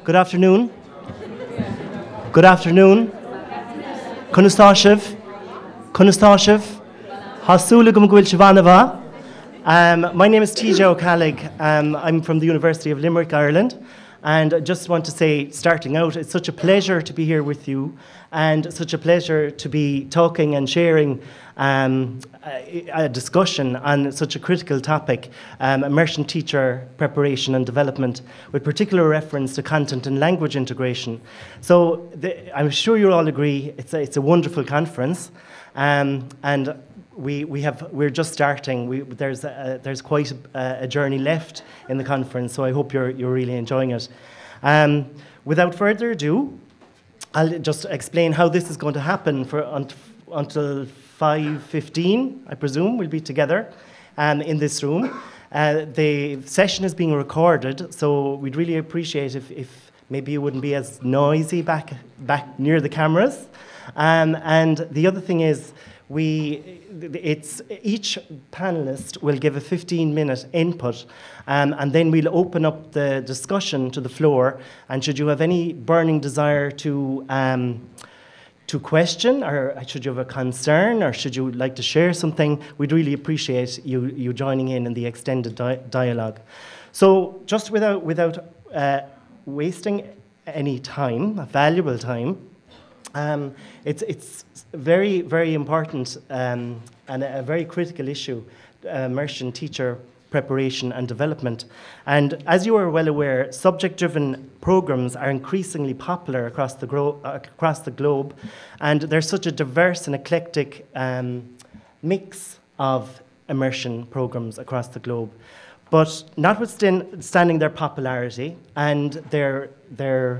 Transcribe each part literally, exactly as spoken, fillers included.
Good afternoon. Good afternoon. Kunastashiv. Kunastashiv. Hasulagum Gwil Shivanova. Um, my name is T J O'Ceallaigh. Um, I'm from the University of Limerick, Ireland. And I just want to say, starting out, it's such a pleasure to be here with you and such a pleasure to be talking and sharing um, a, a discussion on such a critical topic, um, immersion teacher preparation and development, with particular reference to content and language integration. So the, I'm sure you all agree it's a, it's a wonderful conference. Um, and We, we have, we're just starting. We, there's, a, there's quite a, a journey left in the conference, so I hope you're, you're really enjoying it. Um, without further ado, I'll just explain how this is going to happen for un until five fifteen, I presume. We'll be together um, in this room. Uh, the session is being recorded, so we'd really appreciate if, if maybe you wouldn't be as noisy back, back near the cameras. Um, and the other thing is, We, it's, each panelist will give a fifteen minute input, um, and then we'll open up the discussion to the floor. And should you have any burning desire to, um, to question, or should you have a concern, or should you like to share something, we'd really appreciate you, you joining in in the extended di dialogue. So just without, without uh, wasting any time, valuable time, Um, it's, it's very, very important um, and a, a very critical issue, uh, immersion teacher preparation and development. And as you are well aware, subject-driven programs are increasingly popular across the, gro uh, across the globe, and there's such a diverse and eclectic um, mix of immersion programs across the globe. But notwithstanding their popularity and their, their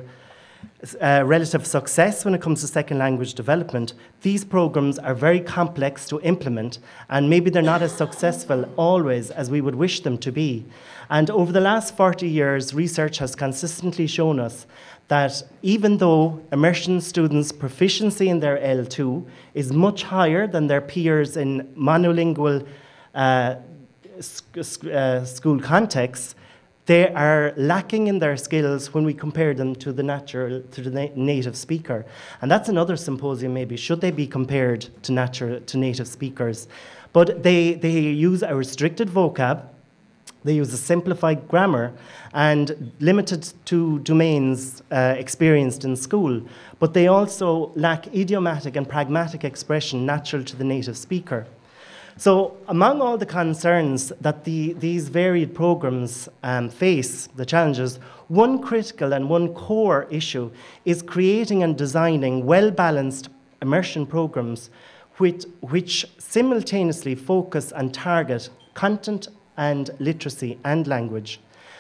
Uh, relative success when it comes to second language development, these programs are very complex to implement, and maybe they're not as successful always as we would wish them to be. And over the last forty years, research has consistently shown us that even though immersion students' proficiency in their L two is much higher than their peers in monolingual uh, sc uh, school contexts, they are lacking in their skills when we compare them to the natural, to the na native speaker. And that's another symposium maybe. Should they be compared to natural, to native speakers? But they, they use a restricted vocab, they use a simplified grammar, and limited to domains uh, experienced in school. But they also lack idiomatic and pragmatic expression natural to the native speaker. So among all the concerns that the, these varied programs um, face, the challenges, one critical and one core issue is creating and designing well-balanced immersion programs which, which simultaneously focus and target content and literacy and language.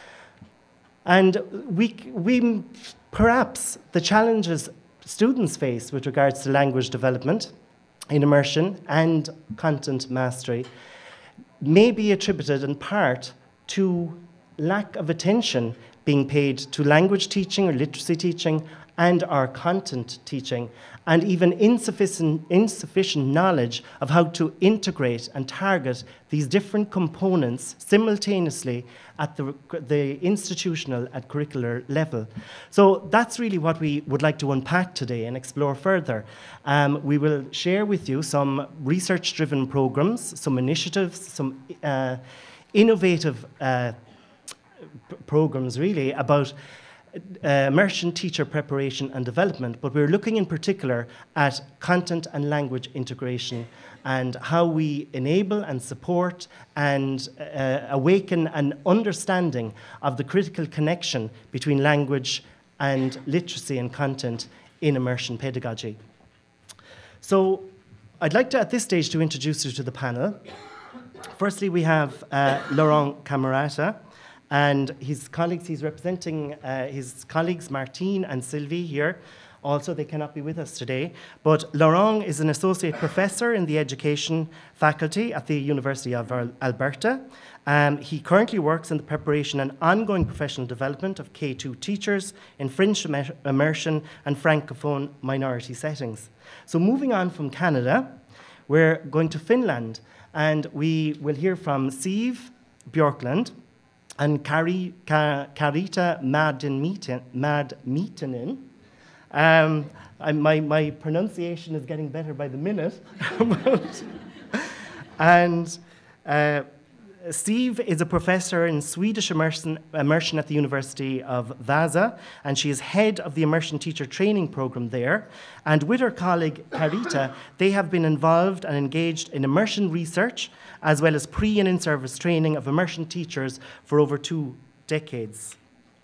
And we, we perhaps the challenges students face with regards to language development in immersion and content mastery may be attributed in part to lack of attention being paid to language teaching or literacy teaching and our content teaching, and even insufficient, insufficient knowledge of how to integrate and target these different components simultaneously at the, the institutional and curricular level. So that's really what we would like to unpack today and explore further. Um, we will share with you some research-driven programs, some initiatives, some uh, innovative uh, programs really about Uh, immersion teacher preparation and development, but we're looking in particular at content and language integration and how we enable and support and uh, awaken an understanding of the critical connection between language and literacy and content in immersion pedagogy. So I'd like to, at this stage, to introduce you to the panel. Firstly, we have uh, Laurent Camerata, and his colleagues, he's representing uh, his colleagues Martine and Sylvie here. Also, they cannot be with us today. But Laurent is an associate professor in the education faculty at the University of Alberta. Um, he currently works in the preparation and ongoing professional development of K two teachers in French immersion and francophone minority settings. So moving on from Canada, we're going to Finland, and we will hear from Siv Björklund, and Cari, Car, Carita Mård-Miettinen. Um, I, my, my pronunciation is getting better by the minute. And uh, Steve is a professor in Swedish immersion, immersion at the University of Vasa, and she is head of the immersion teacher training program there. And with her colleague Carita, they have been involved and engaged in immersion research, as well as pre and in-service training of immersion teachers for over two decades.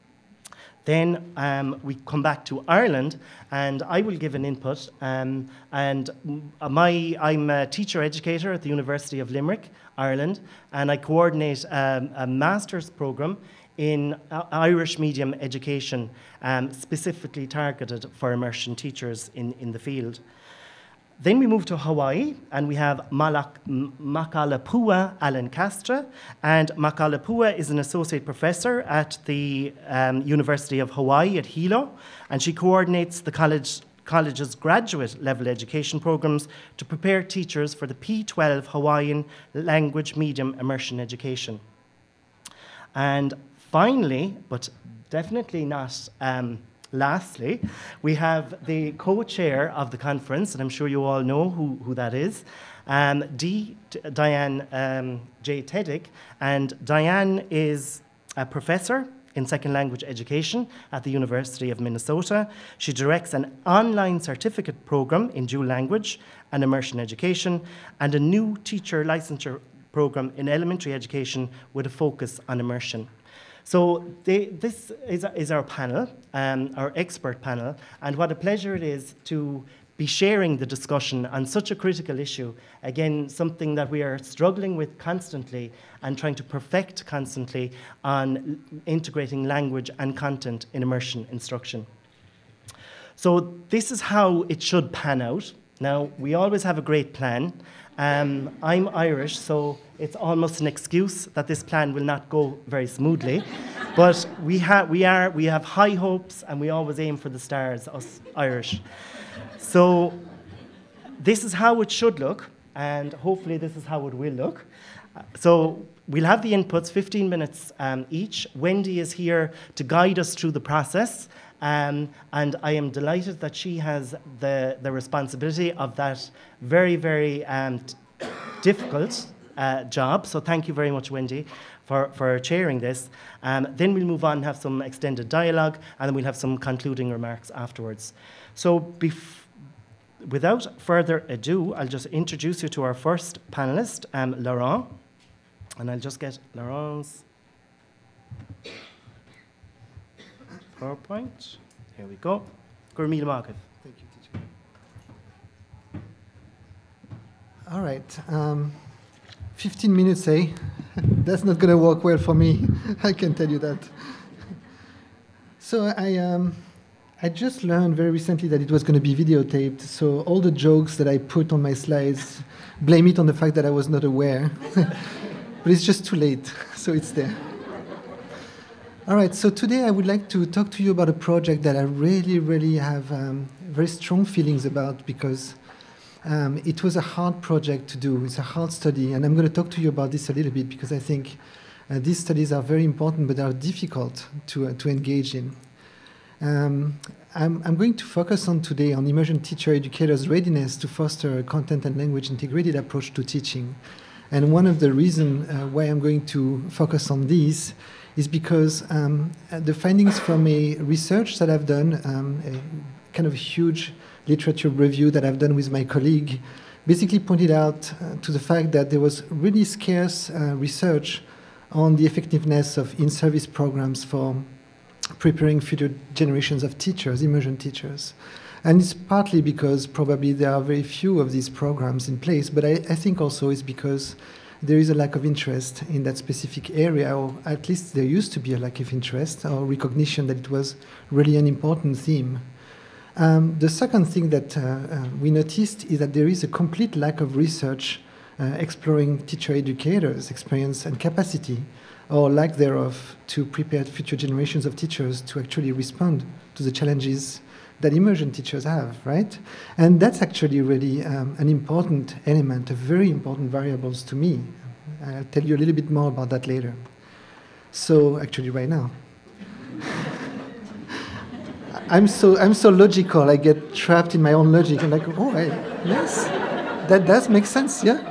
Then um, we come back to Ireland, and I will give an input. Um, and my, I'm a teacher educator at the University of Limerick, Ireland, and I coordinate um, a master's program in uh, Irish medium education, um, specifically targeted for immersion teachers in, in the field. Then we move to Hawaii, and we have Malak, Makalapua Alan Castra. And Makalapua is an associate professor at the um, University of Hawaii at Hilo, and she coordinates the college, college's graduate level education programs to prepare teachers for the P twelve Hawaiian language medium immersion education. And finally, but definitely not um, lastly, we have the co-chair of the conference, and I'm sure you all know who, who that is, um, D, Diane um, J. Teddick. And Diane is a professor in second language education at the University of Minnesota. She directs an online certificate program in dual language and immersion education, and a new teacher licensure program in elementary education with a focus on immersion. So they, this is, is our panel, um, our expert panel, and what a pleasure it is to be sharing the discussion on such a critical issue. Again, something that we are struggling with constantly and trying to perfect constantly on integrating language and content in immersion instruction. So this is how it should pan out. Now, we always have a great plan. Um, I'm Irish, so it's almost an excuse that this plan will not go very smoothly. But we, ha we, are, we have high hopes, and we always aim for the stars, us Irish. So this is how it should look, and hopefully this is how it will look. So we'll have the inputs, fifteen minutes um, each. Wendy is here to guide us through the process. Um, and I am delighted that she has the, the responsibility of that very, very um, difficult uh, job. So thank you very much, Wendy, for, for chairing this. Um, then we'll move on and have some extended dialogue, and then we'll have some concluding remarks afterwards. So without further ado, I'll just introduce you to our first panelist, um, Laurent. And I'll just get Laurent's PowerPoint. Here we go. Gurmil Markev. Thank you, teacher. All right. Um, fifteen minutes, eh? That's not going to work well for me. I can tell you that. So I, um, I just learned very recently that it was going to be videotaped. So all the jokes that I put on my slides, blame it on the fact that I was not aware. But it's just too late, so it's there. All right, so today I would like to talk to you about a project that I really, really have um, very strong feelings about, because um, it was a hard project to do. It's a hard study, and I'm going to talk to you about this a little bit, because I think uh, these studies are very important, but are difficult to, uh, to engage in. Um, I'm, I'm going to focus on today on immersion teacher educators' readiness to foster a content and language integrated approach to teaching. And one of the reasons uh, why I'm going to focus on these is because um, the findings from a research that I've done, um, a kind of huge literature review that I've done with my colleague, basically pointed out uh, to the fact that there was really scarce uh, research on the effectiveness of in-service programs for preparing future generations of teachers, immersion teachers. And it's partly because probably there are very few of these programs in place, but I, I think also it's because there is a lack of interest in that specific area, or at least there used to be a lack of interest or recognition that it was really an important theme. Um, the second thing that uh, uh, we noticed is that there is a complete lack of research uh, exploring teacher educators' experience and capacity, or lack thereof, to prepare future generations of teachers to actually respond to the challenges that immersion teachers have, right? And that's actually really um, an important element, a very important variables to me. I'll tell you a little bit more about that later. So actually right now. I'm so, I'm so logical, I get trapped in my own logic. I'm like, oh, I, yes, that does make sense, yeah?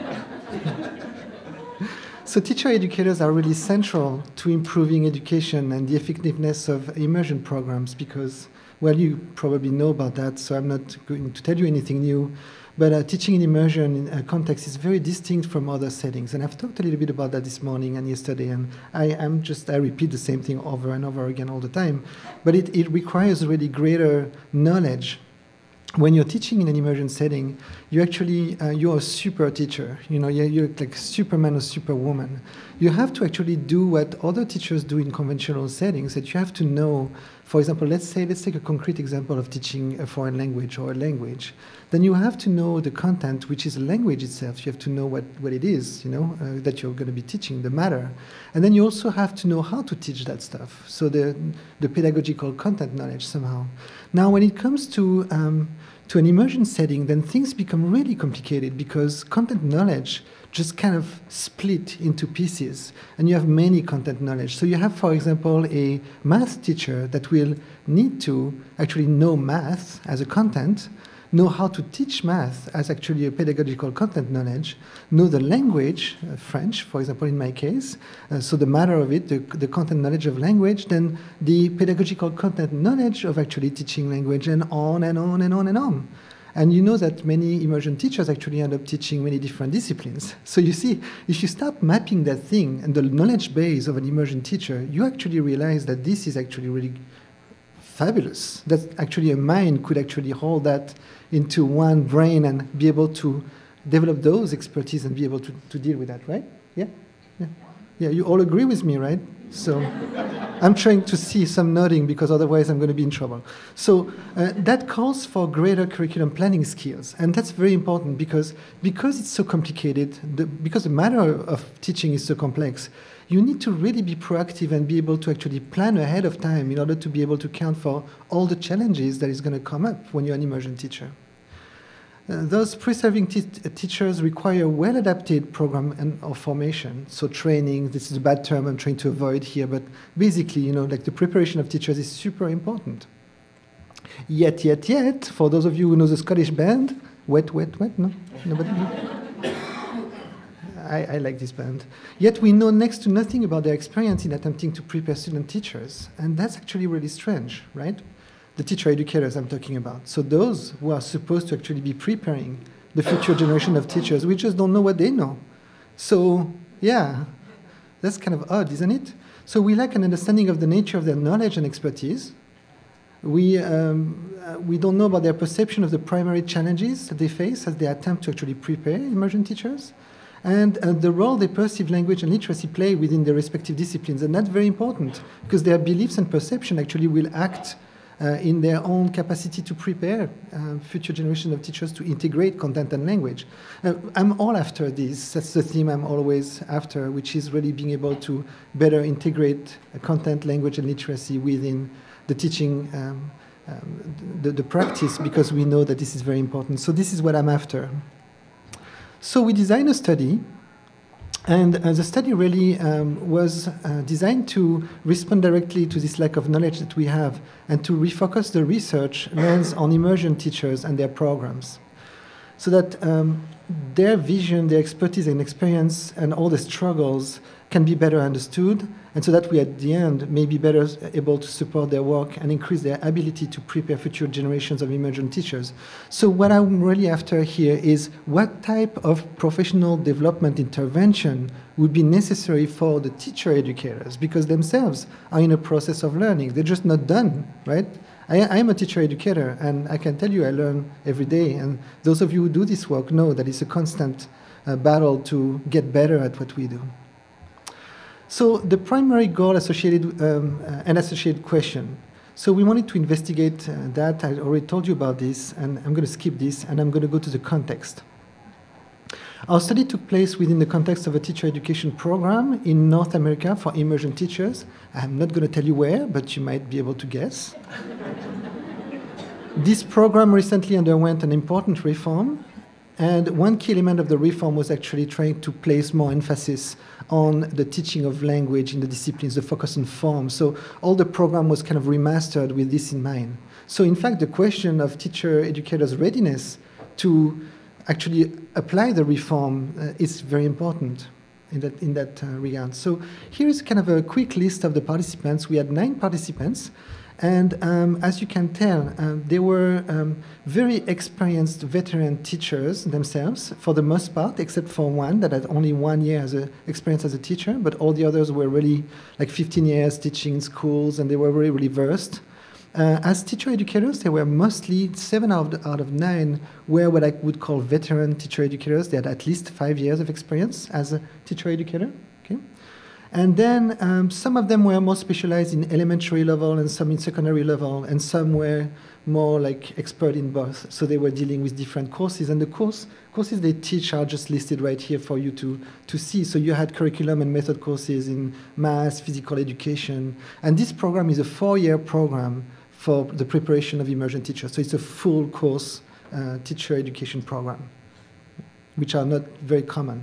So teacher educators are really central to improving education and the effectiveness of immersion programs because, well, you probably know about that, so I'm not going to tell you anything new. But uh, teaching in immersion in a context is very distinct from other settings. And I've talked a little bit about that this morning and yesterday, and I am just, I repeat the same thing over and over again all the time. But it, it requires really greater knowledge. When you're teaching in an immersion setting, you actually, uh, you're a super teacher. You know, you're, you're like Superman or Superwoman. You have to actually do what other teachers do in conventional settings, that you have to know, for example, let's say, let's take a concrete example of teaching a foreign language or a language. Then you have to know the content, which is a language itself. You have to know what, what it is, you know, uh, that you're going to be teaching, the matter. And then you also have to know how to teach that stuff. So the, the pedagogical content knowledge somehow. Now, when it comes to, um, to an immersion setting, then things become really complicated because content knowledge just kind of split into pieces, and you have many content knowledge. So you have, for example, a math teacher that will need to actually know math as a content, know how to teach math as actually a pedagogical content knowledge, know the language, uh, French, for example, in my case, uh, so the matter of it, the, the content knowledge of language, then the pedagogical content knowledge of actually teaching language, and on and on and on and on. And you know that many immersion teachers actually end up teaching many different disciplines. So you see, if you start mapping that thing and the knowledge base of an immersion teacher, you actually realize that this is actually really fabulous. That actually a mind could actually hold that into one brain and be able to develop those expertise and be able to, to deal with that, right? Yeah? Yeah. Yeah, you all agree with me, right? So I'm trying to see some nodding because otherwise I'm going to be in trouble. So uh, that calls for greater curriculum planning skills. And that's very important because, because it's so complicated, the, because the matter of teaching is so complex, you need to really be proactive and be able to actually plan ahead of time in order to be able to account for all the challenges that is going to come up when you're an immersion teacher. Uh, those pre-serving te teachers require well-adapted program and or formation. So training, this is a bad term I'm trying to avoid here, but basically, you know, like the preparation of teachers is super important. Yet, yet, yet, for those of you who know the Scottish band, wet, wet, wet, no? Nobody? No? I, I like this band. Yet we know next to nothing about their experience in attempting to prepare student teachers. And that's actually really strange, right? The teacher educators I'm talking about. So those who are supposed to actually be preparing the future generation of teachers, we just don't know what they know. So, yeah, that's kind of odd, isn't it? So we lack an understanding of the nature of their knowledge and expertise. We, um, uh, we don't know about their perception of the primary challenges that they face as they attempt to actually prepare immersion teachers, and uh, the role they perceive language and literacy play within their respective disciplines. And that's very important, because their beliefs and perception actually will act Uh, in their own capacity to prepare uh, future generation of teachers to integrate content and language. Uh, I'm all after this. That's the theme I'm always after, which is really being able to better integrate uh, content, language, and literacy within the teaching, um, um, the, the practice, because we know that this is very important. So this is what I'm after. So we designed a study. And uh, the study really um, was uh, designed to respond directly to this lack of knowledge that we have and to refocus the research lens on immersion teachers and their programs, so that um, their vision, their expertise and experience and all the struggles can be better understood, and so that we at the end may be better able to support their work and increase their ability to prepare future generations of immersion teachers. So what I'm really after here is what type of professional development intervention would be necessary for the teacher educators, because themselves are in a process of learning. They're just not done, right? I am a teacher educator, and I can tell you I learn every day, and those of you who do this work know that it's a constant uh, battle to get better at what we do. So the primary goal associated um, uh, and associated question. So we wanted to investigate uh, that. I already told you about this, and I'm going to skip this, and I'm going to go to the context. Our study took place within the context of a teacher education program in North America for immersion teachers. I'm not going to tell you where, but you might be able to guess. This program recently underwent an important reform, And one key element of the reform was actually trying to place more emphasis on the teaching of language in the disciplines, the focus on form. So all the program was kind of remastered with this in mind. So in fact, the question of teacher educators' readiness to actually apply the reform uh, is very important in that, in that uh, regard. So here is kind of a quick list of the participants. We had nine participants. And um, as you can tell, um, they were um, very experienced veteran teachers themselves, for the most part, except for one that had only one year as a experience as a teacher, but all the others were really like fifteen years teaching in schools, and they were really, really versed. Uh, as teacher educators, they were mostly, seven out of, out of nine were what I would call veteran teacher educators. They had at least five years of experience as a teacher educator. Okay? And then um, some of them were more specialized in elementary level and some in secondary level, and some were more like expert in both. So they were dealing with different courses, and the course, courses they teach are just listed right here for you to, to see. So you had curriculum and method courses in math, physical education, and this program is a four-year program for the preparation of immersion teachers. So it's a full course uh, teacher education program, which are not very common.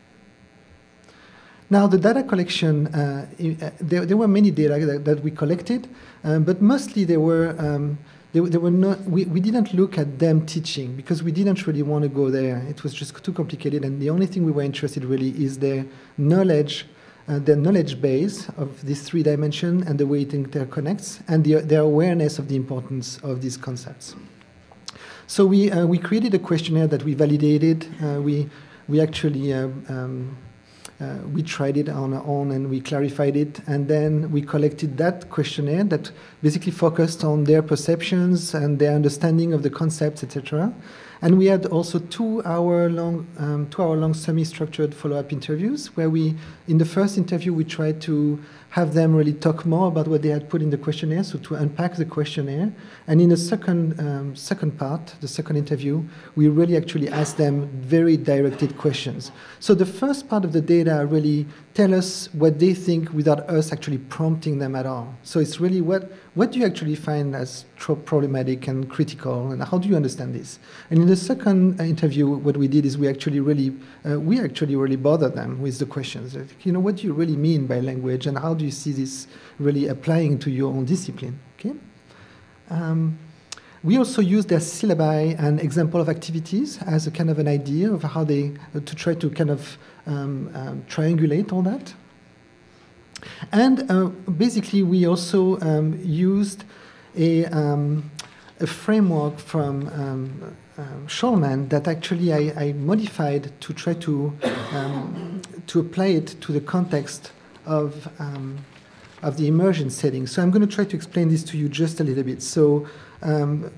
Now, the data collection, uh, there, there were many data that, that we collected, um, but mostly they were, um, they, they were not, we, we didn't look at them teaching because we didn't really want to go there. It was just too complicated, and the only thing we were interested really is their knowledge, uh, their knowledge base of these three dimensions and the way it interconnects, and the, their awareness of the importance of these concepts. So we, uh, we created a questionnaire that we validated. Uh, we, we actually uh, um, Uh, we tried it on our own and we clarified it, and then we collected that questionnaire that basically focused on their perceptions and their understanding of the concepts, et cetera. And we had also two-hour-long, um, two-hour-long semi-structured follow-up interviews, where we, in the first interview, we tried to have them really talk more about what they had put in the questionnaire, so to unpack the questionnaire. And in the second, um, second part, the second interview, we really actually asked them very directed questions. So the first part of the data really tell us what they think without us actually prompting them at all. So it's really what, what do you actually find as problematic and critical, and how do you understand this? And in the second interview, what we did is we actually really, uh, we actually really bothered them with the questions. Like, you know, what do you really mean by language, and how do you see this really applying to your own discipline? Okay. Um, we also used their syllabi and example of activities as a kind of an idea of how they, uh, to try to kind of um, um, triangulate all that. And uh, basically, we also um, used a, um, a framework from um, um, Shulman that actually I, I modified to try to, um, to apply it to the context of, um, of the immersion setting. So I'm going to try to explain this to you just a little bit. So um,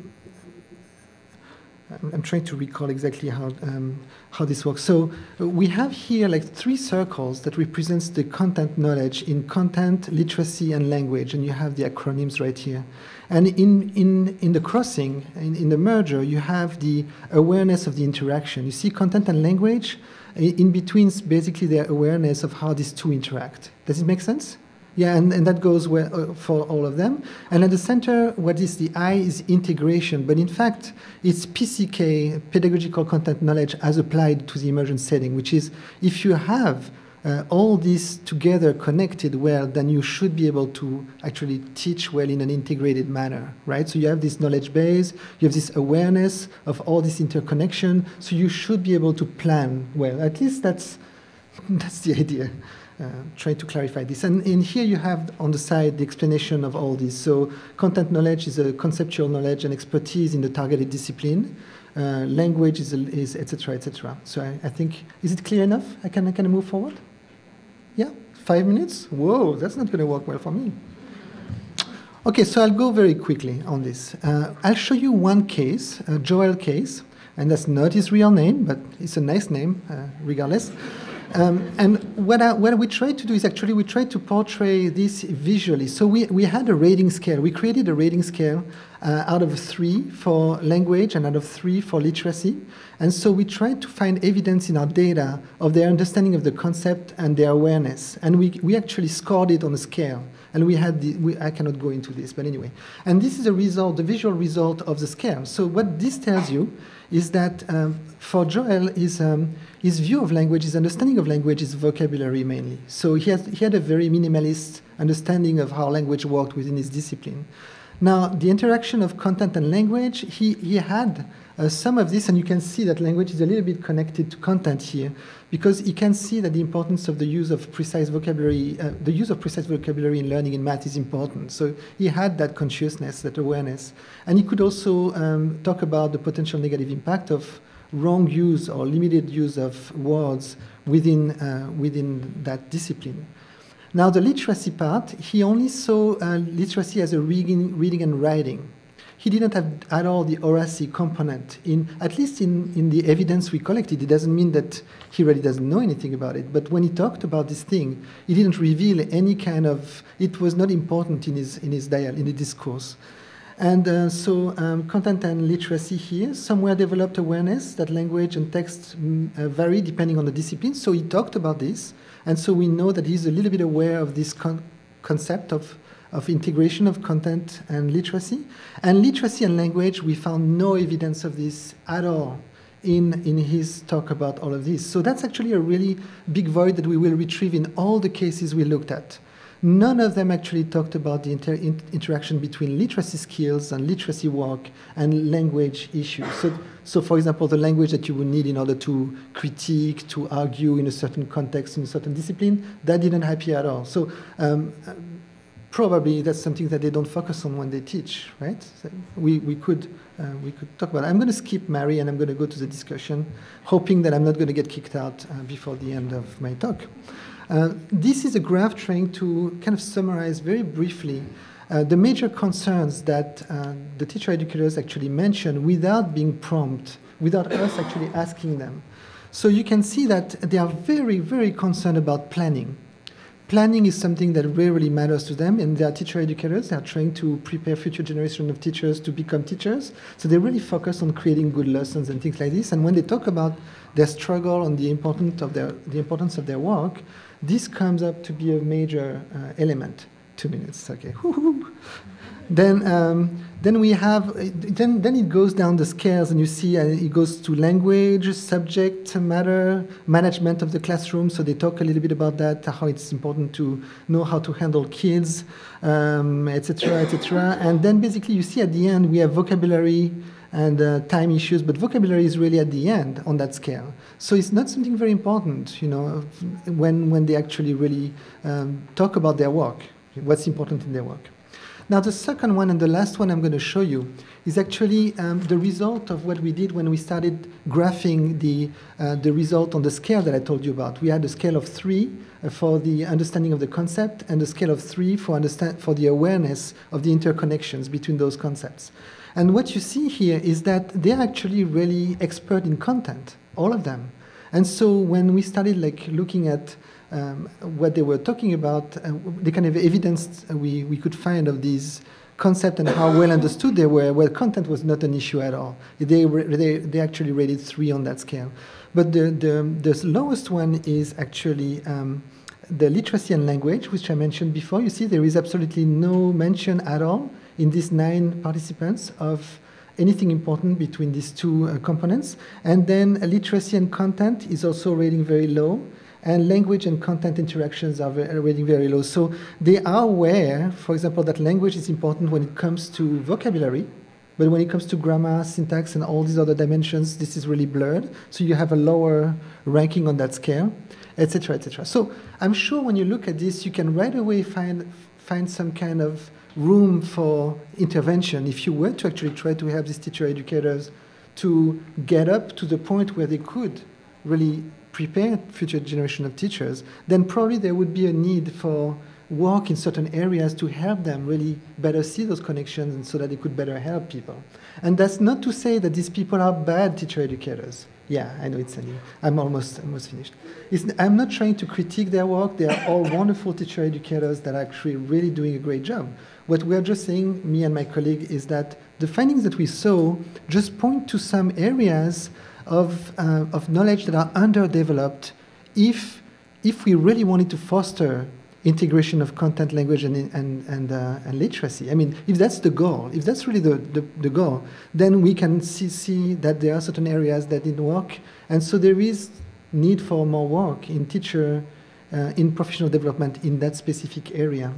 I'm trying to recall exactly how, um, how this works. So we have here like three circles that represents the content knowledge in content, literacy, and language, and you have the acronyms right here. And in, in, in the crossing, in, in the merger, you have the awareness of the interaction. You see content and language, in between basically their awareness of how these two interact. Does it make sense? Yeah, and, and that goes well, uh, for all of them. And at the center, what is the I is integration, but in fact, it's P C K, pedagogical content knowledge, as applied to the immersion setting, which is if you have uh, all these together connected well, then you should be able to actually teach well in an integrated manner, right? So you have this knowledge base, you have this awareness of all this interconnection, so you should be able to plan well. At least that's, that's the idea. Uh, try to clarify this. And in here you have on the side the explanation of all this. So content knowledge is a conceptual knowledge and expertise in the targeted discipline. Uh, language is, a, is et cetera, et cetera. So I, I think, is it clear enough? I can, I can move forward? Yeah, five minutes? Whoa, that's not going to work well for me. Okay, so I'll go very quickly on this. Uh, I'll show you one case, a Joel case, and that's not his real name, but it's a nice name, uh, regardless. Um, and what, I, what we tried to do is actually we tried to portray this visually. So we, we had a rating scale. We created a rating scale uh, out of three for language and out of three for literacy. And so we tried to find evidence in our data of their understanding of the concept and their awareness. And we, we actually scored it on a scale. And we had the, we, I cannot go into this, but anyway. And this is a result, the visual result of the scale. So what this tells you is that um, for Joel, his, um, his view of language, his understanding of language is vocabulary mainly. So he, has, he had a very minimalist understanding of how language worked within his discipline. Now, the interaction of content and language, he, he had uh, some of this, and you can see that language is a little bit connected to content here, because you can see that the importance of the use of precise vocabulary, uh, the use of precise vocabulary in learning in math is important. So he had that consciousness, that awareness. And he could also um, talk about the potential negative impact of wrong use or limited use of words within, uh, within that discipline. Now, the literacy part, he only saw uh, literacy as a reading, reading and writing. He didn't have at all the oracy component, in, at least in, in the evidence we collected. It doesn't mean that he really doesn't know anything about it, but when he talked about this thing, he didn't reveal any kind of, it was not important in his, in his dialogue, in the discourse. And uh, so um, content and literacy here, somewhere developed awareness that language and text mm, uh, vary depending on the discipline. So he talked about this. And so we know that he's a little bit aware of this con concept of, of integration of content and literacy. And literacy and language, we found no evidence of this at all in, in his talk about all of this. So that's actually a really big void that we will retrieve in all the cases we looked at. None of them actually talked about the inter in interaction between literacy skills and literacy work and language issues. So, so, for example, the language that you would need in order to critique, to argue in a certain context, in a certain discipline, that didn't appear at all. So um, probably that's something that they don't focus on when they teach, right? So we, we, could, uh, we could talk about it. I'm going to skip Mary and I'm going to go to the discussion, hoping that I'm not going to get kicked out uh, before the end of my talk. Uh, this is a graph trying to kind of summarize very briefly uh, the major concerns that uh, the teacher educators actually mentioned without being prompted, without us actually asking them. So you can see that they are very, very concerned about planning. Planning is something that rarely matters to them, and they are teacher educators. They are trying to prepare future generation of teachers to become teachers. So they really focus on creating good lessons and things like this. And when they talk about their struggle and the importance of their, the importance of their work, this comes up to be a major uh, element. Two minutes, okay. Then, um, then we have, then, then it goes down the scales, and you see uh, it goes to language, subject matter, management of the classroom. So they talk a little bit about that, how it's important to know how to handle kids, um, et cetera, et cetera. And then basically you see at the end we have vocabulary and uh, time issues, but vocabulary is really at the end on that scale. So it's not something very important, you know, when, when they actually really um, talk about their work, what's important in their work. Now, the second one and the last one I'm going to show you is actually um, the result of what we did when we started graphing the, uh, the result on the scale that I told you about. We had a scale of three uh, for the understanding of the concept and a scale of three for, understand for the awareness of the interconnections between those concepts. And what you see here is that they're actually really expert in content, all of them. And so when we started like looking at um, what they were talking about, uh, the kind of evidence we, we could find of these concepts and how well understood they were, well, content was not an issue at all. They, were, they, they actually rated three on that scale. But the, the, the lowest one is actually um, the literacy and language, which I mentioned before. You see there is absolutely no mention at all in these nine participants of anything important between these two uh, components. And then uh, literacy and content is also rating very low, and language and content interactions are very, rating very low. So they are aware, for example, that language is important when it comes to vocabulary, but when it comes to grammar, syntax, and all these other dimensions, this is really blurred. So you have a lower ranking on that scale, et cetera, et cetera. So I'm sure when you look at this, you can right away find, find some kind of room for intervention if you were to actually try to have these teacher educators to get up to the point where they could really prepare future generation of teachers, then probably there would be a need for work in certain areas to help them really better see those connections and so that they could better help people. And that's not to say that these people are bad teacher educators. Yeah, I know it's sunny. I'm almost, almost finished. It's, I'm not trying to critique their work. They are all wonderful teacher educators that are actually really doing a great job. What we are just saying, me and my colleague, is that the findings that we saw just point to some areas of, uh, of knowledge that are underdeveloped if, if we really wanted to foster integration of content, language, and, and, and, uh, and literacy. I mean, if that's the goal, if that's really the, the, the goal, then we can see, see that there are certain areas that didn't work. And so there is need for more work in teacher, uh, in professional development in that specific area.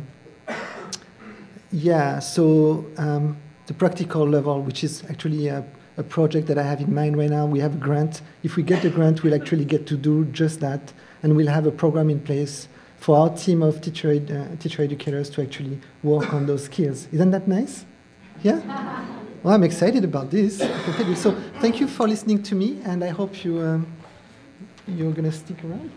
Yeah, so um, the practical level, which is actually a, a project that I have in mind right now, we have a grant. If we get the grant, we'll actually get to do just that, and we'll have a program in place for our team of teacher, ed uh, teacher educators to actually work on those skills. Isn't that nice? Yeah? Well, I'm excited about this, I can tell you. So thank you for listening to me, and I hope you, um, you're going to stick around.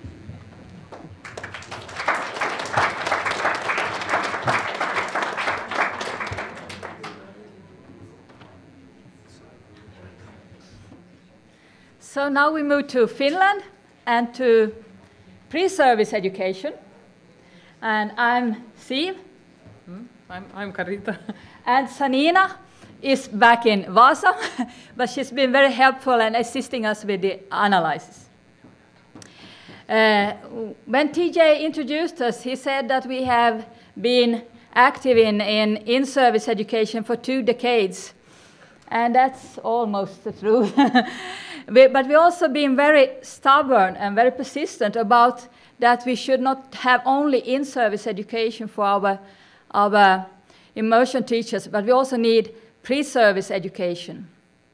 So now we move to Finland and to pre-service education. And I'm Siv. Mm, I'm, I'm Carita. And Sanina is back in Vasa, but she's been very helpful and assisting us with the analysis. Uh, when T J introduced us, he said that we have been active in, in in-service education for two decades. And that's almost the truth. we, but we've also been very stubborn and very persistent about that we should not have only in-service education for our, our immersion teachers, but we also need pre-service education.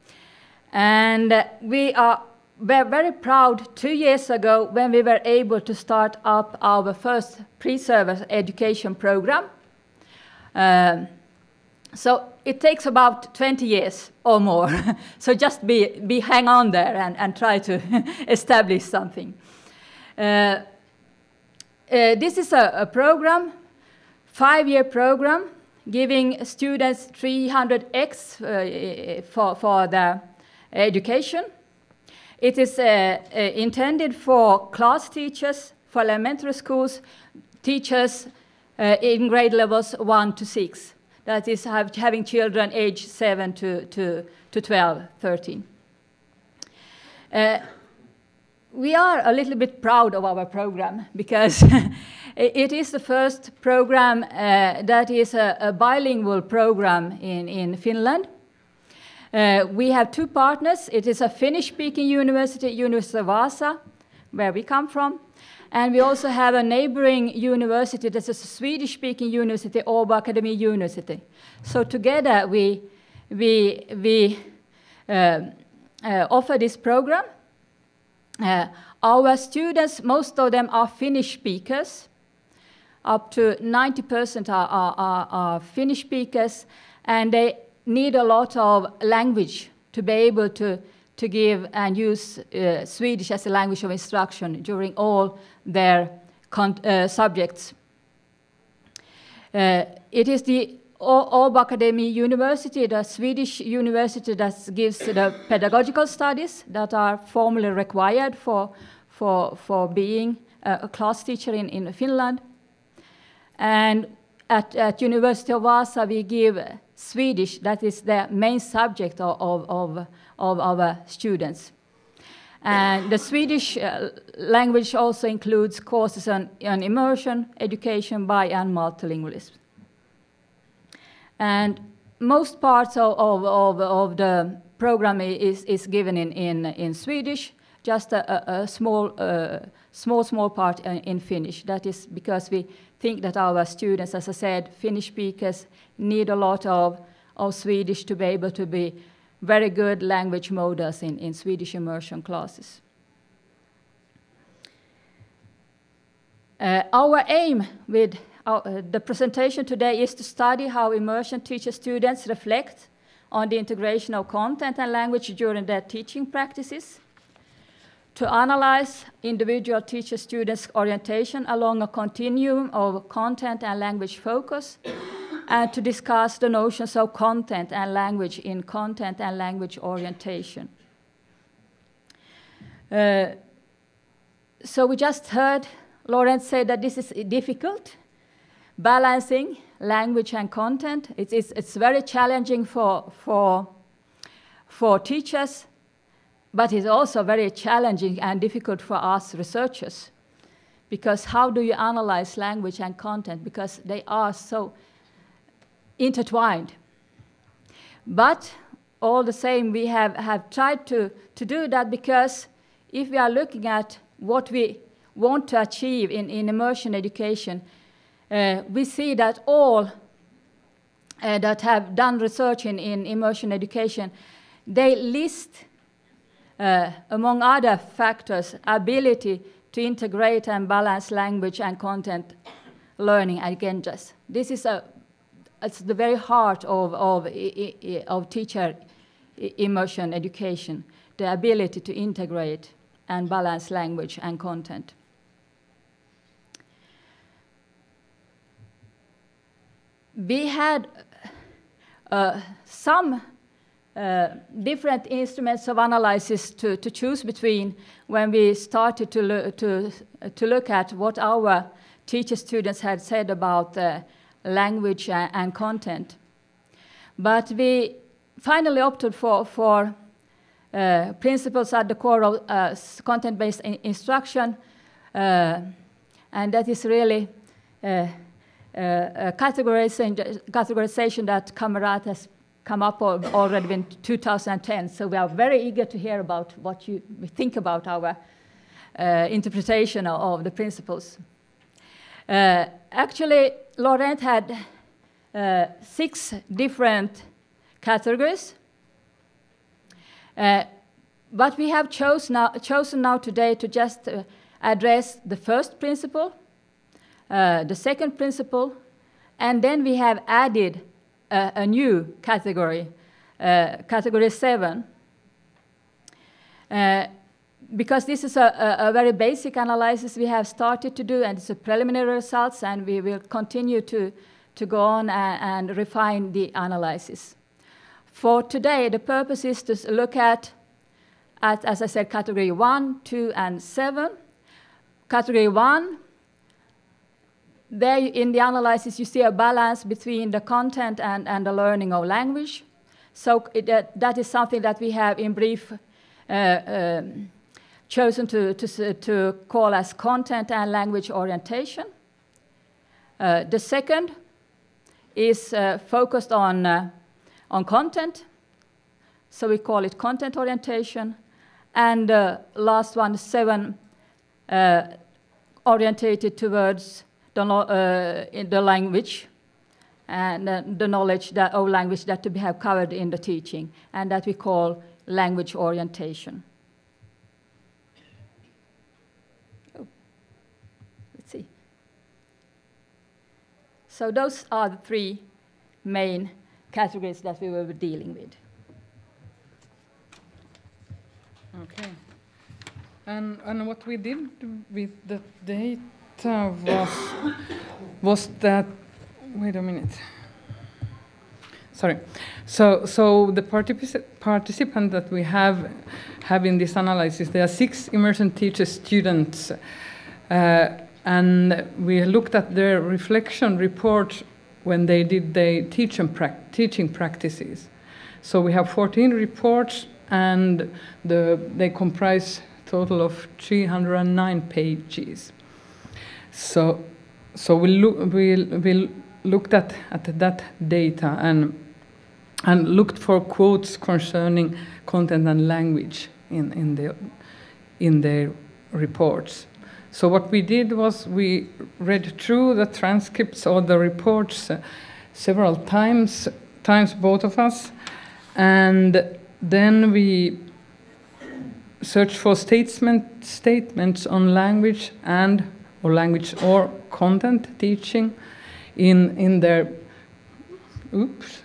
And uh, we are were very proud two years ago when we were able to start up our first pre-service education program. Um, so it takes about twenty years or more. So just be, be hang on there and, and try to establish something. Uh, Uh, this is a, a program, five-year program, giving students three hundred X uh, for, for their education. It is uh, uh, intended for class teachers, for elementary schools, teachers uh, in grade levels one to six. That is have, having children aged seven to, to, to twelve, thirteen. Uh, We are a little bit proud of our program because it is the first program uh, that is a, a bilingual program in, in Finland. Uh, we have two partners. It is a Finnish-speaking university, University of Vasa, where we come from. And we also have a neighboring university that is a Swedish-speaking university, Åbo Academy University. So together we, we, we uh, uh, offer this program. Uh, our students, most of them are Finnish speakers. Up to ninety percent are, are, are, are Finnish speakers, and they need a lot of language to be able to, to give and use uh, Swedish as a language of instruction during all their con uh, subjects. Uh, it is the Åbo Academy University, the Swedish university that gives the pedagogical studies that are formally required for, for, for being a, a class teacher in, in Finland. And at, at University of Vasa, we give Swedish, that is the main subject of, of, of, of our students. And the Swedish uh, language also includes courses on, on immersion, education, bi- and multilingualism. And most parts of, of, of, of the program is, is given in, in, in Swedish, just a, a small, uh, small, small part in, in Finnish. That is because we think that our students, as I said, Finnish speakers, need a lot of, of Swedish to be able to be very good language models in, in Swedish immersion classes. Uh, our aim with Uh, the presentation today is to study how immersion teacher students reflect on the integration of content and language during their teaching practices, to analyze individual teacher-students' orientation along a continuum of content and language focus, and to discuss the notions of content and language in content and language orientation. Uh, so we just heard Laurent say that this is difficult, balancing language and content. It's, it's, it's very challenging for, for, for teachers, but it's also very challenging and difficult for us researchers. Because how do you analyze language and content? Because they are so intertwined. But all the same, we have, have tried to, to do that, because if we are looking at what we want to achieve in, in immersion education, uh, we see that all uh, that have done research in, in immersion education, they list, uh, among other factors, ability to integrate and balance language and content learning agendas. This is a, it's the very heart of, of, of teacher immersion education, the ability to integrate and balance language and content. We had uh, some uh, different instruments of analysis to, to choose between when we started to, lo to, to look at what our teacher students had said about uh, language and, and content. But we finally opted for, for uh, principles at the core of uh, content-based in instruction, uh, and that is really uh, Uh, a categorization, categorization that Kamerad has come up al already in two thousand ten. So we are very eager to hear about what you think about our uh, interpretation of, of the principles. Uh, actually, Laurent had uh, six different categories. Uh, but we have chose now, chosen now today to just uh, address the first principle, Uh, the second principle, and then we have added uh, a new category, uh, category seven. Uh, because this is a, a, a very basic analysis we have started to do, and it's a preliminary results, and we will continue to, to go on and, and refine the analysis. For today, the purpose is to look at, at, as I said, category one, two, and seven. Category one, there in the analysis you see a balance between the content and, and the learning of language. So it, uh, that is something that we have in brief uh, um, chosen to, to, to call as content and language orientation. Uh, the second is uh, focused on, uh, on content, so we call it content orientation. And the uh, last one, seven, uh, orientated towards the, uh, in the language and uh, the knowledge that, of language that we have covered in the teaching, and that we call language orientation. Oh. Let's see. So those are the three main categories that we will be dealing with. Okay. And, and what we did with the data was, was that, wait a minute. Sorry. So, so the particip participant that we have, have in this analysis, there are six immersion teacher students. Uh, and we looked at their reflection report when they did their teach and pra teaching practices. So we have fourteen reports, and the, they comprise a total of three hundred nine pages. So, so we, look, we, we looked at, at that data and, and looked for quotes concerning content and language in, in, the, in their reports. So what we did was we read through the transcripts or the reports uh, several times, times both of us, and then we searched for statement, statements on language and or language or content teaching in, in their, oops,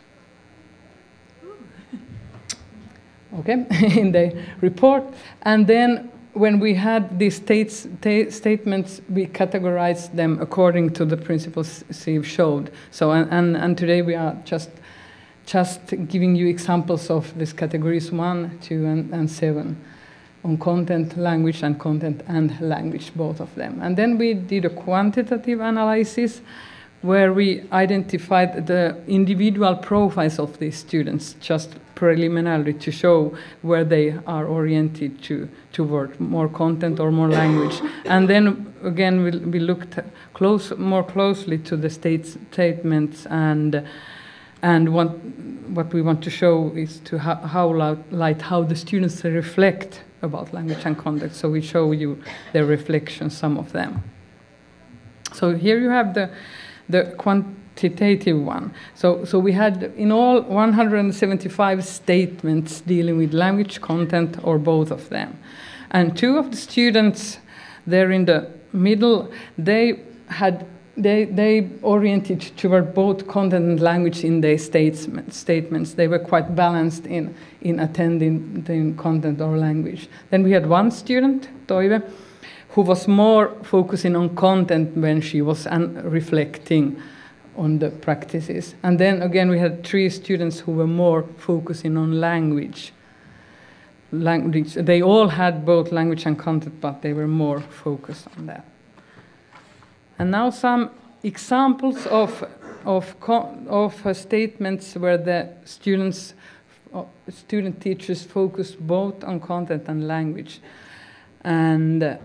okay, in the report. And then when we had these states, statements, we categorized them according to the principles Steve showed. So, and, and, and today we are just, just giving you examples of these categories one, two, and, and seven. on content, language, and content and language, both of them. And then we did a quantitative analysis where we identified the individual profiles of these students, just preliminarily to show where they are oriented to toward more content or more language. And then again, we, we looked close, more closely to the state statements, and and what what we want to show is to how, how light how the students reflect about language and context. So we show you their reflections, some of them. So here you have the the quantitative one. So, so we had in all one hundred seventy-five statements dealing with language, content, or both of them. And two of the students there in the middle, they had they they oriented toward both content and language in their statement, statements. They were quite balanced in in attending the content or language. Then we had one student, Toive, who was more focusing on content when she was reflecting on the practices. And then again, we had three students who were more focusing on language. Language. They all had both language and content, but they were more focused on that. And now some examples of, of, of uh, statements where the students, uh, student teachers focused both on content and language. And uh,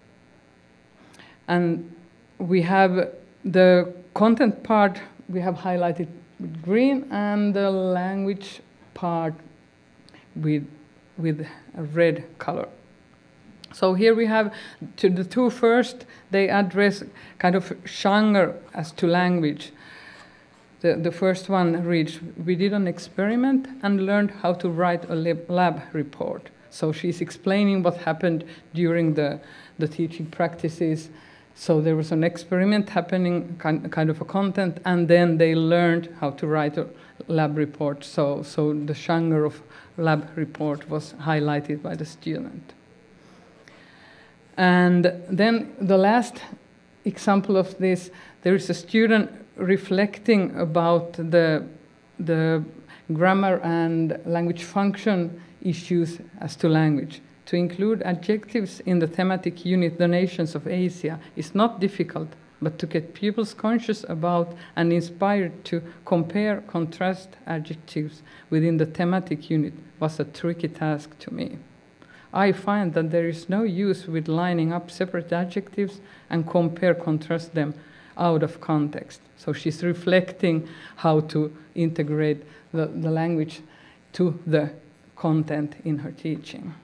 And we have the content part, we have highlighted with green, and the language part with, with a red color. So here we have, to the two first, they address kind of genre as to language. The, the first one reads, we did an experiment and learned how to write a lab, lab report. So she's explaining what happened during the, the teaching practices. So there was an experiment happening, kind of a content, and then they learned how to write a lab report. So, so the genre of lab report was highlighted by the student. And then the last example of this, there is a student reflecting about the, the grammar and language function issues as to language. To include adjectives in the thematic unit, the nations of Asia, is not difficult, but to get pupils conscious about and inspired to compare, contrast adjectives within the thematic unit was a tricky task to me. I find that there is no use with lining up separate adjectives and compare, contrast them out of context. So she's reflecting how to integrate the, the language to the content in her teaching.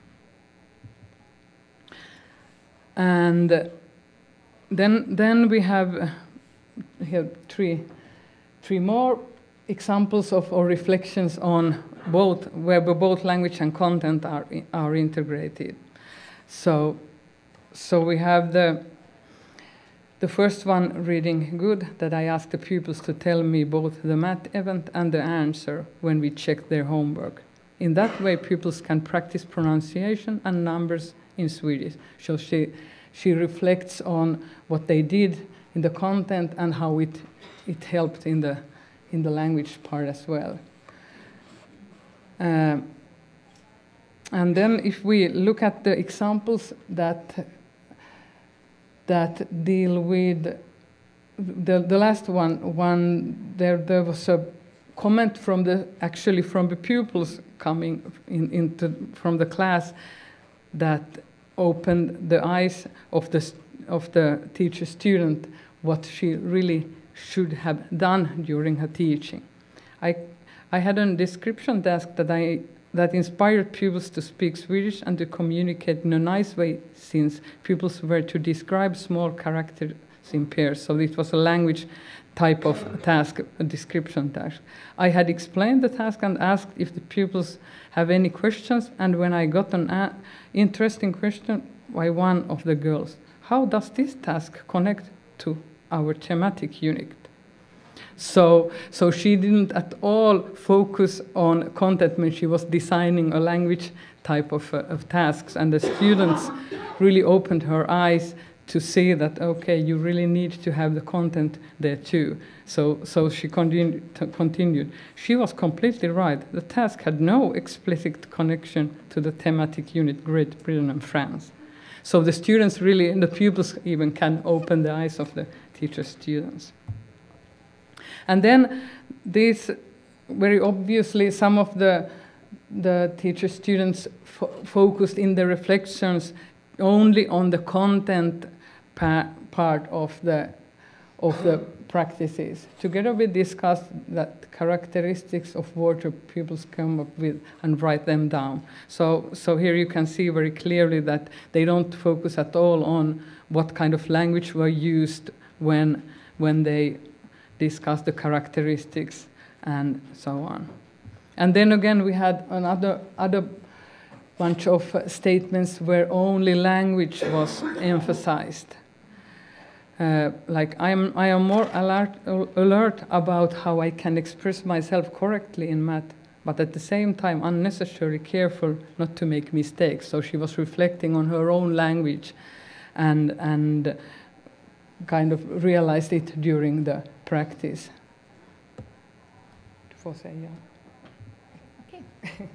And then, then we have uh, here three, three more examples of or reflections on both, where both language and content are, are integrated. So, so we have the, the first one, reading good, that I asked the pupils to tell me both the math event and the answer when we check their homework. In that way, pupils can practice pronunciation and numbers in Swedish. So she, she reflects on what they did in the content and how it, it helped in the, in the language part as well. Uh, and then if we look at the examples that, that deal with the, the last one, one there, there was a comment from the, actually from the pupils coming in, into, from the class that opened the eyes of the, of the teacher student what she really should have done during her teaching. I, I had a description task that, I, that inspired pupils to speak Swedish and to communicate in a nice way, since pupils were to describe small characters in pairs. So it was a language type of task, a description task. I had explained the task and asked if the pupils have any questions, and when I got an interesting question by one of the girls, how does this task connect to our thematic unit? So, so she didn't at all focus on content when she was designing a language type of, uh, of tasks, and the students really opened her eyes to see that, okay, you really need to have the content there too. So, so she continued, continued. She was completely right. The task had no explicit connection to the thematic unit Great Britain and France. So the students really, and the pupils even, can open the eyes of the teacher students. And then these, very obviously, some of the, the teacher students fo focused in the reflections only on the content pa part of the, of the practices. Together we discussed that characteristics of water pupils come up with and write them down. So, so here you can see very clearly that they don't focus at all on what kind of language were used when, when they discuss the characteristics and so on. And then again we had another other bunch of uh, statements where only language was emphasized. Uh, like I am, I am more alert, alert about how I can express myself correctly in math, but at the same time unnecessarily careful not to make mistakes. So she was reflecting on her own language and, and kind of realized it during the practice. Okay.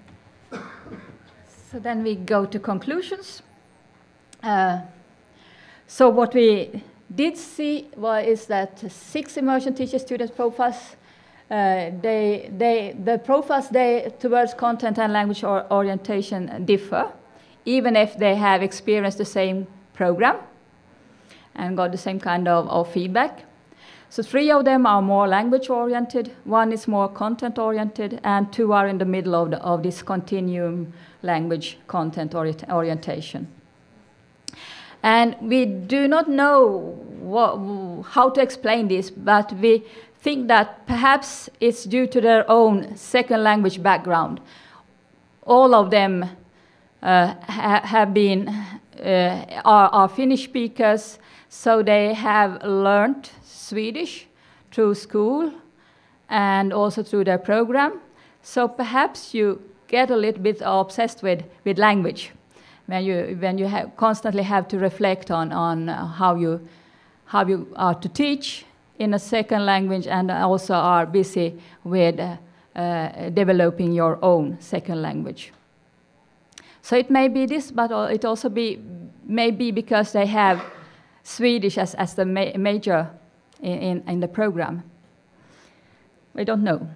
So then we go to conclusions. Uh, so what we did see was is that six immersion teacher student profiles, uh, they, they, the profiles they towards content and language or orientation differ, even if they have experienced the same program and got the same kind of, of feedback. So three of them are more language-oriented, one is more content-oriented, and two are in the middle of, the, of this continuum language content orient orientation. And we do not know what, how to explain this, but we think that perhaps it's due to their own second language background. All of them uh, ha have been, uh, are, are Finnish speakers, so they have learned Swedish through school and also through their program. So perhaps you get a little bit obsessed with, with language when you, when you have constantly have to reflect on, on how, you, how you are to teach in a second language and also are busy with uh, uh, developing your own second language. So it may be this, but it also be, may be because they have Swedish as, as the ma major In, in, in the program. We don't know.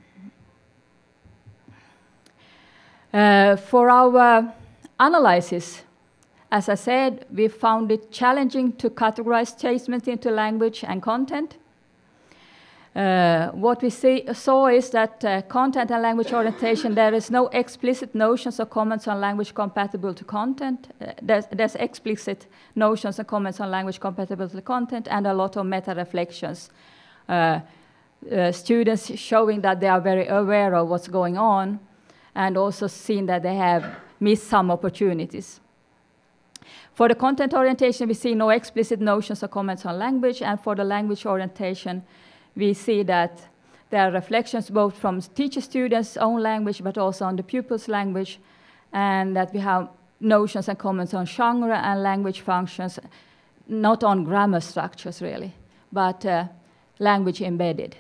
Uh, for our analysis, as I said, we found it challenging to categorize statements into language and content. Uh, what we see, saw is that uh, content and language orientation, there is no explicit notions or comments on language compatible to content. Uh, there's, there's explicit notions and comments on language compatible to content and a lot of meta-reflections. Uh, uh, students showing that they are very aware of what's going on and also seeing that they have missed some opportunities. For the content orientation, we see no explicit notions or comments on language, and for the language orientation, we see that there are reflections both from teacher students' own language, but also on the pupils' language, and that we have notions and comments on genre and language functions, not on grammar structures really, but uh, language embedded.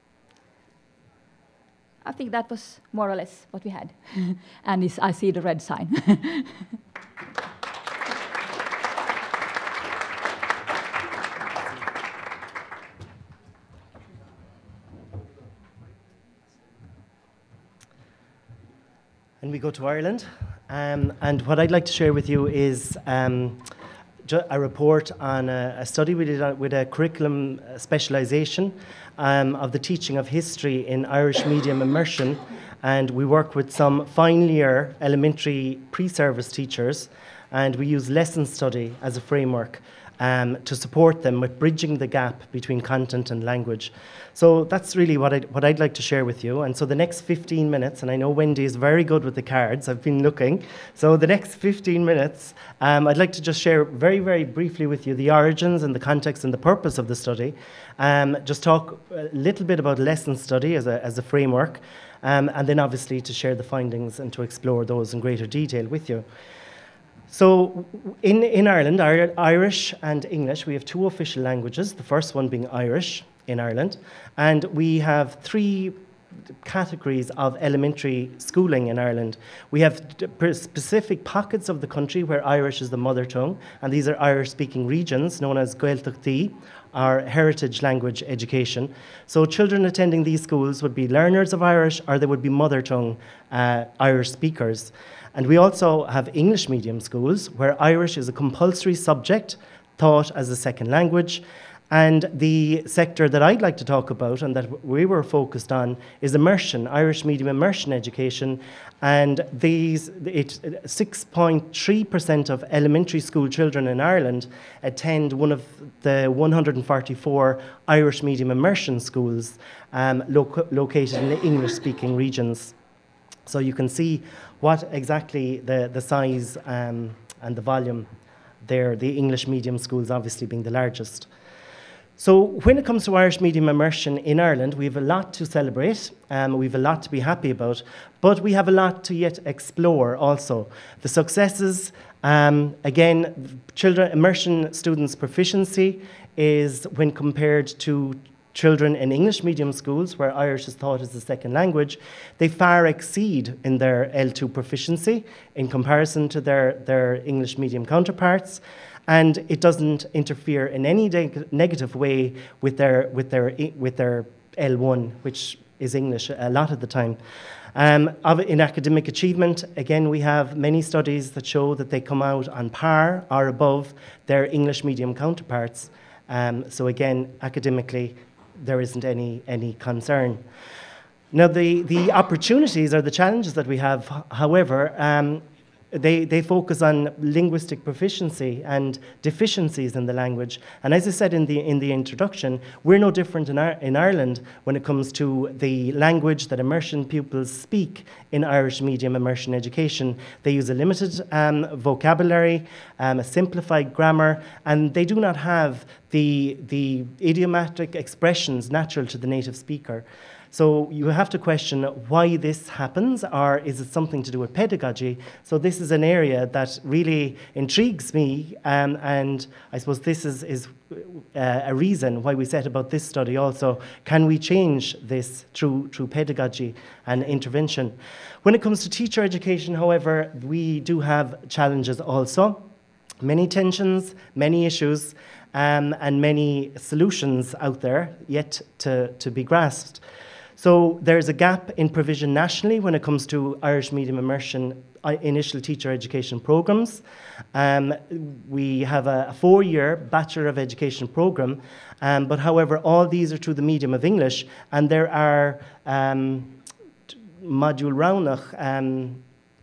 I think that was more or less what we had. And I see the red sign. And we go to Ireland. Um, and what I'd like to share with you is um, a report on a, a study we did with a curriculum specialisation um, of the teaching of history in Irish medium immersion. And we work with some final year elementary pre-service teachers, and we use lesson study as a framework um, to support them with bridging the gap between content and language. So that's really what I'd, what I'd like to share with you. And so the next fifteen minutes, and I know Wendy is very good with the cards, I've been looking. So the next fifteen minutes, um, I'd like to just share very, very briefly with you the origins and the context and the purpose of the study. Um, just talk a little bit about lesson study as a, as a framework, um, and then obviously to share the findings and to explore those in greater detail with you. So in, in Ireland, Irish and English, we have two official languages, the first one being Irish in Ireland, and we have three categories of elementary schooling in Ireland. We have specific pockets of the country where Irish is the mother tongue, and these are Irish-speaking regions known as Gaeltachtaí, our heritage language education. So children attending these schools would be learners of Irish, or they would be mother tongue uh, Irish speakers. And we also have English medium schools where Irish is a compulsory subject taught as a second language. And the sector that I'd like to talk about and that we were focused on is immersion, Irish medium immersion education. And these, six point three percent of elementary school children in Ireland attend one of the one hundred forty-four Irish medium immersion schools um, lo located in the English-speaking regions. So you can see what exactly the, the size um, and the volume there, the English medium schools obviously being the largest. So when it comes to Irish medium immersion in Ireland, we have a lot to celebrate, um, we have a lot to be happy about, but we have a lot to yet explore also. The successes, um, again, children, immersion students' proficiency is when compared to children in English medium schools, where Irish is taught as a second language, they far exceed in their L two proficiency in comparison to their, their English medium counterparts. And it doesn't interfere in any negative way with their, with, their, with their L one, which is English a lot of the time. Um, in academic achievement, again, we have many studies that show that they come out on par or above their English medium counterparts. Um, so again, academically, there isn't any, any concern. Now, the, the opportunities or the challenges that we have, however, um, They, they focus on linguistic proficiency and deficiencies in the language. And as I said in the, in the introduction, we're no different in, Ar in Ireland when it comes to the language that immersion pupils speak in Irish medium immersion education. They use a limited um, vocabulary, um, a simplified grammar, and they do not have the, the idiomatic expressions natural to the native speaker. So you have to question why this happens, or is it something to do with pedagogy? So this is an area that really intrigues me, um, and I suppose this is, is uh, a reason why we set about this study also. Can we change this through, through pedagogy and intervention? When it comes to teacher education, however, we do have challenges also. Many tensions, many issues, um, and many solutions out there yet to, to be grasped. So there's a gap in provision nationally when it comes to Irish medium immersion initial teacher education programs. Um, we have a four-year Bachelor of Education program, um, but however, all these are through the medium of English, and there are um, module Raunach, um,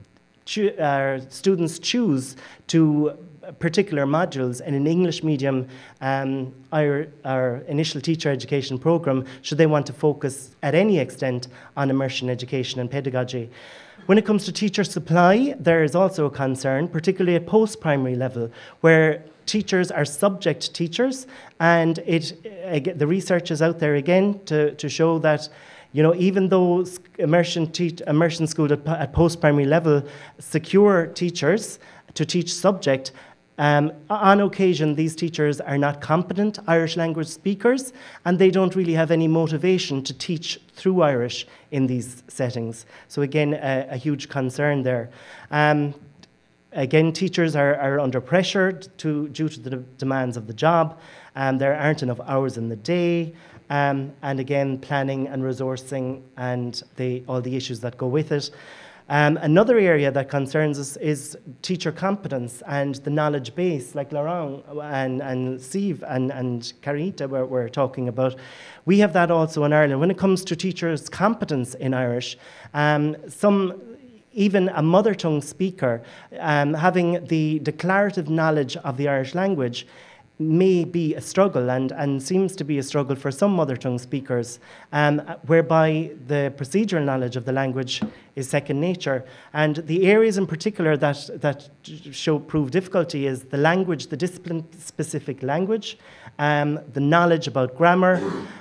cho uh, students choose to particular modules in an English medium um, our, our initial teacher education program should they want to focus at any extent on immersion education and pedagogy. When it comes to teacher supply, there is also a concern, particularly at post-primary level, where teachers are subject teachers, and it, uh, the research is out there again to, to show that you know, even though immersion, immersion school at, at post-primary level secure teachers to teach subject, Um, on occasion, these teachers are not competent Irish language speakers, and they don't really have any motivation to teach through Irish in these settings. So again, a, a huge concern there. Um, again, teachers are, are under pressure to, due to the demands of the job. Um, there aren't enough hours in the day. Um, and again, planning and resourcing and the, all the issues that go with it. Um, another area that concerns us is teacher competence and the knowledge base, like Laurent and, and Steve and, and Carita were, were talking about. We have that also in Ireland. When it comes to teachers' competence in Irish, um, some, even a mother tongue speaker, um, having the declarative knowledge of the Irish language may be a struggle, and, and seems to be a struggle for some mother tongue speakers, um, whereby the procedural knowledge of the language is second nature. And the areas in particular that, that show prove difficulty is the language, the discipline-specific language, um, the knowledge about grammar,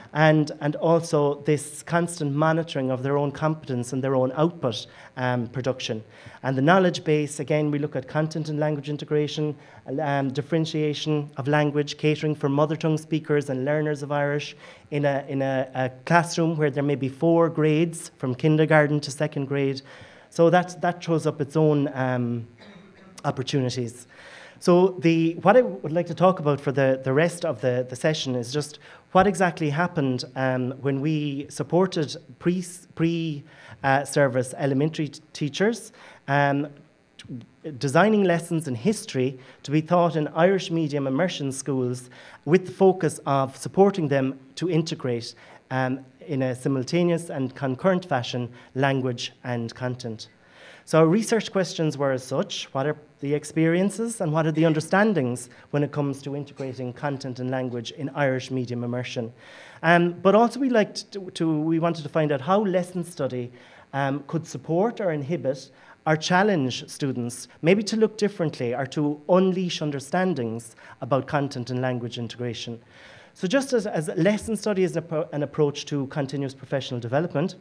and, and also this constant monitoring of their own competence and their own output um, production. And the knowledge base, again, we look at content and language integration, um, differentiation of language, catering for mother tongue speakers and learners of Irish in, a, in a, a classroom where there may be four grades from kindergarten to second grade. So that, that throws up its own um, opportunities. So the, what I would like to talk about for the, the rest of the, the session is just what exactly happened um, when we supported pre, pre uh, service elementary teachers um, designing lessons in history to be taught in Irish medium immersion schools with the focus of supporting them to integrate um, in a simultaneous and concurrent fashion language and content. So our research questions were as such: what are the experiences and what are the understandings when it comes to integrating content and language in Irish medium immersion? Um, but also we liked to, to, we wanted to find out how lesson study um, could support or inhibit or challenge students, maybe to look differently or to unleash understandings about content and language integration. So just as, as lesson study is an, appro an approach to continuous professional development,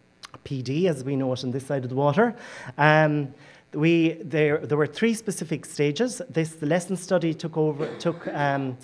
P D, as we know it on this side of the water. Um, we, there, there were three specific stages. This the lesson study took, over, took um,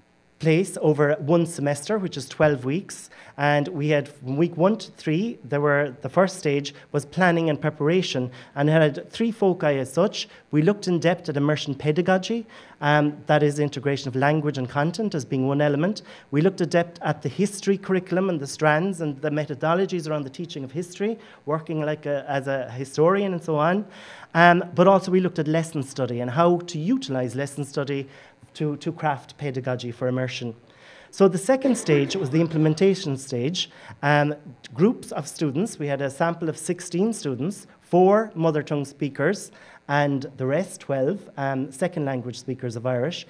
place over one semester, which is twelve weeks. And we had from week one to three, there were, the first stage was planning and preparation, and it had three foci as such. We looked in depth at immersion pedagogy, um, that is integration of language and content as being one element. We looked in depth at the history curriculum and the strands and the methodologies around the teaching of history, working like a, as a historian and so on. Um, but also we looked at lesson study and how to utilize lesson study to, to craft pedagogy for immersion. So the second stage was the implementation stage. Um, groups of students, we had a sample of sixteen students, four mother tongue speakers, and the rest, twelve, um, second language speakers of Irish.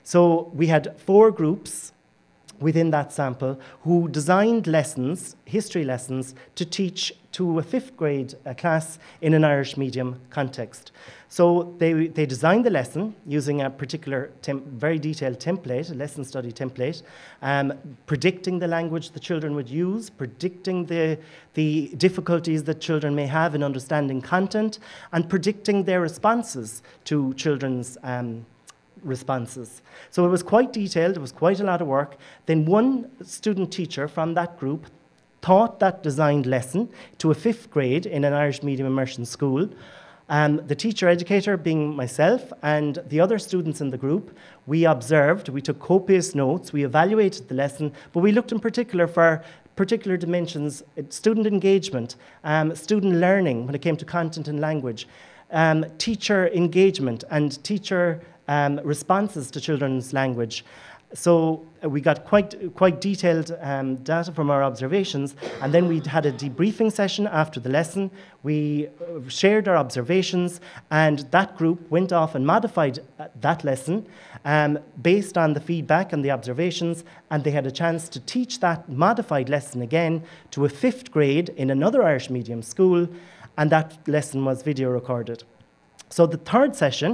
So we had four groups within that sample who designed lessons, history lessons, to teach to a fifth grade uh, class in an Irish medium context. So they, they designed the lesson using a particular, very detailed template, a lesson study template, um, predicting the language the children would use, predicting the, the difficulties that children may have in understanding content, and predicting their responses to children's um, responses. So it was quite detailed, it was quite a lot of work. Then one student teacher from that group taught that designed lesson to a fifth grade in an Irish medium immersion school. Um, the teacher educator being myself and the other students in the group, we observed, we took copious notes, we evaluated the lesson, but we looked in particular for particular dimensions: student engagement, um, student learning when it came to content and language, um, teacher engagement and teacher Um, responses to children's language. So uh, we got quite, quite detailed um, data from our observations, and then we had a debriefing session after the lesson. We uh, shared our observations, and that group went off and modified uh, that lesson um, based on the feedback and the observations, and they had a chance to teach that modified lesson again to a fifth grade in another Irish medium school, and that lesson was video recorded. So the third session,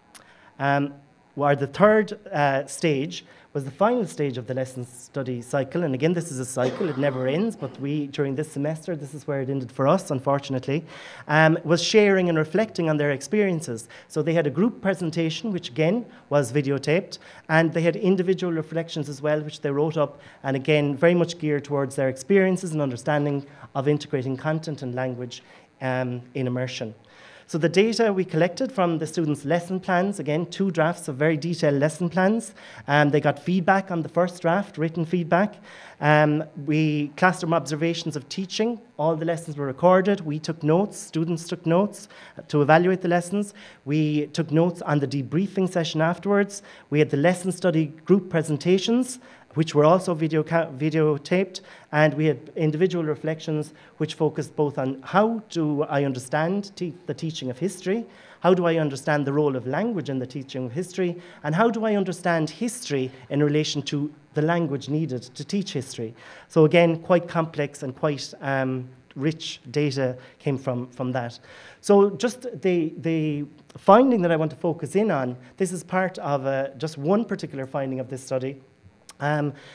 Um, where the third uh, stage was the final stage of the lesson study cycle. And again, this is a cycle, it never ends, but we, during this semester, this is where it ended for us, unfortunately, um, was sharing and reflecting on their experiences. So they had a group presentation, which again was videotaped, and they had individual reflections as well, which they wrote up, and again, very much geared towards their experiences and understanding of integrating content and language um, in immersion. So the data we collected from the students' lesson plans, again, two drafts of very detailed lesson plans. Um, they got feedback on the first draft, written feedback. Um, we classroom observations of teaching. All the lessons were recorded. We took notes. Students took notes to evaluate the lessons. We took notes on the debriefing session afterwards. We had the lesson study group presentations, which were also video videotaped, and we had individual reflections which focused both on how do I understand te the teaching of history, how do I understand the role of language in the teaching of history, and how do I understand history in relation to the language needed to teach history. So again, quite complex and quite um, rich data came from, from that. So just the, the finding that I want to focus in on, this is part of uh, just one particular finding of this study. Um,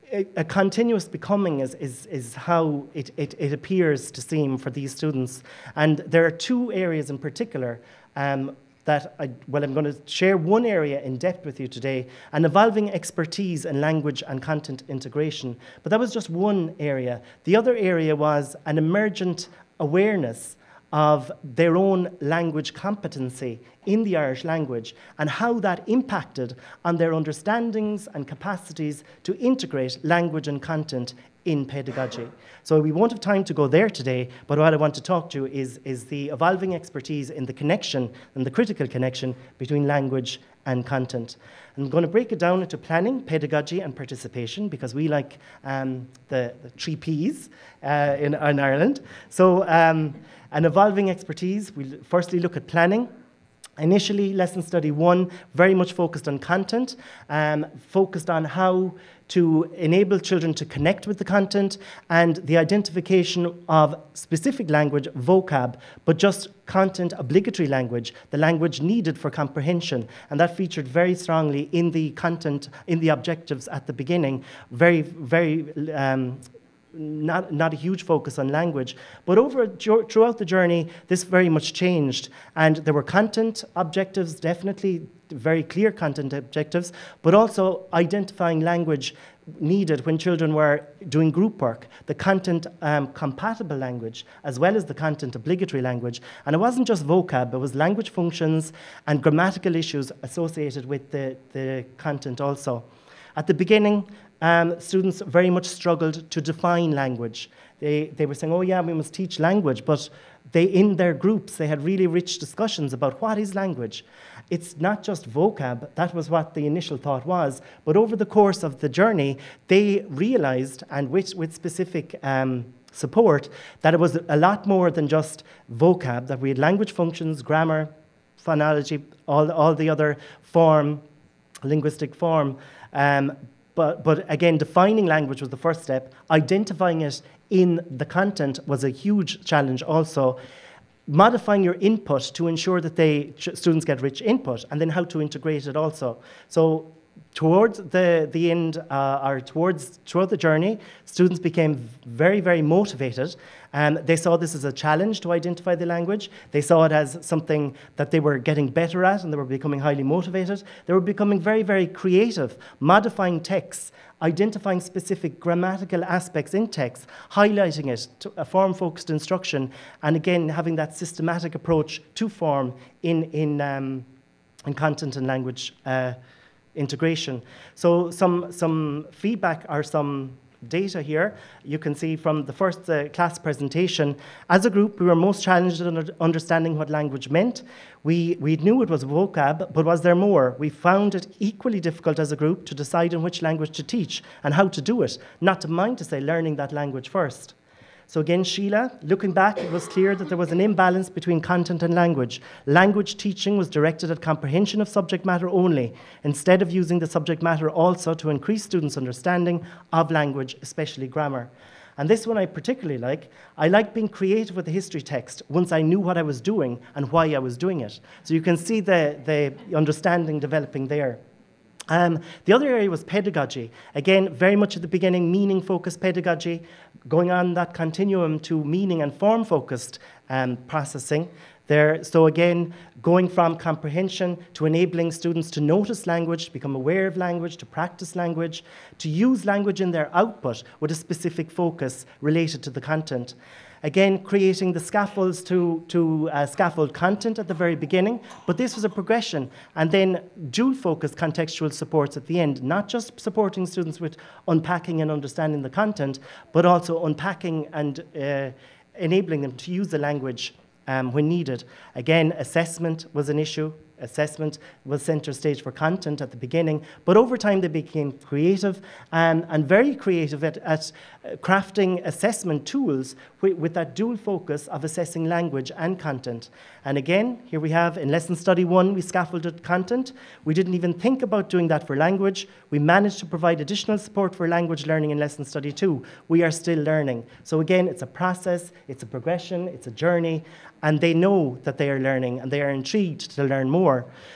a, a continuous becoming is, is, is how it, it, it appears to seem for these students. And there are two areas in particular um, that, I, well, I'm going to share one area in depth with you today, an evolving expertise in language and content integration. But that was just one area. The other area was an emergent awareness of their own language competency in the Irish language and how that impacted on their understandings and capacities to integrate language and content in pedagogy. So we won't have time to go there today, but what I want to talk to is, is the evolving expertise in the connection and the critical connection between language and content. I'm going to break it down into planning, pedagogy, and participation, because we like um, the, the three Ps uh, in, in Ireland. So um, an evolving expertise, we'll firstly look at planning. Initially, lesson study one, very much focused on content, um, focused on how to enable children to connect with the content and the identification of specific language, vocab, but just content obligatory language, the language needed for comprehension. And that featured very strongly in the content, in the objectives at the beginning, very, very um, Not, not a huge focus on language. But over throughout the journey, this very much changed. And there were content objectives, definitely very clear content objectives, but also identifying language needed when children were doing group work, the content um, compatible language, as well as the content obligatory language. And it wasn't just vocab, it was language functions and grammatical issues associated with the, the content also. At the beginning, Um, students very much struggled to define language. They, they were saying, oh yeah, we must teach language, but they, in their groups, they had really rich discussions about what is language. It's not just vocab, that was what the initial thought was, but over the course of the journey, they realized, and with, with specific um, support, that it was a lot more than just vocab, that we had language functions, grammar, phonology, all, all the other form, linguistic form, um, But, but again, defining language was the first step. Identifying it in the content was a huge challenge also. Modifying your input to ensure that they, students get rich input, and then how to integrate it also. So towards the, the end, uh, or towards throughout the journey, students became very, very motivated. Um, they saw this as a challenge to identify the language. They saw it as something that they were getting better at, and they were becoming highly motivated. They were becoming very, very creative, modifying texts, identifying specific grammatical aspects in text, highlighting it to a form-focused instruction, and again, having that systematic approach to form in, in, um, in content and language uh, integration. So some, some feedback or some data here, you can see from the first uh, class presentation. As a group, we were most challenged in understanding what language meant. We, we knew it was vocab, but was there more? We found it equally difficult as a group to decide in which language to teach and how to do it, not to mind to say learning that language first. So again, Ceallaigh, looking back, it was clear that there was an imbalance between content and language. Language teaching was directed at comprehension of subject matter only, instead of using the subject matter also to increase students' understanding of language, especially grammar. And this one I particularly like. I like being creative with the history text once I knew what I was doing and why I was doing it. So you can see the, the understanding developing there. Um, the other area was pedagogy. Again, very much at the beginning, meaning-focused pedagogy, going on that continuum to meaning and form-focused um, processing. There, so again, going from comprehension to enabling students to notice language, to become aware of language, to practice language, to use language in their output with a specific focus related to the content. Again, creating the scaffolds to, to uh, scaffold content at the very beginning, but this was a progression. And then dual-focused contextual supports at the end, not just supporting students with unpacking and understanding the content, but also unpacking and uh, enabling them to use the language um, when needed. Again, assessment was an issue. Assessment was center stage for content at the beginning, but over time they became creative and, and very creative at, at crafting assessment tools with, with that dual focus of assessing language and content. And again, here we have in lesson study one, we scaffolded content. We didn't even think about doing that for language. We managed to provide additional support for language learning in lesson study two. We are still learning. So again, it's a process, it's a progression, it's a journey, and they know that they are learning and they are intrigued to learn more.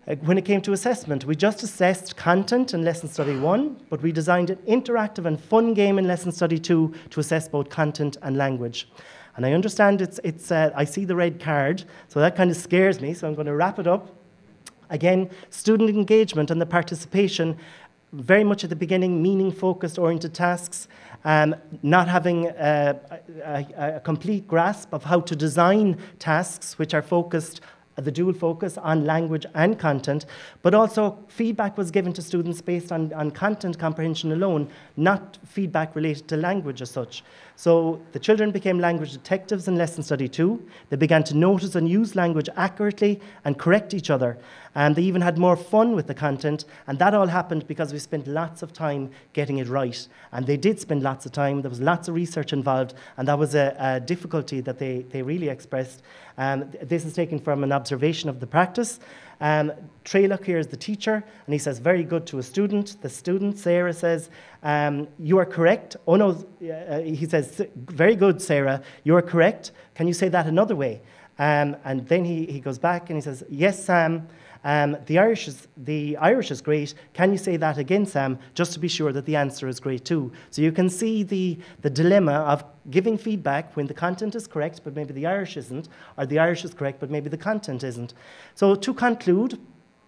Uh, when it came to assessment, we just assessed content in Lesson Study one, but we designed an interactive and fun game in Lesson Study two to assess both content and language. And I understand it's, it's uh, I see the red card, so that kind of scares me, so I'm going to wrap it up. Again, student engagement and the participation, very much at the beginning, meaning-focused, oriented tasks, um, not having a, a, a complete grasp of how to design tasks which are focused, the dual focus on language and content, but also feedback was given to students based on, on content comprehension alone, not feedback related to language as such. So the children became language detectives in Lesson Study two. They began to notice and use language accurately and correct each other. And they even had more fun with the content, and that all happened because we spent lots of time getting it right. And they did spend lots of time, there was lots of research involved, and that was a, a difficulty that they, they really expressed. Um, this is taken from an observation of the practice. Um, Ceallaigh here is the teacher, and he says, very good to a student. The student, Sarah, says, um, you are correct. Oh no, uh, he says, very good, Sarah, you are correct. Can you say that another way? Um, and then he, he goes back and he says, yes, Sam. Um, the, Irish is, the Irish is great. Can you say that again, Sam, just to be sure that the answer is great too? So you can see the, the dilemma of giving feedback when the content is correct, but maybe the Irish isn't, or the Irish is correct, but maybe the content isn't. So to conclude,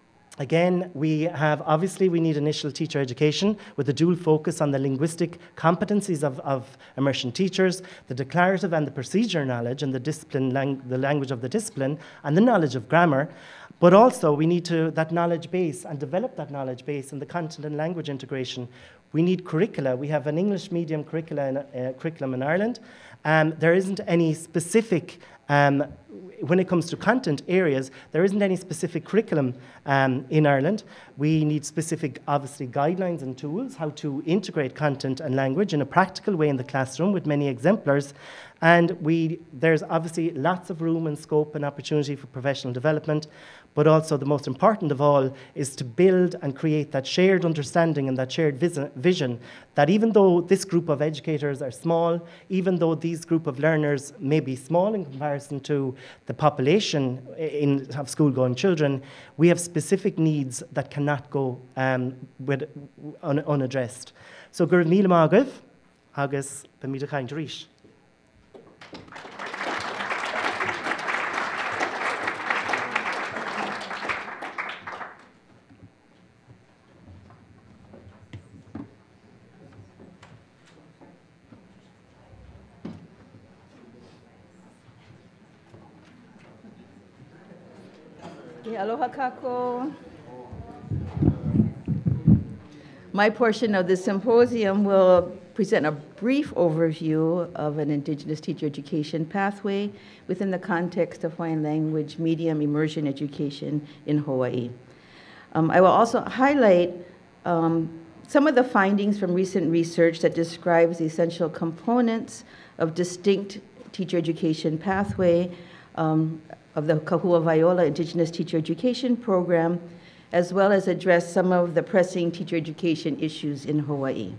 again, we have, obviously, we need initial teacher education with a dual focus on the linguistic competencies of, of immersion teachers, the declarative and the procedure knowledge, and the discipline, lang the language of the discipline, and the knowledge of grammar. But also, we need to, that knowledge base, and develop that knowledge base in the content and language integration. We need curricula. We have an English medium curricula in, uh, curriculum in Ireland. Um, there isn't any specific, um, when it comes to content areas, there isn't any specific curriculum um, in Ireland. We need specific, obviously, guidelines and tools, how to integrate content and language in a practical way in the classroom with many exemplars. And we, there's obviously lots of room and scope and opportunity for professional development, but also the most important of all is to build and create that shared understanding and that shared vision that even though this group of educators are small, even though these group of learners may be small in comparison to the population in, of school-going children, we have specific needs that cannot go um, with, un, unaddressed. So, gur míle mágah, agus ba míle chaint ríis. Aloha kako. My portion of the symposium will present a brief overview of an Indigenous teacher education pathway within the context of Hawaiian language medium immersion education in Hawaii. Um, I will also highlight um, some of the findings from recent research that describes the essential components of distinct teacher education pathway um, of the Kahua Viola Indigenous Teacher Education Program, as well as address some of the pressing teacher education issues in Hawaii.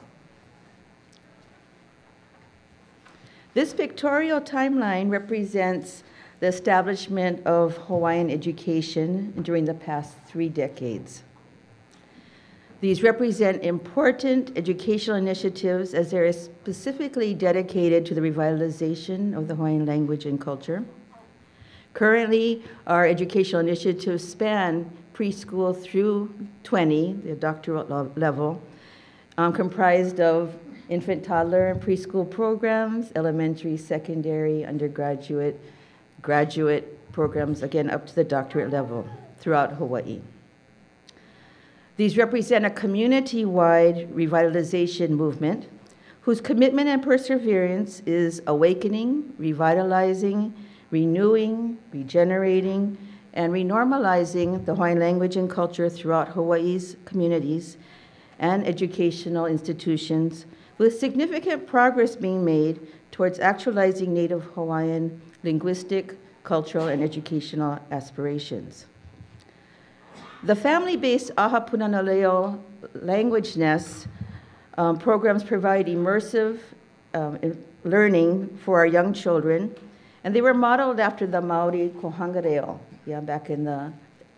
This pictorial timeline represents the establishment of Hawaiian education during the past three decades. These represent important educational initiatives as they are specifically dedicated to the revitalization of the Hawaiian language and culture. Currently, our educational initiatives span preschool through twenty, the doctoral level, um, comprised of infant, toddler, and preschool programs, elementary, secondary, undergraduate, graduate programs, again, up to the doctorate level throughout Hawaii. These represent a community-wide revitalization movement whose commitment and perseverance is awakening, revitalizing, renewing, regenerating, and renormalizing the Hawaiian language and culture throughout Hawaii's communities and educational institutions, with significant progress being made towards actualizing Native Hawaiian linguistic, cultural, and educational aspirations. The family-based Aha Punanaleo language nests um, programs provide immersive um, learning for our young children, and they were modeled after the Maori Kohangareo, yeah, back in the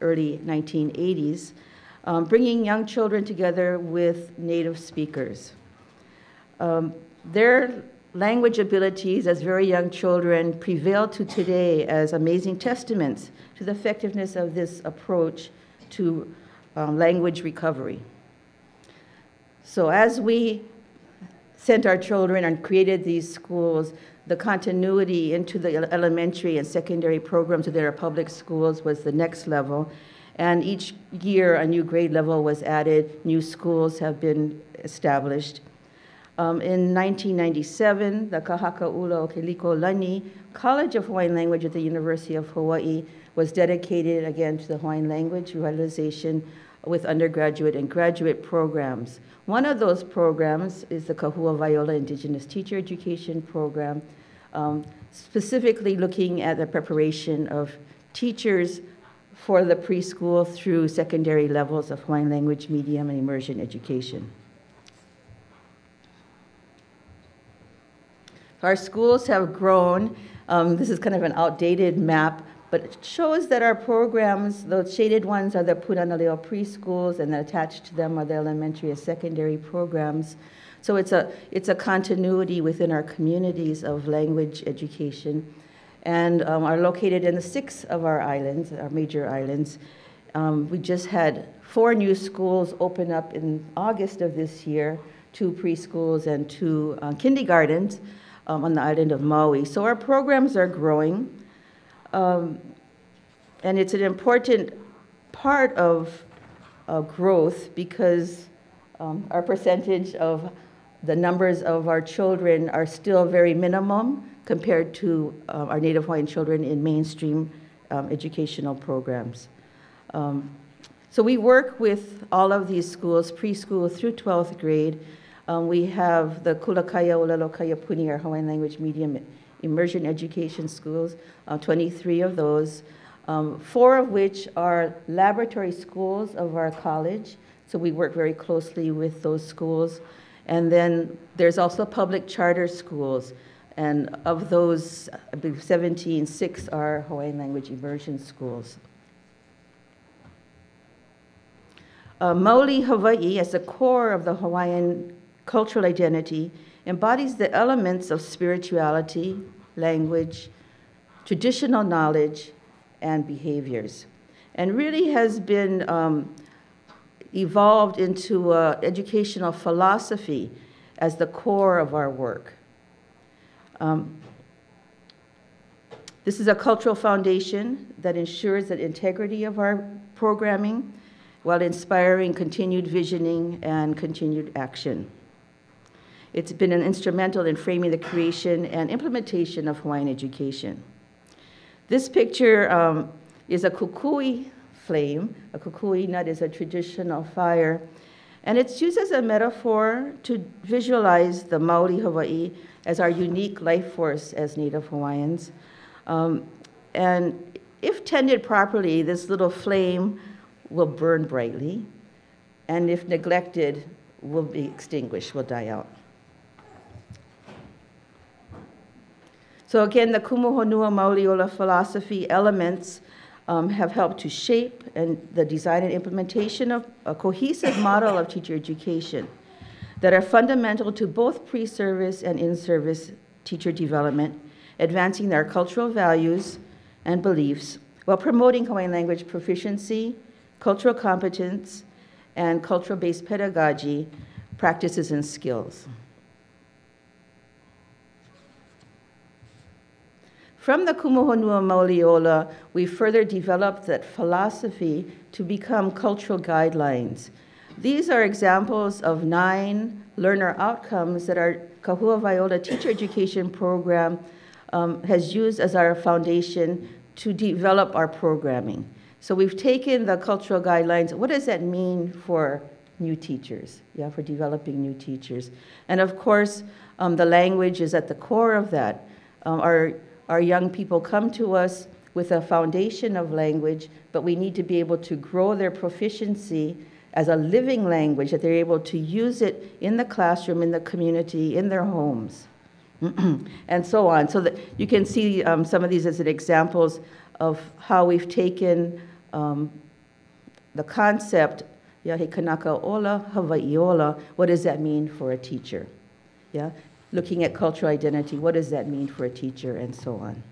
early nineteen eighties, um, bringing young children together with native speakers. Um, their language abilities as very young children prevail to today as amazing testaments to the effectiveness of this approach to um, language recovery. So as we sent our children and created these schools, the continuity into the elementary and secondary programs of their public schools was the next level. And each year a new grade level was added, new schools have been established. Um, in nineteen ninety-seven, the Kahaka'ula Keliko Lani College of Hawaiian Language at the University of Hawaii was dedicated again to the Hawaiian language revitalization with undergraduate and graduate programs. One of those programs is the Kahua Viola Indigenous Teacher Education Program, um, specifically looking at the preparation of teachers for the preschool through secondary levels of Hawaiian language, medium, and immersion education. Our schools have grown. Um, this is kind of an outdated map, but it shows that our programs, those shaded ones are the Punanaleo preschools, and attached to them are the elementary and secondary programs. So it's a, it's a continuity within our communities of language education, and um, are located in the six of our islands, our major islands. Um, we just had four new schools open up in August of this year, two preschools and two uh, kindergartens. Um, on the island of Maui. So our programs are growing, um, and it's an important part of uh, growth because um, our percentage of the numbers of our children are still very minimum compared to uh, our Native Hawaiian children in mainstream um, educational programs. Um, so we work with all of these schools, preschool through twelfth grade. Um, we have the Kulakaya Ulalokaya Puni, our Hawaiian language medium immersion education schools, uh, twenty-three of those, um, four of which are laboratory schools of our college. So we work very closely with those schools. And then there's also public charter schools. And of those, I believe seventeen, six are Hawaiian language immersion schools. Uh, Maoli Hawaii, as the core of the Hawaiian cultural identity, embodies the elements of spirituality, language, traditional knowledge, and behaviors, and really has been um, evolved into an educational philosophy as the core of our work. Um, this is a cultural foundation that ensures the integrity of our programming while inspiring continued visioning and continued action. It's been an instrumental in framing the creation and implementation of Hawaiian education. This picture um, is a kukui flame. A kukui nut is a traditional fire, and it's used as a metaphor to visualize the Maoli Hawaii as our unique life force as Native Hawaiians. Um, and if tended properly, this little flame will burn brightly, and if neglected, will be extinguished, will die out. So again, the Kumuhonua Maoliola philosophy elements um, have helped to shape and the design and implementation of a cohesive model of teacher education that are fundamental to both pre-service and in-service teacher development, advancing their cultural values and beliefs while promoting Hawaiian language proficiency, cultural competence, and cultural-based pedagogy practices and skills. From the Kumuhonua Maoliola, we further developed that philosophy to become cultural guidelines. These are examples of nine learner outcomes that our Kahua Viola teacher education program um, has used as our foundation to develop our programming. So we've taken the cultural guidelines. What does that mean for new teachers? Yeah, for developing new teachers. And of course, um, the language is at the core of that. Um, our Our young people come to us with a foundation of language, but we need to be able to grow their proficiency as a living language, that they're able to use it in the classroom, in the community, in their homes, and so on. So that you can see um, some of these as examples of how we've taken um, the concept, yeah, he kanaka ola, Hawaiiola, what does that mean for a teacher? Yeah, looking at cultural identity, what does that mean for a teacher, and so on.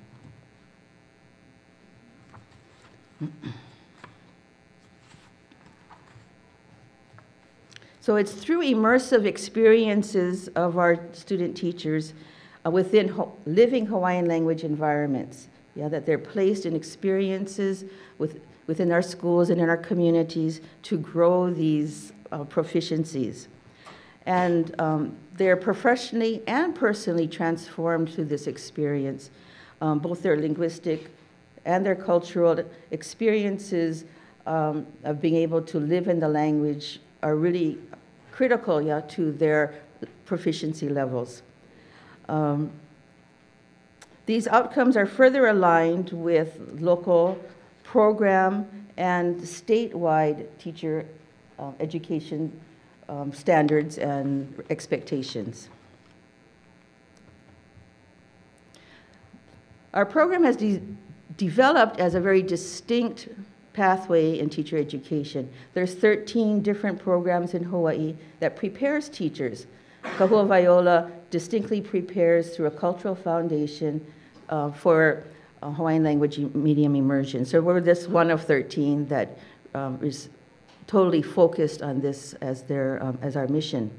So it's through immersive experiences of our student teachers uh, within ho living Hawaiian language environments, yeah, that they're placed in experiences with, within our schools and in our communities to grow these uh, proficiencies. And um, they're professionally and personally transformed through this experience. Um, both their linguistic and their cultural experiences um, of being able to live in the language are really critical, yeah, to their proficiency levels. Um, these outcomes are further aligned with local program and statewide teacher uh, education um, standards and expectations. Our program has de developed as a very distinct pathway in teacher education. There's thirteen different programs in Hawaii that prepares teachers. Kahua Viola distinctly prepares through a cultural foundation uh, for uh, Hawaiian language medium immersion. So we're this one of thirteen that um, is totally focused on this as, their, um, as our mission.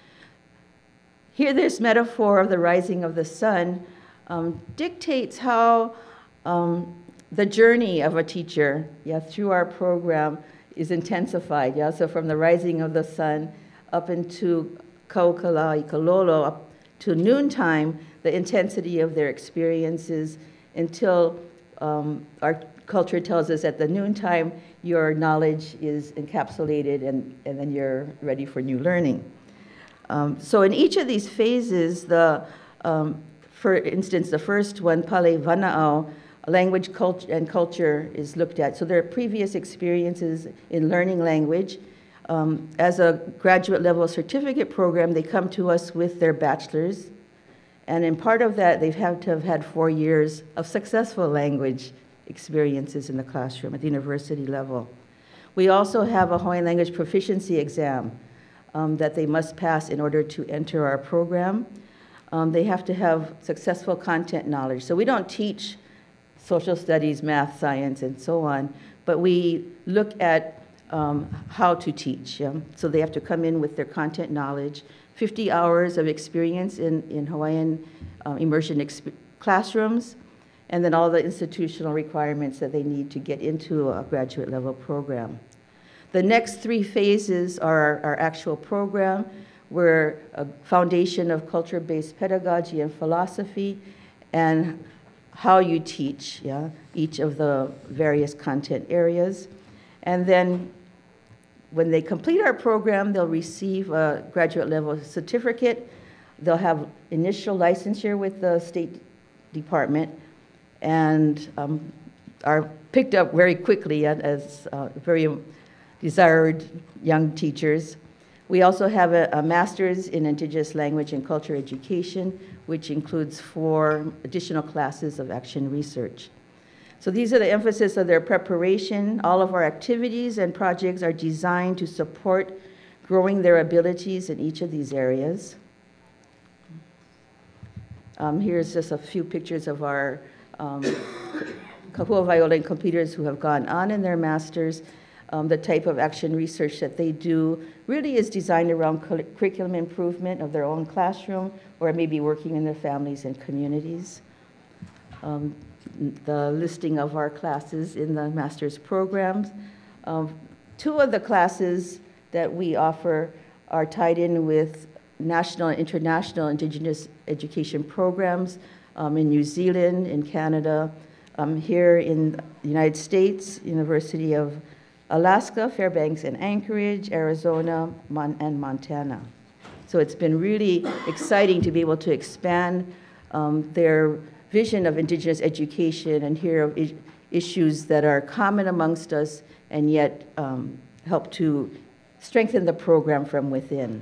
Here, this metaphor of the rising of the sun um, dictates how um, the journey of a teacher, yeah, through our program is intensified, yeah. So from the rising of the sun up into Kaukalai Kalolo, up to noontime, the intensity of their experiences until um, our culture tells us at the noontime your knowledge is encapsulated and, and then you're ready for new learning. Um, so in each of these phases, the, um, for instance, the first one, Pale Vana'au, language culture and culture is looked at. So their previous experiences in learning language. Um, as a graduate level certificate program, they come to us with their bachelor's. And in part of that, they've had to have had four years of successful language experiences in the classroom at the university level. We also have a Hawaiian language proficiency exam um, that they must pass in order to enter our program. Um, they have to have successful content knowledge. So we don't teach social studies, math, science, and so on, but we look at um, how to teach. Yeah? So they have to come in with their content knowledge, fifty hours of experience in, in Hawaiian uh, immersion exp classrooms, and then all the institutional requirements that they need to get into a graduate level program. The next three phases are our, our actual program. We're a foundation of culture-based pedagogy and philosophy, and how you teach, yeah, each of the various content areas. And then when they complete our program, they'll receive a graduate level certificate. They'll have initial licensure with the State Department and um, are picked up very quickly as uh, very desired young teachers. We also have a, a master's in Indigenous Language and Culture Education, which includes four additional classes of action research. So these are the emphasis of their preparation. All of our activities and projects are designed to support growing their abilities in each of these areas. Um, here's just a few pictures of our um, Kahua Viola completers who have gone on in their masters. Um, the type of action research that they do really is designed around curriculum improvement of their own classroom or maybe working in their families and communities. Um, the listing of our classes in the master's programs. Um, two of the classes that we offer are tied in with national and international Indigenous education programs um, in New Zealand, in Canada, um, here in the United States, University of Alaska, Fairbanks and Anchorage, Arizona, Mon and Montana. So it's been really exciting to be able to expand um, their vision of Indigenous education and hear of I issues that are common amongst us and yet um, help to strengthen the program from within.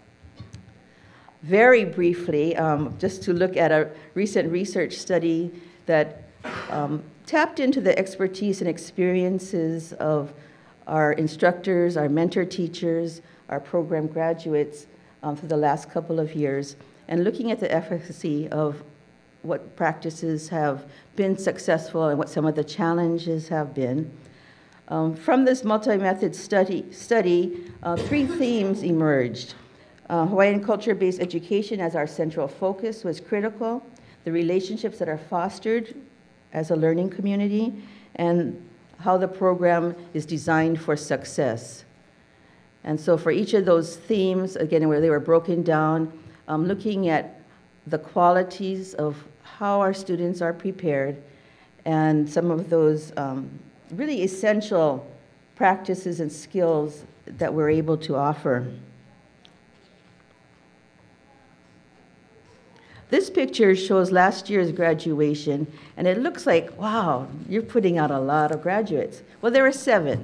Very briefly, um, just to look at a recent research study that um, tapped into the expertise and experiences of our instructors, our mentor teachers, our program graduates um, for the last couple of years, and looking at the efficacy of what practices have been successful and what some of the challenges have been. Um, from this multi-method study, study uh, three themes emerged. Uh, Hawaiian culture-based education as our central focus was critical, the relationships that are fostered as a learning community, and how the program is designed for success. And so for each of those themes, again, where they were broken down, um, looking at the qualities of how our students are prepared and some of those um, really essential practices and skills that we're able to offer. This picture shows last year's graduation, and it looks like, wow, you're putting out a lot of graduates. Well, there were seven.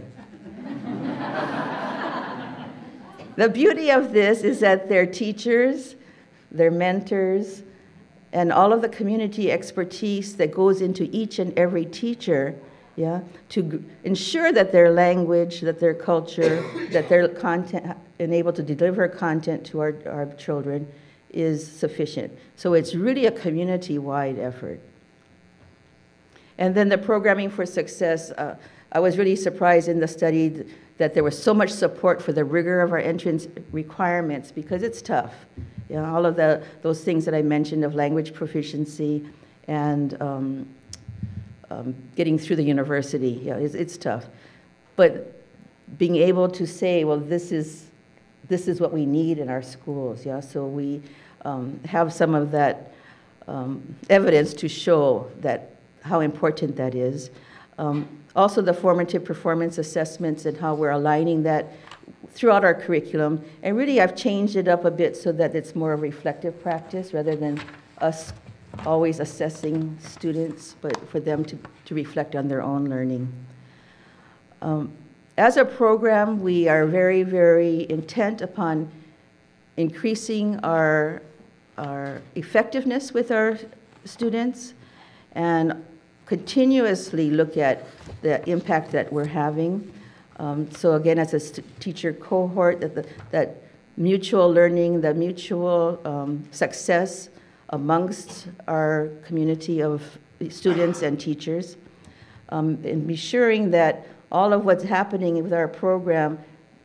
The beauty of this is that their teachers, their mentors, and all of the community expertise that goes into each and every teacher, yeah, to ensure that their language, that their culture, that their content, and able to deliver content to our, our children is sufficient. So it's really a community-wide effort. And then the programming for success, uh, I was really surprised in the study that there was so much support for the rigor of our entrance requirements, because it's tough. You know, all of the, those things that I mentioned of language proficiency and um, um, getting through the university, yeah, it's, it's tough. But being able to say, well, this is, this is what we need in our schools, yeah, so we um, have some of that um, evidence to show that how important that is. Um, also the formative performance assessments and how we're aligning that throughout our curriculum. And really I've changed it up a bit so that it's more of reflective practice rather than us always assessing students, but for them to, to reflect on their own learning. Um, as a program, we are very, very intent upon increasing our, our effectiveness with our students and continuously look at the impact that we're having. Um, so again, as a teacher cohort, that, the, that mutual learning, the mutual um, success amongst our community of students and teachers, um, and ensuring that all of what's happening with our program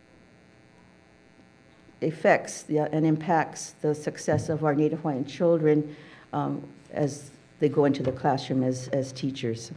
affects the, and impacts the success of our Native Hawaiian children um, as they go into the classroom as, as teachers.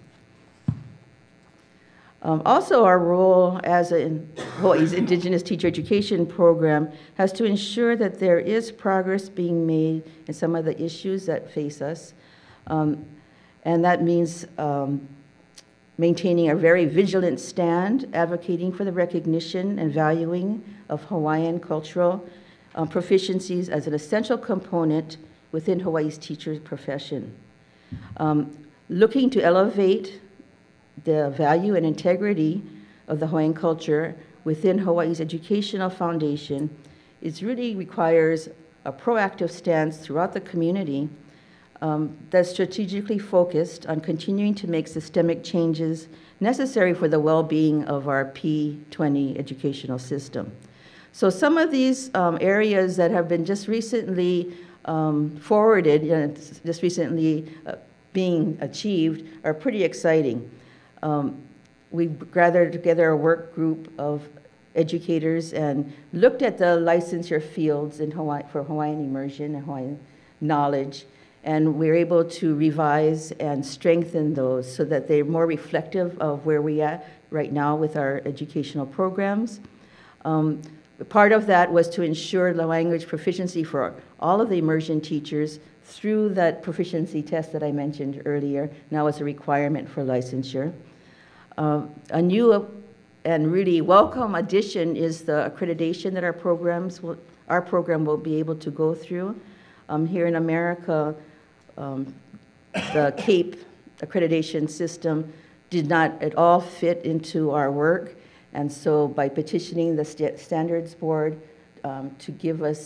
Um, also, our role as a Hawaii's Indigenous Teacher Education Program has to ensure that there is progress being made in some of the issues that face us. Um, and that means um, maintaining a very vigilant stand, advocating for the recognition and valuing of Hawaiian cultural um, proficiencies as an essential component within Hawaii's teacher profession. Um, looking to elevate the value and integrity of the Hawaiian culture within Hawaii's educational foundation is really requires a proactive stance throughout the community um, that's strategically focused on continuing to make systemic changes necessary for the well-being of our P twenty educational system. So some of these um, areas that have been just recently um, forwarded, you know, just recently uh, being achieved are pretty exciting. Um, we gathered together a work group of educators and looked at the licensure fields in Hawaii for Hawaiian immersion and Hawaiian knowledge, and we were able to revise and strengthen those so that they're more reflective of where we are right now with our educational programs. Um, part of that was to ensure the language proficiency for all of the immersion teachers through that proficiency test that I mentioned earlier, now as a requirement for licensure. Uh, a new and really welcome addition is the accreditation that our programs will, our program will be able to go through. Um, here in America, um, the CAPE accreditation system did not at all fit into our work, and so by petitioning the st standards board um, to give us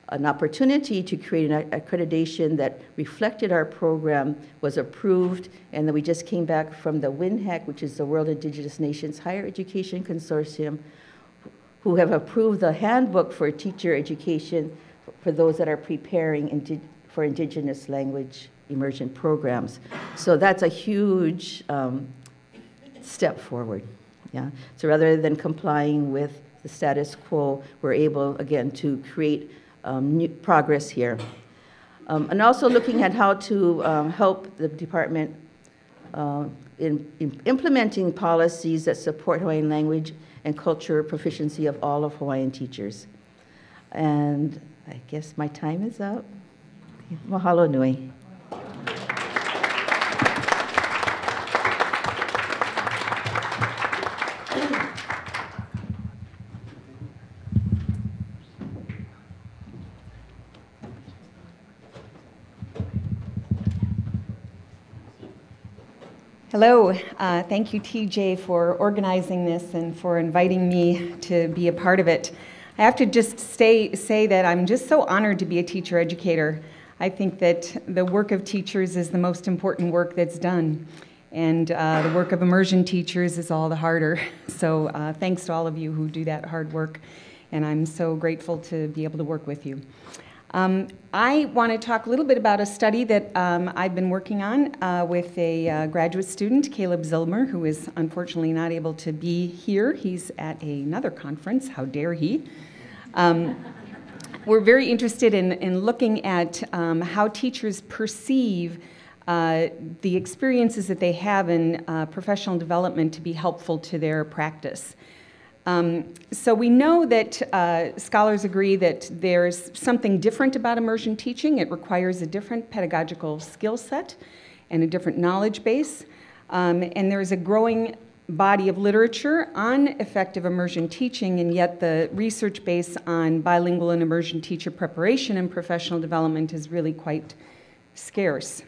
an opportunity to create an accreditation that reflected our program, was approved, and then we just came back from the W I N H E C, which is the World Indigenous Nations Higher Education Consortium, who have approved the handbook for teacher education for those that are preparing indi for Indigenous language immersion programs. So that's a huge um, step forward. Yeah. So rather than complying with the status quo, we're able, again, to create um, new progress here. Um, and also looking at how to um, help the department uh, in, in implementing policies that support Hawaiian language and culture proficiency of all of Hawaiian teachers. And I guess my time is up. Mahalo nui. Hello, uh, thank you T J for organizing this and for inviting me to be a part of it. I have to just stay, say that I'm just so honored to be a teacher educator. I think that the work of teachers is the most important work that's done, and uh, the work of immersion teachers is all the harder. So uh, thanks to all of you who do that hard work, and I'm so grateful to be able to work with you. Um, I want to talk a little bit about a study that um, I've been working on uh, with a uh, graduate student, Caleb Zilmer, who is unfortunately not able to be here. He's at another conference. How dare he? Um, we're very interested in, in looking at um, how teachers perceive uh, the experiences that they have in uh, professional development to be helpful to their practice. Um, so we know that uh, scholars agree that there's something different about immersion teaching. It requires a different pedagogical skill set and a different knowledge base. Um, and there's a growing body of literature on effective immersion teaching, and yet the research base on bilingual and immersion teacher preparation and professional development is really quite scarce.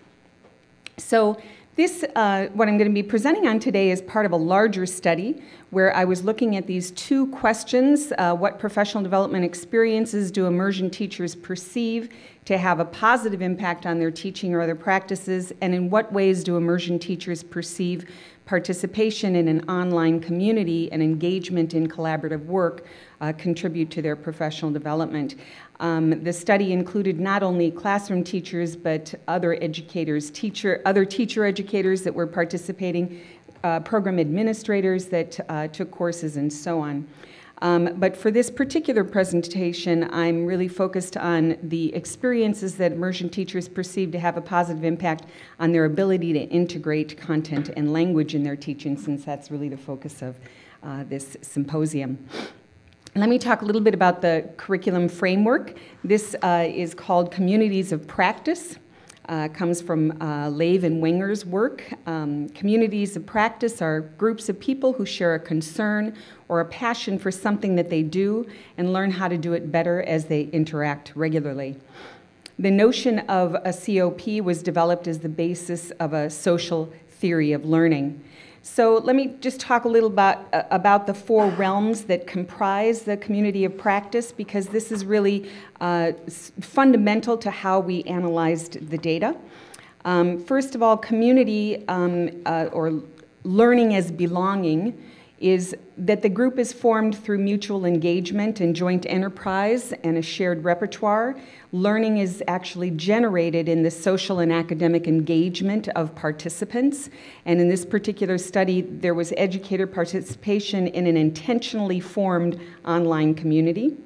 So this, uh, what I'm going to be presenting on today is part of a larger study where I was looking at these two questions. Uh, what professional development experiences do immersion teachers perceive to have a positive impact on their teaching or other practices, and in what ways do immersion teachers perceive participation in an online community and engagement in collaborative work uh, contribute to their professional development. Um, the study included not only classroom teachers, but other educators, teacher, other teacher educators that were participating, uh, program administrators that uh, took courses, and so on. Um, but for this particular presentation, I'm really focused on the experiences that immersion teachers perceive to have a positive impact on their ability to integrate content and language in their teaching, since that's really the focus of uh, this symposium. Let me talk a little bit about the curriculum framework. This uh, is called Communities of Practice. Uh, comes from uh, Ceallaigh and Wenger's work. Um, communities of practice are groups of people who share a concern or a passion for something that they do and learn how to do it better as they interact regularly. The notion of a C O P was developed as the basis of a social theory of learning. So let me just talk a little about, uh, about the four realms that comprise the community of practice, because this is really uh, fundamental to how we analyzed the data. Um, first of all, community um, uh, or learning as belonging is that the group is formed through mutual engagement and joint enterprise and a shared repertoire. Learning is actually generated in the social and academic engagement of participants. And in this particular study, there was educator participation in an intentionally formed online community.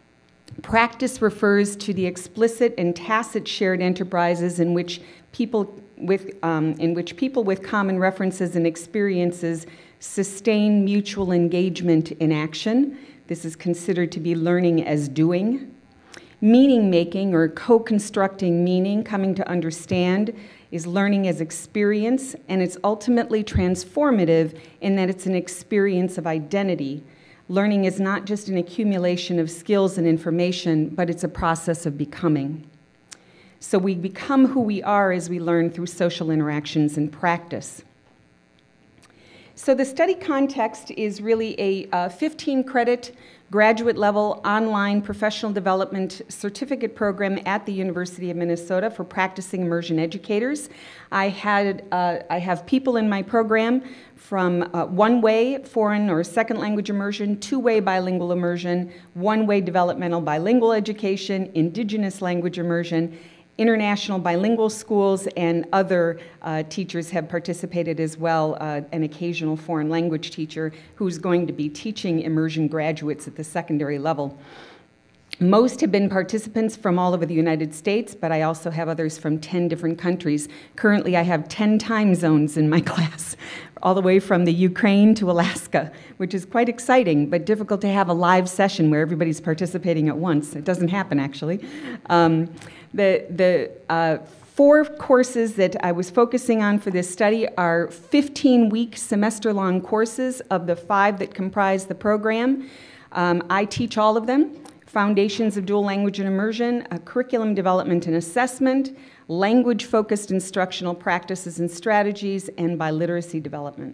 Practice refers to the explicit and tacit shared enterprises in which people with, um, in which people with common references and experiences sustain mutual engagement in action. This is considered to be learning as doing. Meaning making, or co-constructing meaning, coming to understand, is learning as experience, and it's ultimately transformative in that it's an experience of identity. Learning is not just an accumulation of skills and information, but it's a process of becoming. So we become who we are as we learn through social interactions and practice. So the study context is really a fifteen credit graduate level online professional development certificate program at the University of Minnesota for practicing immersion educators. I, had, uh, I have people in my program from uh, one-way foreign or second language immersion, two-way bilingual immersion, one-way developmental bilingual education, indigenous language immersion, international bilingual schools, and other uh, teachers have participated as well, uh, an occasional foreign language teacher who's going to be teaching immersion graduates at the secondary level. Most have been participants from all over the United States, but I also have others from ten different countries. Currently, I have ten time zones in my class, all the way from the Ukraine to Alaska, which is quite exciting, but difficult to have a live session where everybody's participating at once. It doesn't happen, actually. Um, the the uh, four courses that I was focusing on for this study are fifteen-week semester-long courses of the five that comprise the program. Um, I teach all of them. Foundations of Dual Language and Immersion, uh, Curriculum Development and Assessment, Language-Focused Instructional Practices and Strategies, and Biliteracy Development.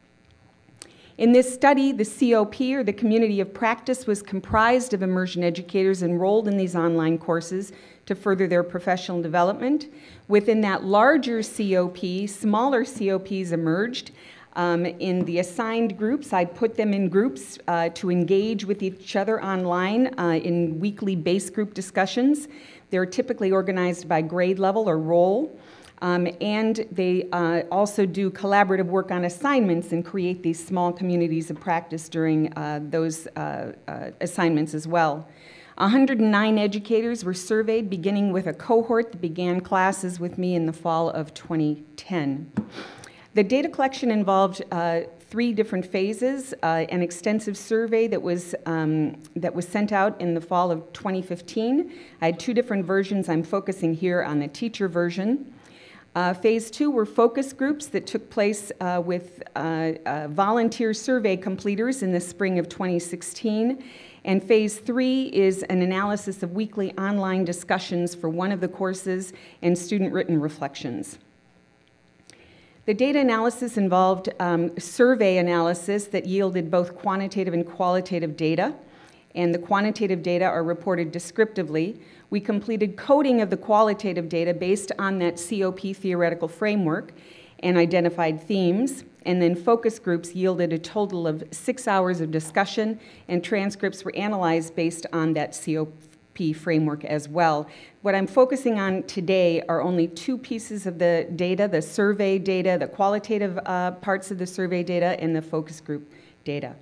In this study, the C O P, or the Community of Practice, was comprised of immersion educators enrolled in these online courses to further their professional development. Within that larger C O P, smaller C O Ps emerged. Um, in the assigned groups, I put them in groups uh, to engage with each other online uh, in weekly base group discussions. They're typically organized by grade level or role, um, and they uh, also do collaborative work on assignments and create these small communities of practice during uh, those uh, uh, assignments as well. one hundred nine educators were surveyed, beginning with a cohort that began classes with me in the fall of twenty ten. The data collection involved uh, three different phases, uh, an extensive survey that was, um, that was sent out in the fall of twenty fifteen. I had two different versions. I'm focusing here on the teacher version. Uh, phase two were focus groups that took place uh, with uh, uh, volunteer survey completers in the spring of twenty sixteen. And phase three is an analysis of weekly online discussions for one of the courses and student written reflections. The data analysis involved um, survey analysis that yielded both quantitative and qualitative data, and the quantitative data are reported descriptively. We completed coding of the qualitative data based on that C O P theoretical framework and identified themes, and then focus groups yielded a total of six hours of discussion, and transcripts were analyzed based on that C O P framework as well. What I'm focusing on today are only two pieces of the data, the survey data, the qualitative uh, parts of the survey data, and the focus group data.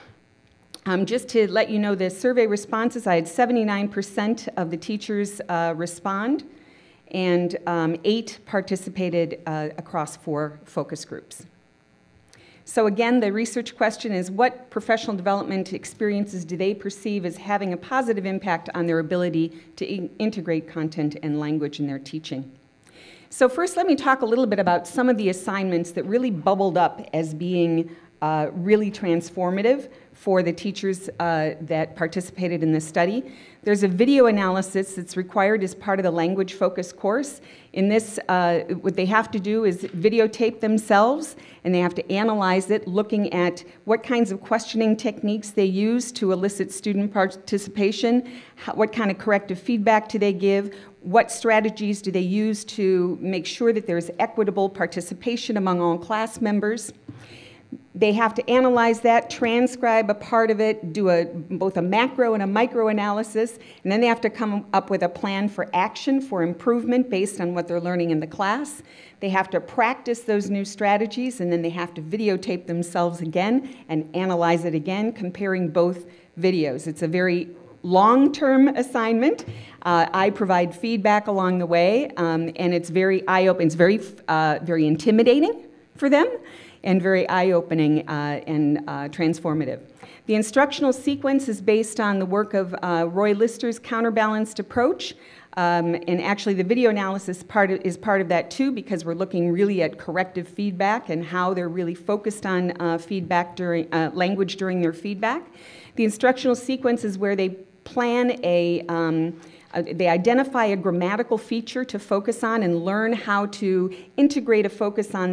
Um, just to let you know the survey responses, I had seventy-nine percent of the teachers uh, respond, and um, eight participated uh, across four focus groups. So again, the research question is, what professional development experiences do they perceive as having a positive impact on their ability to in integrate content and language in their teaching? So first, let me talk a little bit about some of the assignments that really bubbled up as being uh, really transformative for the teachers uh, that participated in this study. There's a video analysis that's required as part of the language focus course. In this, uh, what they have to do is videotape themselves, and they have to analyze it, looking at what kinds of questioning techniques they use to elicit student participation, how, what kind of corrective feedback do they give, what strategies do they use to make sure that there's equitable participation among all class members. They have to analyze that, transcribe a part of it, do a, both a macro and a micro analysis, and then they have to come up with a plan for action for improvement based on what they're learning in the class. They have to practice those new strategies, and then they have to videotape themselves again and analyze it again, comparing both videos. It's a very long-term assignment. Uh, I provide feedback along the way, um, and it's very eye-opening. It's very, uh, very intimidating for them, and very eye-opening uh, and uh, transformative. The instructional sequence is based on the work of uh, Roy Lister's counterbalanced approach, um, and actually the video analysis part of, is part of that too, because we're looking really at corrective feedback and how they're really focused on uh, feedback during, uh, language during their feedback. The instructional sequence is where they plan a, um, Uh, they identify a grammatical feature to focus on and learn how to integrate a focus on that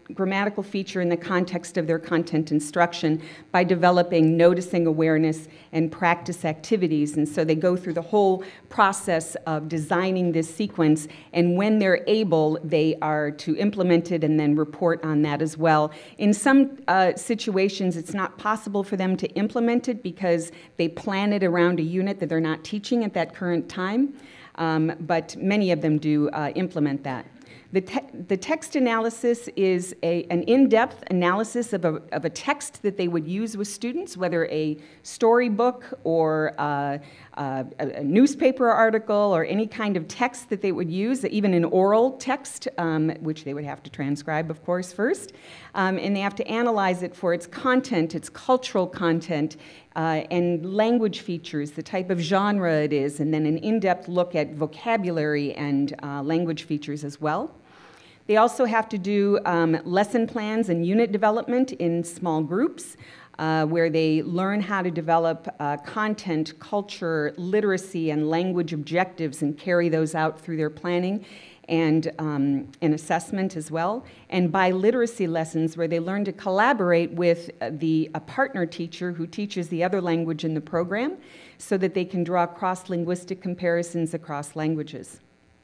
grammatical feature in the context of their content instruction by developing noticing awareness and practice activities. And so they go through the whole process of designing this sequence, and when they're able, they are to implement it and then report on that as well. In some uh, situations, it's not possible for them to implement it because they plan it around a unit that they're not teaching at that current time, um, but many of them do uh, implement that. The, te the text analysis is a, an in-depth analysis of a, of a text that they would use with students, whether a storybook or uh, uh, a, a newspaper article or any kind of text that they would use, even an oral text, um, which they would have to transcribe, of course, first. Um, and they have to analyze it for its content, its cultural content, uh, and language features, the type of genre it is, and then an in-depth look at vocabulary and uh, language features as well. They also have to do um, lesson plans and unit development in small groups uh, where they learn how to develop uh, content, culture, literacy, and language objectives and carry those out through their planning and, um, and assessment as well. And biliteracy lessons where they learn to collaborate with the, a partner teacher who teaches the other language in the program so that they can draw cross-linguistic comparisons across languages.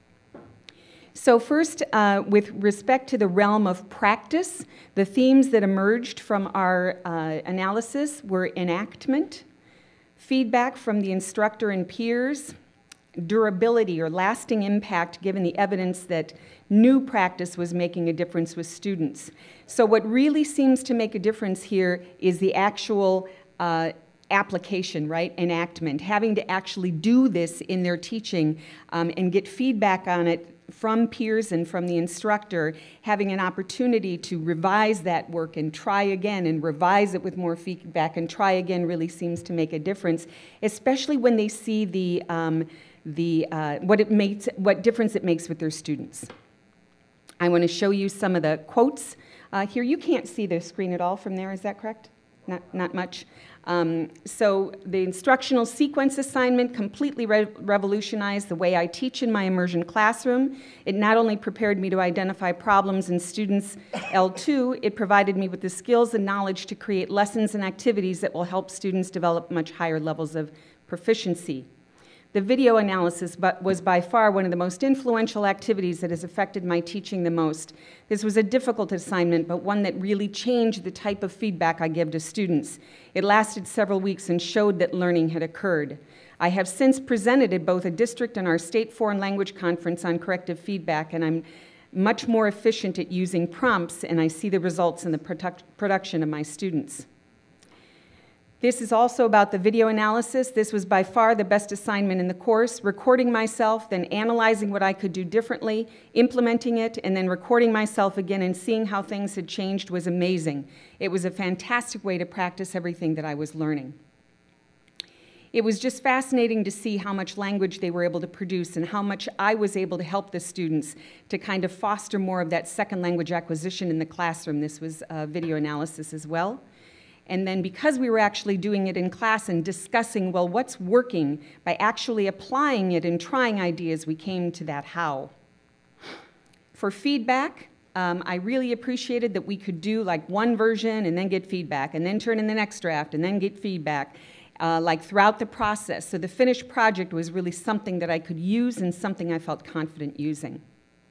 So first, uh, with respect to the realm of practice, the themes that emerged from our uh, analysis were enactment, feedback from the instructor and peers, durability or lasting impact given the evidence that new practice was making a difference with students. So what really seems to make a difference here is the actual uh, application, right, enactment, having to actually do this in their teaching um, and get feedback on it from peers and from the instructor, having an opportunity to revise that work and try again and revise it with more feedback and try again really seems to make a difference, especially when they see the, um, the, uh, what, it makes, what difference it makes with their students. I want to show you some of the quotes uh, here. You can't see the screen at all from there, is that correct? Not, not much. Um, so the instructional sequence assignment completely re revolutionized the way I teach in my immersion classroom. It not only prepared me to identify problems in students L two, it provided me with the skills and knowledge to create lessons and activities that will help students develop much higher levels of proficiency. The video analysis was by far one of the most influential activities that has affected my teaching the most. This was a difficult assignment, but one that really changed the type of feedback I give to students. It lasted several weeks and showed that learning had occurred. I have since presented at both a district and our state foreign language conference on corrective feedback, and I'm much more efficient at using prompts, and I see the results in the product production of my students. This is also about the video analysis. This was by far the best assignment in the course, recording myself, then analyzing what I could do differently, implementing it, and then recording myself again and seeing how things had changed was amazing. It was a fantastic way to practice everything that I was learning. It was just fascinating to see how much language they were able to produce and how much I was able to help the students to kind of foster more of that second language acquisition in the classroom. This was uh, video analysis as well. And then because we were actually doing it in class and discussing, well, what's working, by actually applying it and trying ideas, we came to that how. For feedback, um, I really appreciated that we could do like one version and then get feedback, and then turn in the next draft and then get feedback, uh, like throughout the process. So the finished project was really something that I could use and something I felt confident using.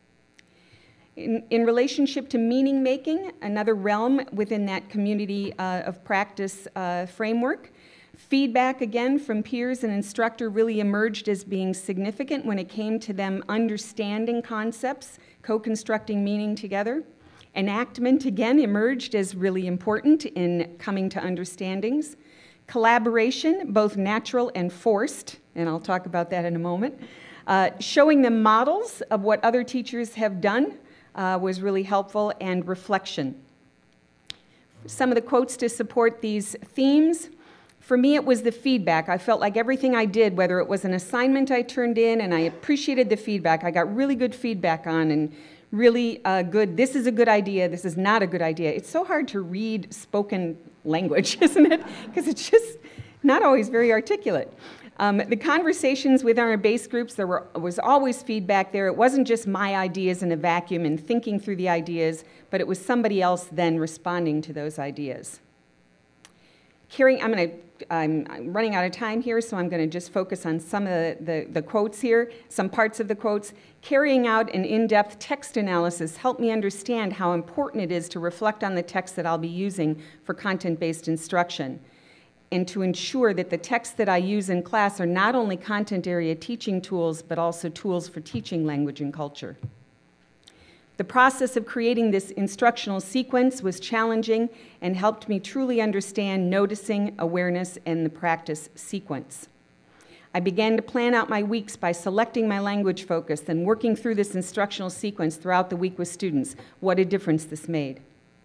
In, in relationship to meaning making, another realm within that community uh, of practice uh, framework, feedback again from peers and instructor really emerged as being significant when it came to them understanding concepts, co-constructing meaning together. Enactment again emerged as really important in coming to understandings. Collaboration, both natural and forced, and I'll talk about that in a moment. Uh, showing them models of what other teachers have done Uh, was really helpful, and reflection. Some of the quotes to support these themes. For me, it was the feedback. I felt like everything I did, whether it was an assignment I turned in, and I appreciated the feedback, I got really good feedback on, and really uh, good, this is a good idea, this is not a good idea. It's so hard to read spoken language, isn't it? Because it's just not always very articulate. Um, the conversations within our base groups, there were, was always feedback there. It wasn't just my ideas in a vacuum and thinking through the ideas, but it was somebody else then responding to those ideas. Carrying, I'm going to, I'm, I'm running out of time here, so I'm going to just focus on some of the, the, the quotes here, some parts of the quotes. Carrying out an in-depth text analysis helped me understand how important it is to reflect on the text that I'll be using for content-based instruction, and to ensure that the texts that I use in class are not only content area teaching tools, but also tools for teaching language and culture. The process of creating this instructional sequence was challenging and helped me truly understand noticing, awareness, and the practice sequence. I began to plan out my weeks by selecting my language focus and working through this instructional sequence throughout the week with students. What a difference this made.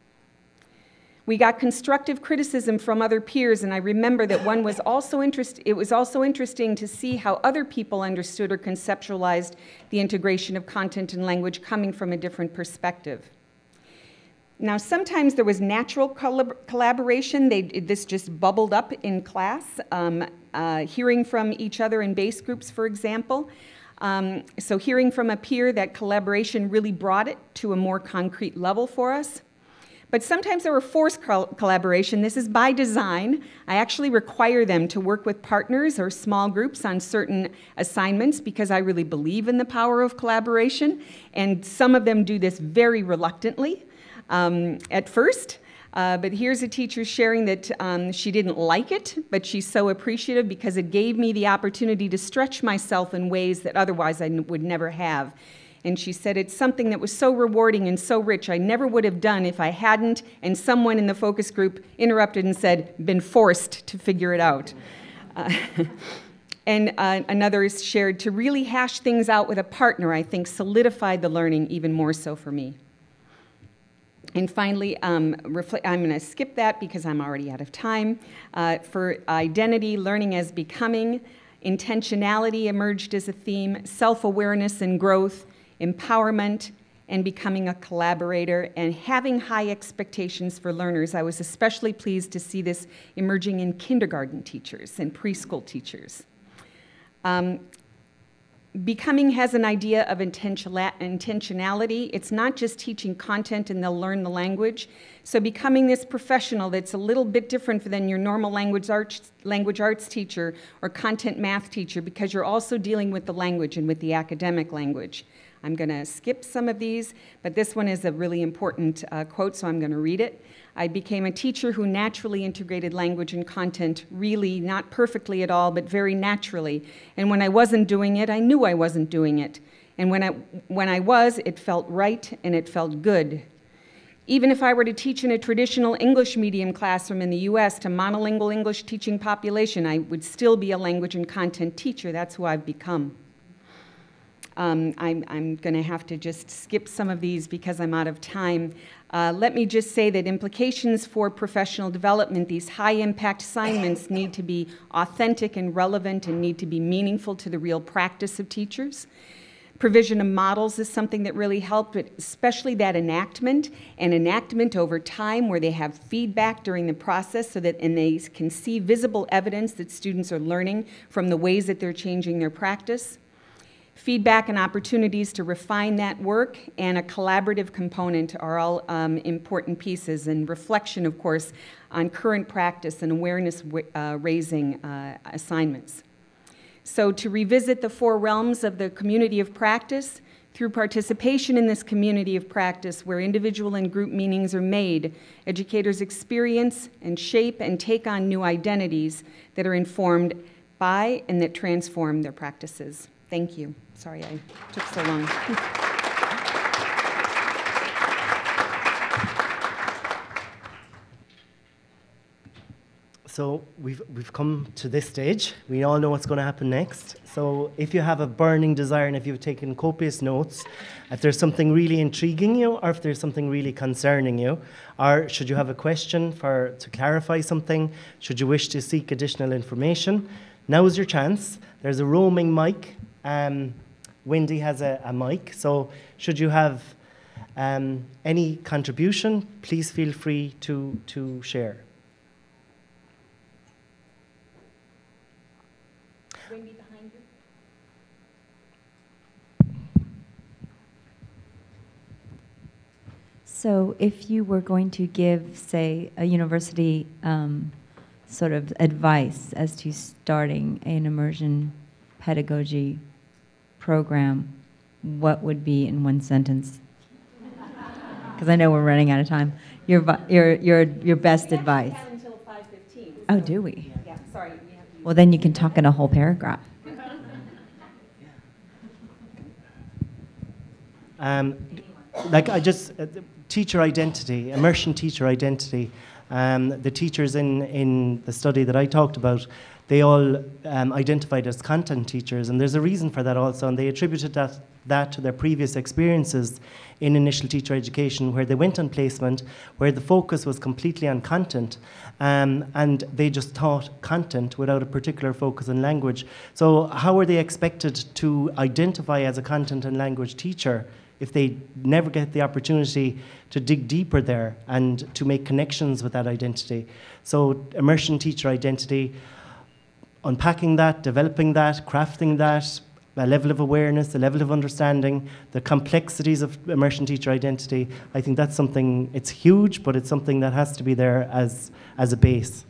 We got constructive criticism from other peers, and I remember that one was also interest, it was also interesting to see how other people understood or conceptualized the integration of content and language coming from a different perspective. Now, sometimes there was natural collab collaboration. They, this just bubbled up in class, um, uh, hearing from each other in base groups, for example. Um, so hearing from a peer, that collaboration really brought it to a more concrete level for us. But sometimes there were forced collaboration. This is by design. I actually require them to work with partners or small groups on certain assignments because I really believe in the power of collaboration. And some of them do this very reluctantly um, at first. Uh, but here's a teacher sharing that um, she didn't like it, but she's so appreciative because it gave me the opportunity to stretch myself in ways that otherwise I would never have. And she said, it's something that was so rewarding and so rich I never would have done if I hadn't, and someone in the focus group interrupted and said, been forced to figure it out. Uh, and uh, another is shared, to really hash things out with a partner, I think solidified the learning even more so for me. And finally, um, I'm going to skip that because I'm already out of time. Uh, for identity, learning as becoming, intentionality emerged as a theme, self-awareness and growth, empowerment, and becoming a collaborator, and having high expectations for learners. I was especially pleased to see this emerging in kindergarten teachers and preschool teachers. Um, becoming has an idea of intentionality. It's not just teaching content and they'll learn the language. So becoming this professional that's a little bit different than your normal language arts, language arts teacher or content math teacher, because you're also dealing with the language and with the academic language. I'm going to skip some of these, but this one is a really important uh, quote, so I'm going to read it. I became a teacher who naturally integrated language and content, really not perfectly at all, but very naturally. And when I wasn't doing it, I knew I wasn't doing it. And when I, when I was, it felt right and it felt good. Even if I were to teach in a traditional English medium classroom in the U S to monolingual English teaching population, I would still be a language and content teacher. That's who I've become. Um, I'm, I'm going to have to just skip some of these because I'm out of time. Uh, let me just say that implications for professional development, these high-impact assignments need to be authentic and relevant and need to be meaningful to the real practice of teachers. Provision of models is something that really helped, but especially that enactment, and enactment over time where they have feedback during the process so that and they can see visible evidence that students are learning from the ways that they're changing their practice. Feedback and opportunities to refine that work and a collaborative component are all um, important pieces, and reflection, of course, on current practice and awareness uh, raising uh, assignments. So to revisit the four realms of the community of practice, through participation in this community of practice where individual and group meanings are made, educators experience and shape and take on new identities that are informed by and that transform their practices. Thank you. Sorry I took so long. So we've, we've come to this stage. We all know what's going to happen next. So if you have a burning desire and if you've taken copious notes, if there's something really intriguing you or if there's something really concerning you, or should you have a question for, to clarify something, should you wish to seek additional information, now is your chance. There's a roaming mic. Um, Wendy has a, a mic, so should you have um, any contribution, please feel free to, to share. So if you were going to give, say, a university um, sort of advice as to starting an immersion pedagogy program, what would be in one sentence? Because I know we're running out of time. Your your your your best we advice. Have until five fifteen. Oh, do we? Yeah, sorry. We have to Well, then you can talk in a whole paragraph. Um, like I just, uh, teacher identity, immersion teacher identity. Um, the teachers in, in the study that I talked about, they all um, identified as content teachers, and there's a reason for that also, and they attributed that, that to their previous experiences in initial teacher education, where they went on placement, where the focus was completely on content, um, and they just taught content without a particular focus on language. So how are they expected to identify as a content and language teacher if they never get the opportunity to dig deeper there and to make connections with that identity? So immersion teacher identity, unpacking that, developing that, crafting that, a level of awareness, a level of understanding, the complexities of immersion teacher identity, I think that's something, it's huge, but it's something that has to be there as, as a base.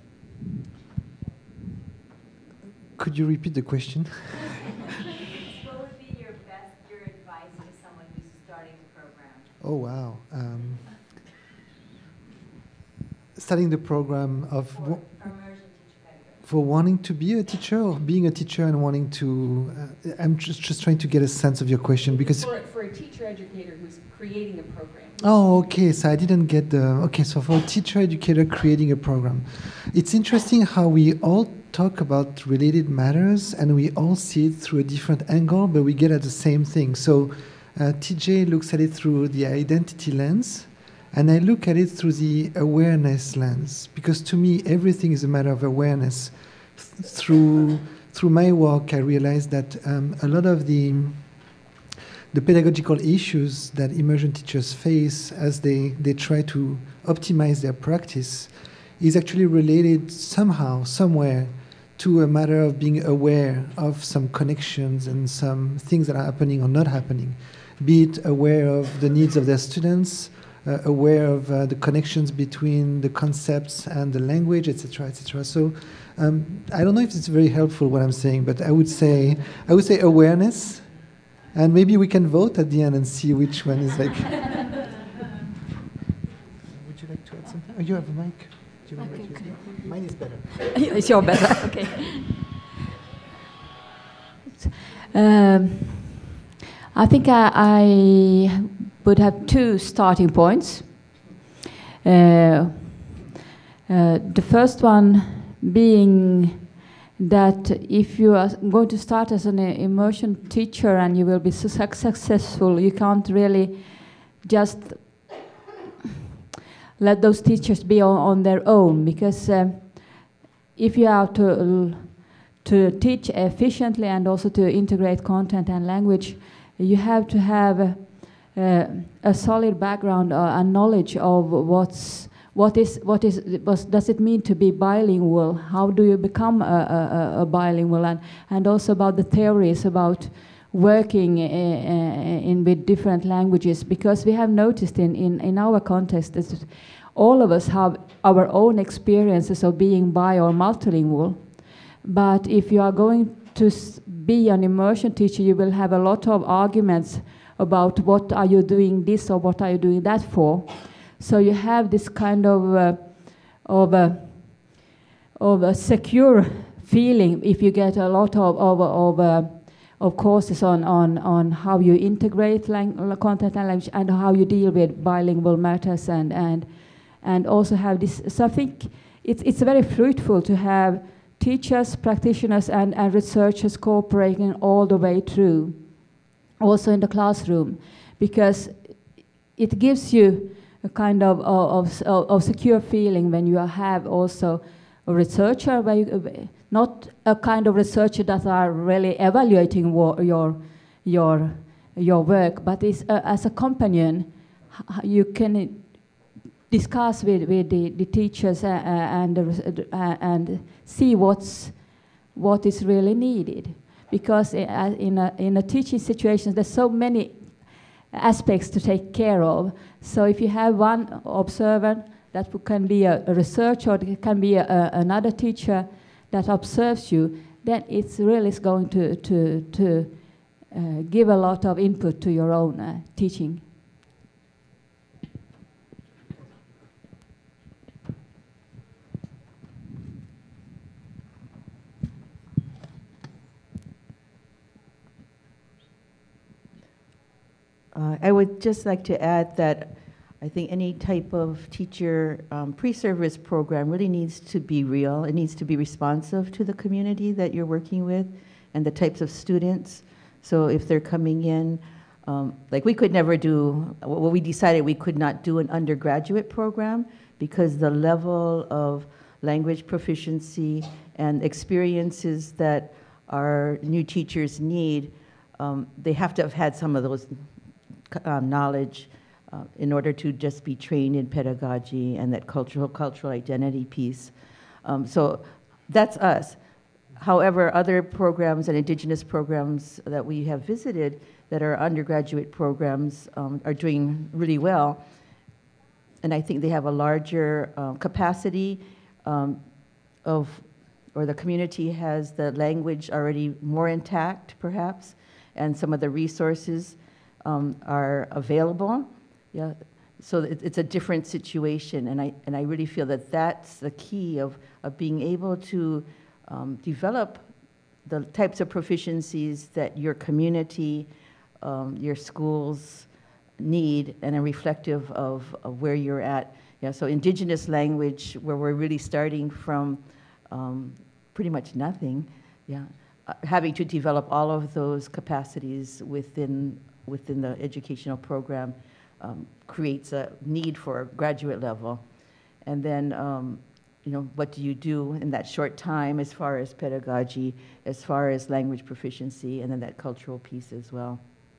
Could you repeat the question? What would be your best, your advice to someone who's starting the program? Oh, wow. Um, starting the program of... For immersion teacher pedagogy. For wanting to be a teacher, or being a teacher and wanting to... Uh, I'm just, just trying to get a sense of your question, because... For, for a teacher educator who's creating a program. Oh, okay, so I didn't get the... Okay, so for a teacher educator creating a program. It's interesting how we all talk about related matters and we all see it through a different angle, but we get at the same thing. So uh, T J looks at it through the identity lens, and I look at it through the awareness lens, because to me, everything is a matter of awareness. Th- through, through my work, I realized that um, a lot of the, the pedagogical issues that immersion teachers face as they, they try to optimize their practice is actually related somehow, somewhere, to a matter of being aware of some connections and some things that are happening or not happening. Be it aware of the needs of their students, Uh, aware of uh, the connections between the concepts and the language, et cetera, et cetera. So um, I don't know if it's very helpful what I'm saying, but I would say I would say awareness, and maybe we can vote at the end and see which one is like. Would you like to add something? Oh, you have a mic. Do you want Okay, to okay. use it? Mine is better. It's your better, okay. Um, I think I, I would have two starting points. Uh, uh, the first one being that if you are going to start as an immersion teacher and you will be so successful, you can't really just let those teachers be on, on their own, because uh, if you have to to teach efficiently and also to integrate content and language, you have to have a, uh, a solid background uh, and knowledge of what's what is what is what does it mean to be bilingual? How do you become a, a, a bilingual? And and also about the theories about working uh, in with different languages, because we have noticed in, in, in our context that all of us have our own experiences of being bi or multilingual. But if you are going to be an immersion teacher, you will have a lot of arguments about what are you doing this or what are you doing that for. So you have this kind of uh, of a of a secure feeling if you get a lot of of of, uh, of courses on on on how you integrate lang- content and language and how you deal with bilingual matters, and and and also have this. So I think it's it's very fruitful to have teachers, practitioners, and, and researchers cooperating all the way through, also in the classroom, because it gives you a kind of of, of, of secure feeling when you have also a researcher, where you, not a kind of researcher that are really evaluating wo- your your your work, but is uh, as a companion, you can discuss with, with the, the teachers uh, and the, uh, and see what's what is really needed, because in a, in a teaching situation there's so many aspects to take care of. So if you have one observer, that can be a, a researcher, or it can be a, a, another teacher that observes you, then it's really going to, to, to uh, give a lot of input to your own uh, teaching. Uh, I would just like to add that I think any type of teacher um, pre-service program really needs to be real. It needs to be responsive to the community that you're working with and the types of students. So if they're coming in, um, like we could never do, well, we decided we could not do an undergraduate program because the level of language proficiency and experiences that our new teachers need, um, they have to have had some of those um, knowledge Uh, in order to just be trained in pedagogy and that cultural cultural identity piece. Um, so that's us. However, other programs and indigenous programs that we have visited that are undergraduate programs um, are doing really well. And I think they have a larger um, capacity um, of, or the community has the language already more intact, perhaps, and some of the resources um, are available. Yeah, so it, it's a different situation, and I and I really feel that that's the key of of being able to um, develop the types of proficiencies that your community, um, your schools need, and are reflective of, of where you're at. Yeah, so indigenous language, where we're really starting from um, pretty much nothing. Yeah, uh, having to develop all of those capacities within within the educational program. Um, creates a need for a graduate level. And then, um, you know, what do you do in that short time as far as pedagogy, as far as language proficiency, and then that cultural piece as well?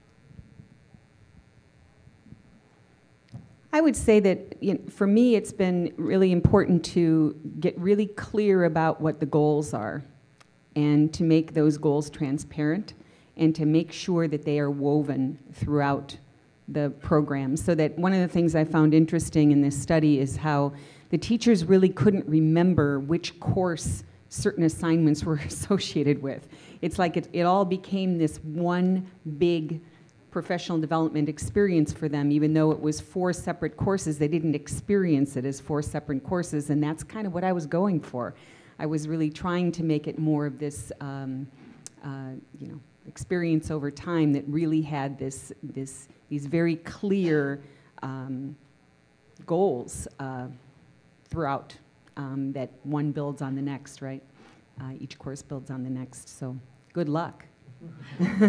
I would say that, you know, for me, it's been really important to get really clear about what the goals are and to make those goals transparent and to make sure that they are woven throughout the program. So that one of the things I found interesting in this study is how the teachers really couldn't remember which course certain assignments were associated with. It's like it, it all became this one big professional development experience for them, even though it was four separate courses. They didn't experience it as four separate courses, and that's kind of what I was going for. I was really trying to make it more of this, um, uh, you know, experience over time that really had this, this, these very clear um, goals uh, throughout, um, that one builds on the next, right? Uh, each course builds on the next, so good luck. Yeah,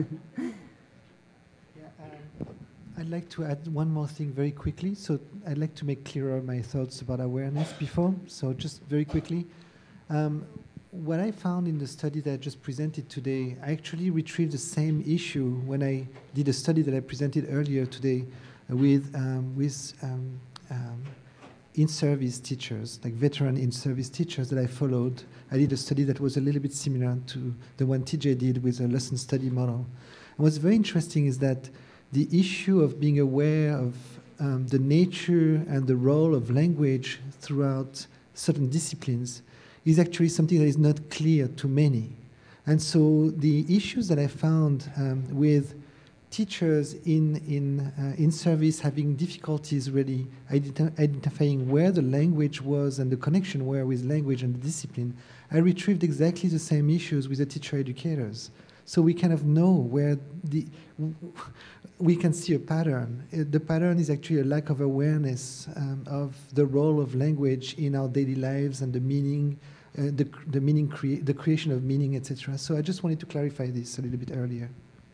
um, I'd like to add one more thing very quickly. So I'd like to make clearer my thoughts about awareness before. So just very quickly. Um, What I found in the study that I just presented today, I actually retrieved the same issue when I did a study that I presented earlier today uh, with, um, with um, um, in-service teachers, like veteran in-service teachers that I followed. I did a study that was a little bit similar to the one T J did with a lesson study model. And what's very interesting is that the issue of being aware of um, the nature and the role of language throughout certain disciplines is actually something that is not clear to many. And so the issues that I found um, with teachers in, in, uh, in service having difficulties really identi identifying where the language was and the connection were with language and the discipline, I retrieved exactly the same issues with the teacher educators. So we kind of know where the, we can see a pattern. Uh, the pattern is actually a lack of awareness um, of the role of language in our daily lives and the meaning, uh, the, the meaning, crea the creation of meaning, et cetera. So I just wanted to clarify this a little bit earlier.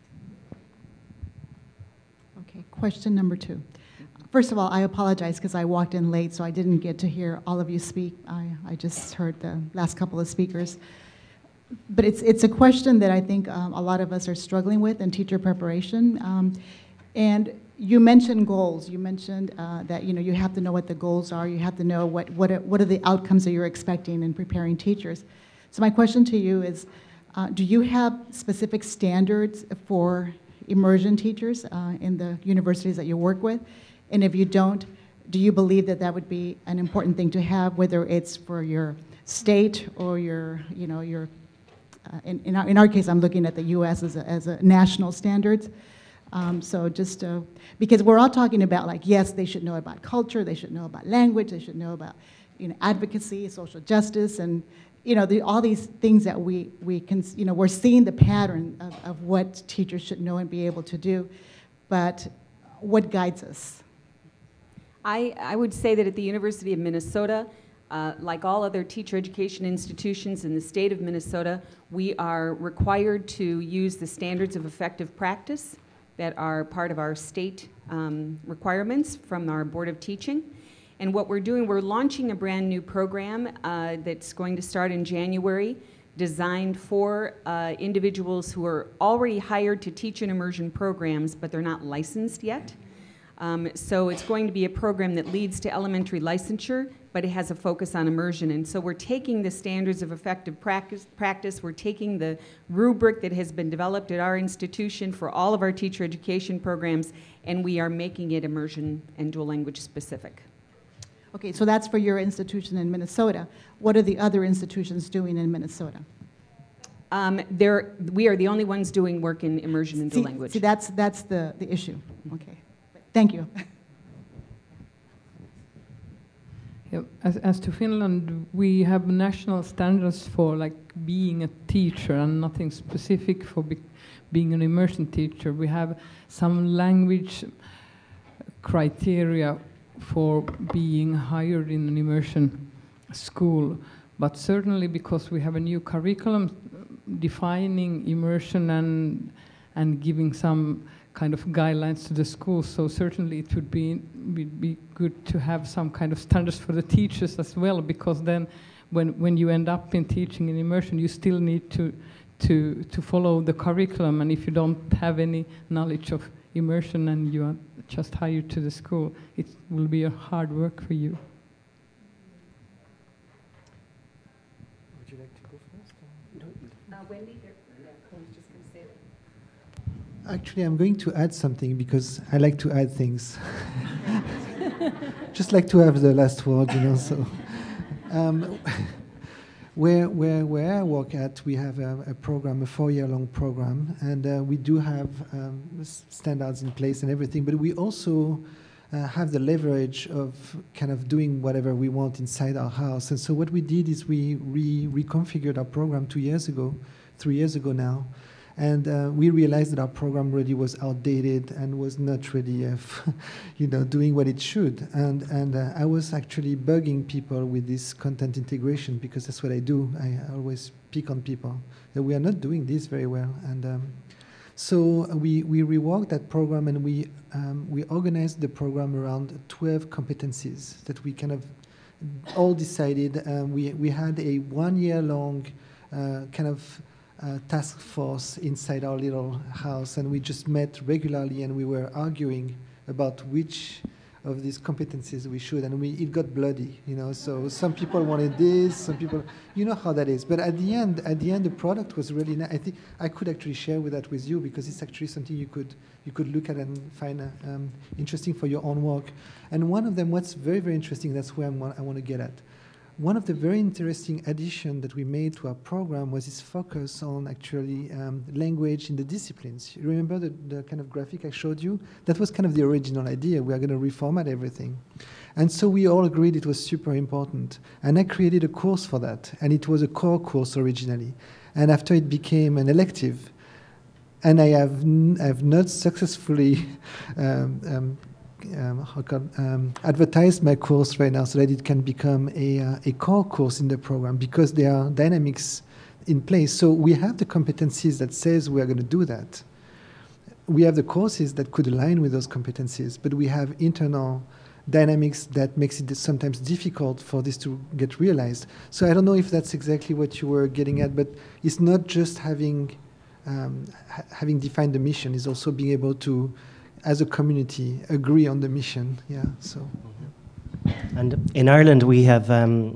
Okay, question number two. First of all, I apologize because I walked in late, so I didn't get to hear all of you speak. I, I just heard the last couple of speakers. But it's, it's a question that I think um, a lot of us are struggling with in teacher preparation. Um, and you mentioned goals. You mentioned uh, that you know you have to know what the goals are. You have to know what, what, are, what are the outcomes that you're expecting in preparing teachers. So my question to you is, uh, do you have specific standards for immersion teachers uh, in the universities that you work with? And if you don't, do you believe that that would be an important thing to have, whether it's for your state or your, you know, your, uh, in, in, our, in our case, I'm looking at the U S as a, as a national standards. Um, so just, uh, because we're all talking about like, yes, they should know about culture, they should know about language, they should know about, you know, advocacy, social justice, and, you know, the, all these things that we, we can, you know, we're seeing the pattern of, of what teachers should know and be able to do, but what guides us? I, I would say that at the University of Minnesota, uh, like all other teacher education institutions in the state of Minnesota, we are required to use the standards of effective practice that are part of our state um, requirements from our Board of Teaching. And what we're doing, we're launching a brand new program uh, that's going to start in January, designed for uh, individuals who are already hired to teach in immersion programs, but they're not licensed yet. Um, so it's going to be a program that leads to elementary licensure, but it has a focus on immersion. And so we're taking the standards of effective practice, practice, we're taking the rubric that has been developed at our institution for all of our teacher education programs, and we are making it immersion and dual language specific. Okay, so that's for your institution in Minnesota. What are the other institutions doing in Minnesota? Um, there, we are the only ones doing work in immersion and dual see, language. See, that's, that's the, the issue. Okay. Thank you. Yeah, as, as to Finland, we have national standards for like being a teacher and nothing specific for be, being an immersion teacher. We have some language criteria for being hired in an immersion school, but certainly because we have a new curriculum defining immersion and and giving some kind of guidelines to the schools, so certainly it would be, would be good to have some kind of standards for the teachers as well, because then when, when you end up in teaching in immersion, you still need to, to, to follow the curriculum, and if you don't have any knowledge of immersion and you are just hired to the school, it will be a hard work for you. Would you like to go first? Uh, Wendy, there, I was just going to say that. Actually, I'm going to add something because I like to add things. Just like to have the last word, you know. So, um, where where where I work at, we have a, a program, a four-year-long program, and uh, we do have um, standards in place and everything. But we also uh, have the leverage of kind of doing whatever we want inside our house. And so what we did is we re reconfigured our program two years ago, three years ago now. And uh, we realized that our program really was outdated and was not really, uh, you know, doing what it should. And and uh, I was actually bugging people with this content integration because that's what I do. I always pick on people that we are not doing this very well. And um, so we we reworked that program, and we um, we organized the program around twelve competencies that we kind of all decided. Um, we we had a one year long uh, kind of Uh, task force inside our little house, and we just met regularly, and we were arguing about which of these competencies we should, and we it got bloody, you know. So some people wanted this, some people, you know how that is. But at the end, at the end, the product was really nice. I think I could actually share with that with you because it's actually something you could you could look at and find uh, um, interesting for your own work. And one of them, what's very very interesting, that's where I'm, I want to get at. One of the very interesting additions that we made to our program was this focus on actually um, language in the disciplines. You remember the, the kind of graphic I showed you? That was kind of the original idea. We are going to reformat everything. And so we all agreed it was super important. And I created a course for that. And it was a core course originally. And after it became an elective. And I have, n have not successfully um, um, Um, how can, um, advertise my course right now so that it can become a, uh, a core course in the program, because there are dynamics in place. So we have the competencies that says we are going to do that. We have the courses that could align with those competencies, but we have internal dynamics that makes it sometimes difficult for this to get realized. So I don't know if that's exactly what you were getting at, but it's not just having, um, ha having defined the mission, it's also being able to, as a community, agree on the mission. Yeah. So. And in Ireland, we have um,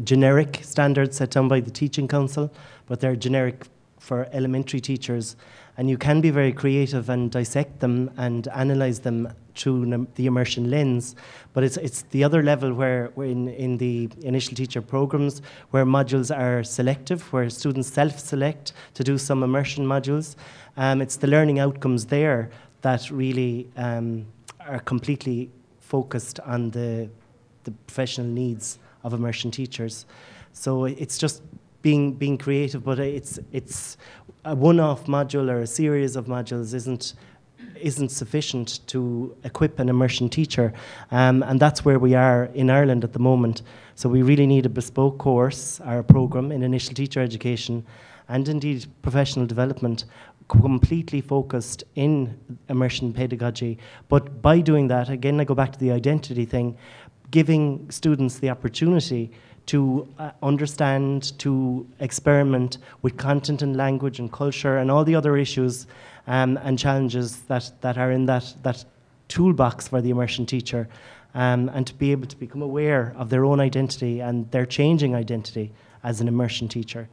generic standards set down by the Teaching Council, but they're generic for elementary teachers. And you can be very creative and dissect them and analyze them through the immersion lens, but it's it's the other level where, where in, in the initial teacher programs where modules are selective, where students self-select to do some immersion modules. Um, it's the learning outcomes there that really um, are completely focused on the, the professional needs of immersion teachers. So it's just being being creative, but it's it's a one-off module or a series of modules isn't isn't sufficient to equip an immersion teacher, um, and that's where we are in Ireland at the moment. So we really need a bespoke course or a program in initial teacher education and indeed professional development completely focused in immersion pedagogy. But by doing that, again, I go back to the identity thing, giving students the opportunity to uh, understand, to experiment with content and language and culture and all the other issues um, and challenges that, that are in that, that toolbox for the immersion teacher, um, and to be able to become aware of their own identity and their changing identity as an immersion teacher.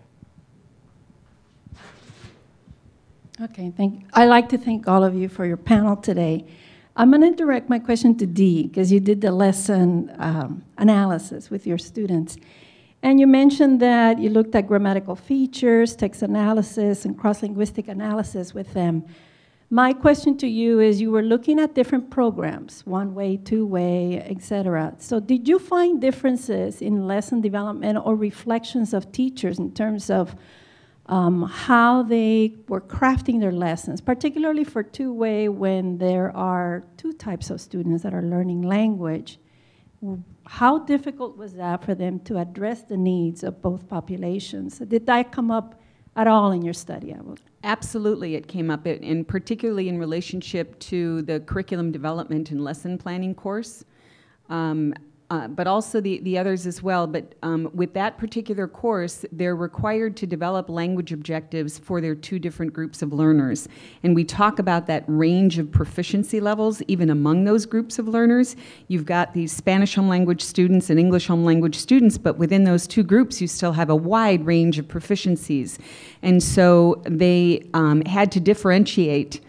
Okay, thank you. I'd like to thank all of you for your panel today. I'm going to direct my question to Dee, because you did the lesson um, analysis with your students. And you mentioned that you looked at grammatical features, text analysis, and cross-linguistic analysis with them. My question to you is, you were looking at different programs, one-way, two-way, et cetera. So did you find differences in lesson development or reflections of teachers in terms of Um, how they were crafting their lessons, particularly for two-way when there are two types of students that are learning language? How difficult was that for them to address the needs of both populations? Did that come up at all in your study? Absolutely, it came up, and particularly in relationship to the curriculum development and lesson planning course. Um, Uh, but also the, the others as well. But um, with that particular course, they're required to develop language objectives for their two different groups of learners. And we talk about that range of proficiency levels, even among those groups of learners. You've got these Spanish home language students and English home language students, but within those two groups, you still have a wide range of proficiencies. And so they um, had to differentiate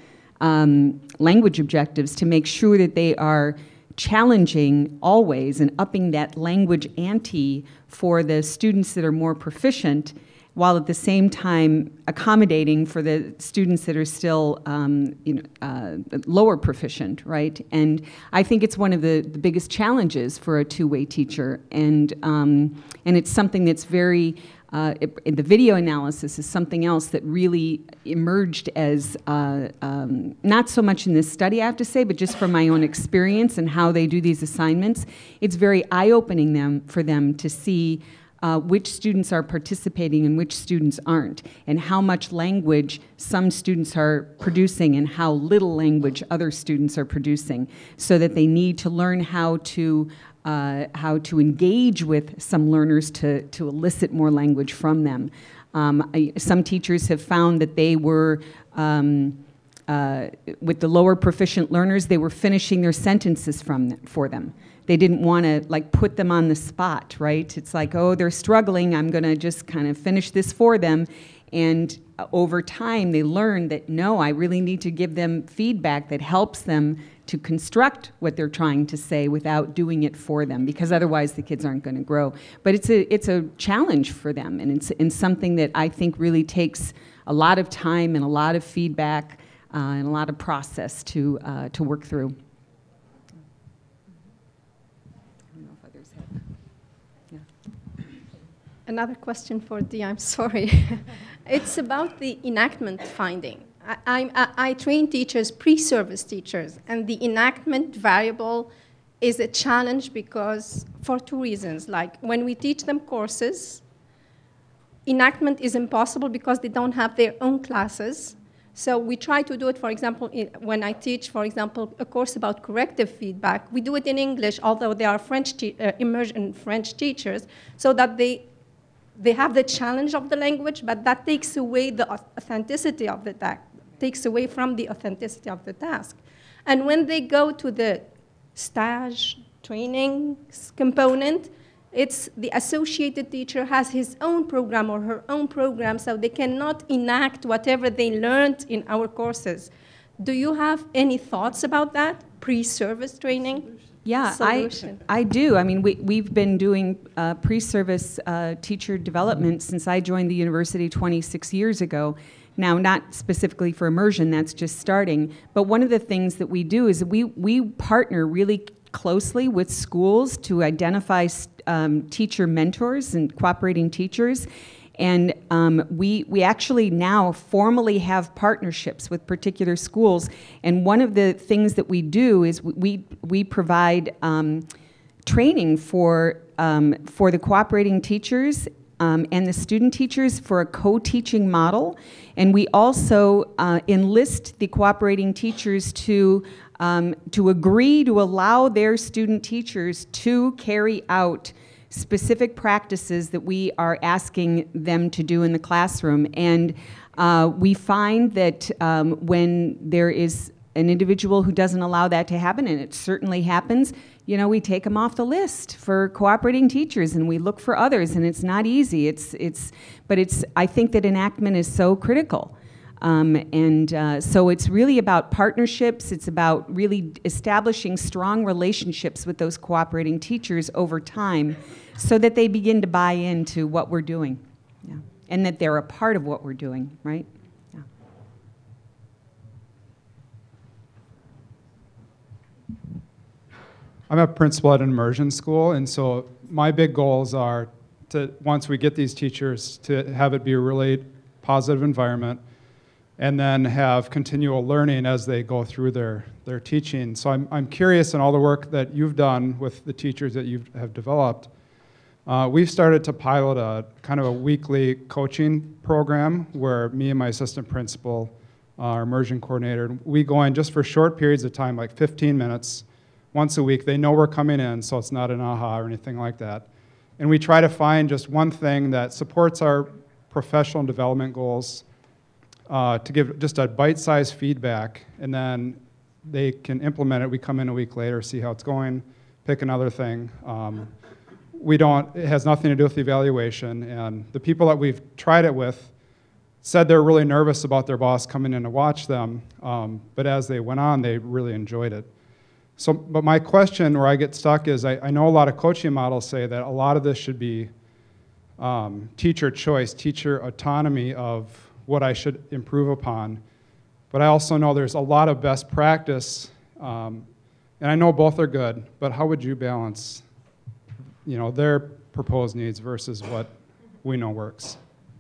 um, language objectives to make sure that they are challenging always and upping that language ante for the students that are more proficient, while at the same time accommodating for the students that are still um, you know, uh, lower proficient, right? And I think it's one of the, the biggest challenges for a two-way teacher, and, um, and it's something that's very Uh, it, the video analysis is something else that really emerged as, uh, um, not so much in this study, I have to say, but just from my own experience and how they do these assignments. It's very eye-opening them, for them to see uh, which students are participating and which students aren't, and how much language some students are producing and how little language other students are producing, so that they need to learn how to Uh, how to engage with some learners to, to elicit more language from them. Um, I, some teachers have found that they were, um, uh, with the lower proficient learners, they were finishing their sentences from th for them. They didn't want to like put them on the spot, right? It's like, oh, they're struggling, I'm going to just kind of finish this for them. And uh, over time, they learn that, no, I really need to give them feedback that helps them to construct what they're trying to say without doing it for them, because otherwise the kids aren't going to grow. But it's a, it's a challenge for them, and it's, it's something that I think really takes a lot of time and a lot of feedback uh, and a lot of process to, uh, to work through. I don't know if others have. Yeah. Another question for Dee, I'm sorry. It's about the enactment finding. I, I, I train teachers, pre-service teachers, and the enactment variable is a challenge because, for two reasons. Like, when we teach them courses, enactment is impossible because they don't have their own classes. So we try to do it, for example, in, when I teach, for example, a course about corrective feedback, we do it in English, although they are French te uh, immersion French teachers, so that they they have the challenge of the language, but that takes away the authenticity of the task. Takes away from the authenticity of the task. And when they go to the stage training component, It's the associated teacher has his own program or her own program, so they cannot enact whatever they learned in our courses. Do you have any thoughts about that, pre-service training? Yeah, I, solution? I do. I mean, we, we've been doing uh, pre-service uh, teacher development since I joined the university twenty-six years ago. Now, not specifically for immersion, that's just starting. But one of the things that we do is we, we partner really closely with schools to identify um, teacher mentors and cooperating teachers. And um, we, we actually now formally have partnerships with particular schools. And one of the things that we do is we, we provide um, training for, um, for the cooperating teachers um, and the student teachers for a co-teaching model. And we also uh, enlist the cooperating teachers to, um, to agree to allow their student teachers to carry out specific practices that we are asking them to do in the classroom. And uh, we find that um, when there is an individual who doesn't allow that to happen, and it certainly happens, you know, we take them off the list for cooperating teachers and we look for others, and it's not easy. It's, it's, but it's, I think that enactment is so critical. Um, and uh, so it's really about partnerships. It's about really establishing strong relationships with those cooperating teachers over time so that they begin to buy into what we're doing, yeah. And that they're a part of what we're doing, right? Yeah. I'm a principal at an immersion school, and so my big goals are to, once we get these teachers, to have it be a really positive environment, and then have continual learning as they go through their, their teaching. So I'm, I'm curious in all the work that you've done with the teachers that you have developed. Uh, we've started to pilot a kind of a weekly coaching program where me and my assistant principal, uh, our immersion coordinator, we go in just for short periods of time, like fifteen minutes, once a week. They know we're coming in, so it's not an aha or anything like that. And we try to find just one thing that supports our professional development goals, Uh, to give just a bite-sized feedback, and then they can implement it. We come in a week later, see how it's going, pick another thing. Um, we don't, it has nothing to do with the evaluation, and the people that we've tried it with said they're really nervous about their boss coming in to watch them, um, but as they went on, they really enjoyed it. So, but my question where I get stuck is, I, I know a lot of coaching models say that a lot of this should be um, teacher choice, teacher autonomy of what I should improve upon. But I also know there's a lot of best practice, um, and I know both are good, but how would you balance, you know, their proposed needs versus what we know works?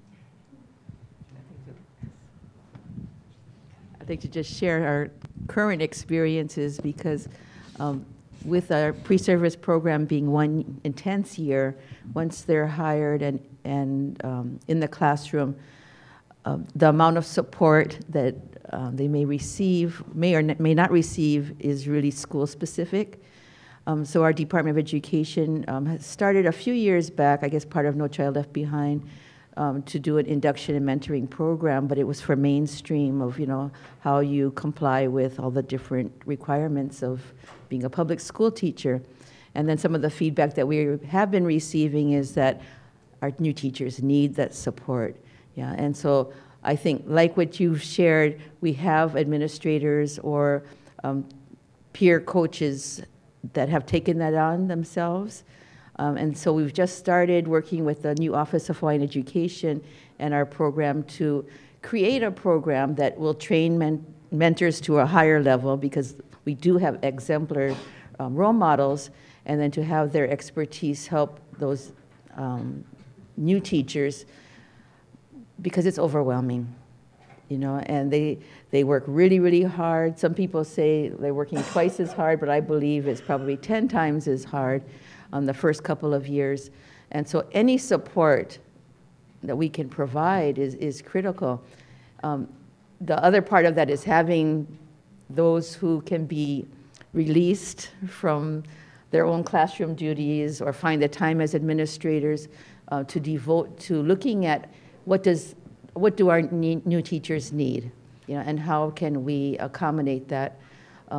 I'd like to just share our current experiences because um, with our pre-service program being one intense year, once they're hired and, and um, in the classroom, Uh, the amount of support that uh, they may receive, may or may not receive, is really school specific. Um, so our Department of Education um, has started a few years back, I guess part of No Child Left Behind, um, to do an induction and mentoring program, but it was for mainstream of, you know, how you comply with all the different requirements of being a public school teacher. And then some of the feedback that we have been receiving is that our new teachers need that support. Yeah, and so I think, like what you've shared, we have administrators or um, peer coaches that have taken that on themselves. Um, and so we've just started working with the new Office of Hawaiian Education and our program to create a program that will train men mentors to a higher level, because we do have exemplar um, role models, and then to have their expertise help those um, new teachers, because it's overwhelming, you know, and they, they work really, really hard. Some people say they're working twice as hard, but I believe it's probably ten times as hard on the first couple of years. And so any support that we can provide is, is critical. Um, the other part of that is having those who can be released from their own classroom duties or find the time as administrators uh, to devote to looking at What does, what do our new teachers need, you know, and how can we accommodate that? Um,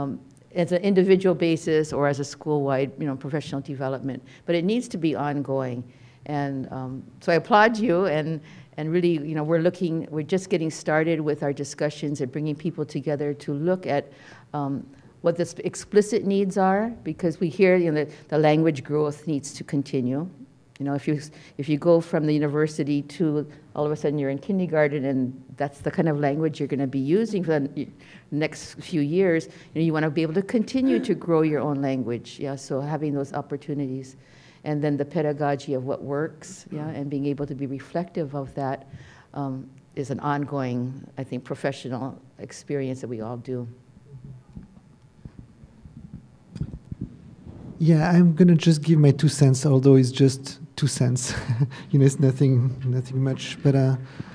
as an individual basis or as a school-wide, you know, professional development. But it needs to be ongoing. And um, so I applaud you, and, and really, you know, we're looking, we're just getting started with our discussions and bringing people together to look at um, what the explicit needs are, because we hear, you know, the, the language growth needs to continue. You know, if you, if you go from the university to all of a sudden you're in kindergarten and that's the kind of language you're going to be using for the next few years, you know, you want to be able to continue to grow your own language. Yeah, so having those opportunities. And then the pedagogy of what works, yeah, and being able to be reflective of that um, is an ongoing, I think, professional experience that we all do. Yeah, I'm gonna just give my two cents, although it's just two cents. You know, it's nothing, nothing much. But uh,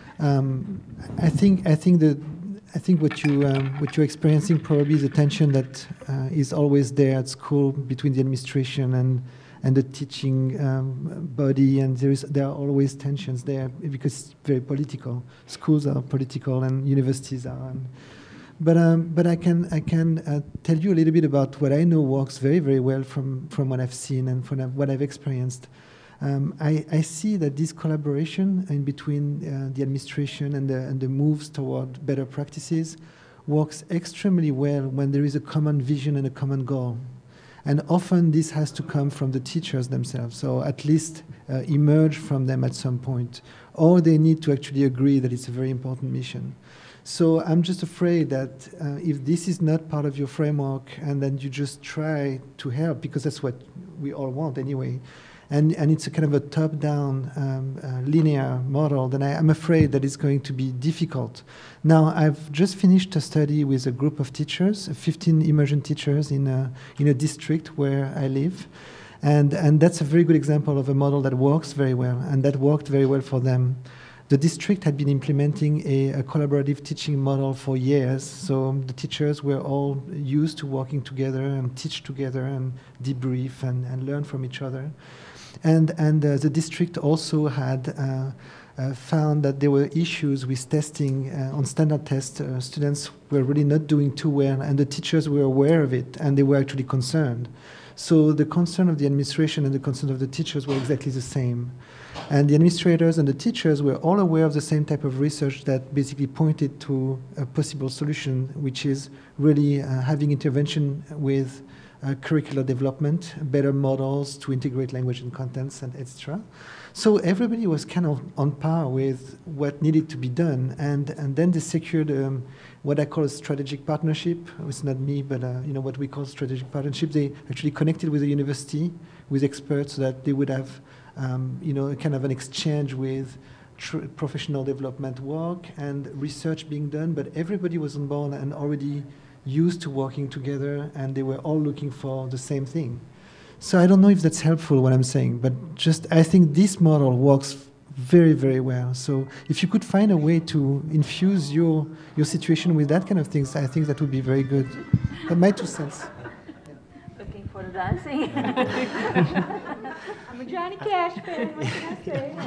um, I think, I think that, I think what you, um, what you're experiencing probably is a tension that uh, is always there at school between the administration and and the teaching um, body, and there is there are always tensions there because it's very political. Schools are political, and universities are. And, But um, but I can I can uh, tell you a little bit about what I know works very very well from from what I've seen and from what I've experienced. Um, I, I see that this collaboration in between uh, the administration and the and the moves toward better practices works extremely well when there is a common vision and a common goal. And often this has to come from the teachers themselves, so at least uh, emerge from them at some point, or they need to actually agree that it's a very important mission. So I'm just afraid that uh, if this is not part of your framework and then you just try to help, because that's what we all want anyway, and, and it's a kind of a top-down um, uh, linear model, then I, I'm afraid that it's going to be difficult. Now, I've just finished a study with a group of teachers, fifteen immersion teachers in a, in a district where I live, and, and that's a very good example of a model that works very well, and that worked very well for them. The district had been implementing a, a collaborative teaching model for years, so the teachers were all used to working together and teach together and debrief and, and learn from each other. And, and uh, the district also had uh, uh, found that there were issues with testing uh, on standard tests. Uh, students were really not doing too well, and the teachers were aware of it, and they were actually concerned. So the concern of the administration and the concern of the teachers were exactly the same. And the administrators and the teachers were all aware of the same type of research that basically pointed to a possible solution, which is really uh, having intervention with uh, curricular development, better models to integrate language and contents, and et cetera. So everybody was kind of on par with what needed to be done, and, and then they secured um, what I call a strategic partnership. It's not me, but uh, you know what we call strategic partnership. They actually connected with the university, with experts, so that they would have Um, you know, a kind of an exchange with tr professional development work and research being done, but everybody was on board and already used to working together, and they were all looking for the same thing. So I don't know if that's helpful, what I'm saying, but just I think this model works very, very well. So if you could find a way to infuse your, your situation with that kind of things, I think that would be very good. But my two cents. Looking for the dancing. I'm a Johnny Cash fan, what can I say?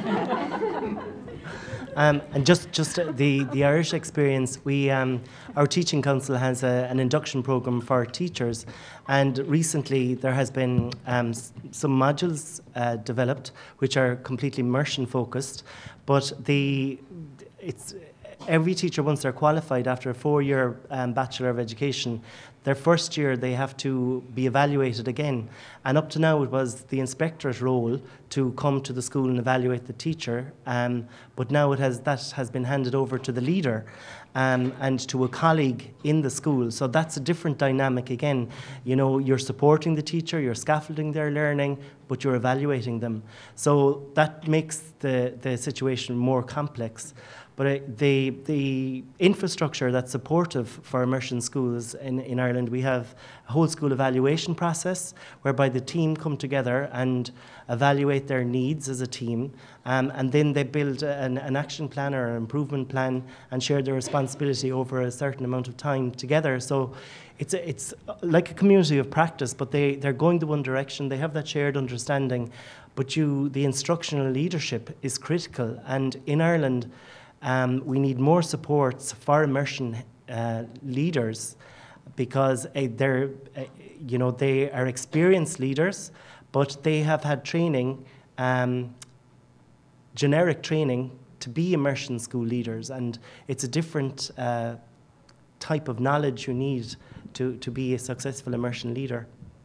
Um, and just, just uh, the, the Irish experience, we, um, our teaching council has a, an induction program for teachers, and recently there has been um, some modules uh, developed which are completely immersion focused, but the, it's, every teacher, once they're qualified after a four-year um, Bachelor of Education, their first year they have to be evaluated again. And up to now it was the inspector's role to come to the school and evaluate the teacher, um, but now it has, that has been handed over to the leader um, and to a colleague in the school. So that's a different dynamic again. You know, you're supporting the teacher, you're scaffolding their learning, but you're evaluating them. So that makes the, the situation more complex. But uh, the, the infrastructure that's supportive for immersion schools in, in Ireland, we have a whole school evaluation process whereby the team come together and evaluate their needs as a team, um, and then they build an, an action plan or an improvement plan and share their responsibility over a certain amount of time together. So it's, a, it's like a community of practice, but they, they're going the one direction, they have that shared understanding, but you, the instructional leadership is critical, and in Ireland, Um, we need more supports for immersion uh, leaders, because uh, they're, uh, you know, they are experienced leaders, but they have had training, um, generic training, to be immersion school leaders, and it's a different uh, type of knowledge you need to, to be a successful immersion leader.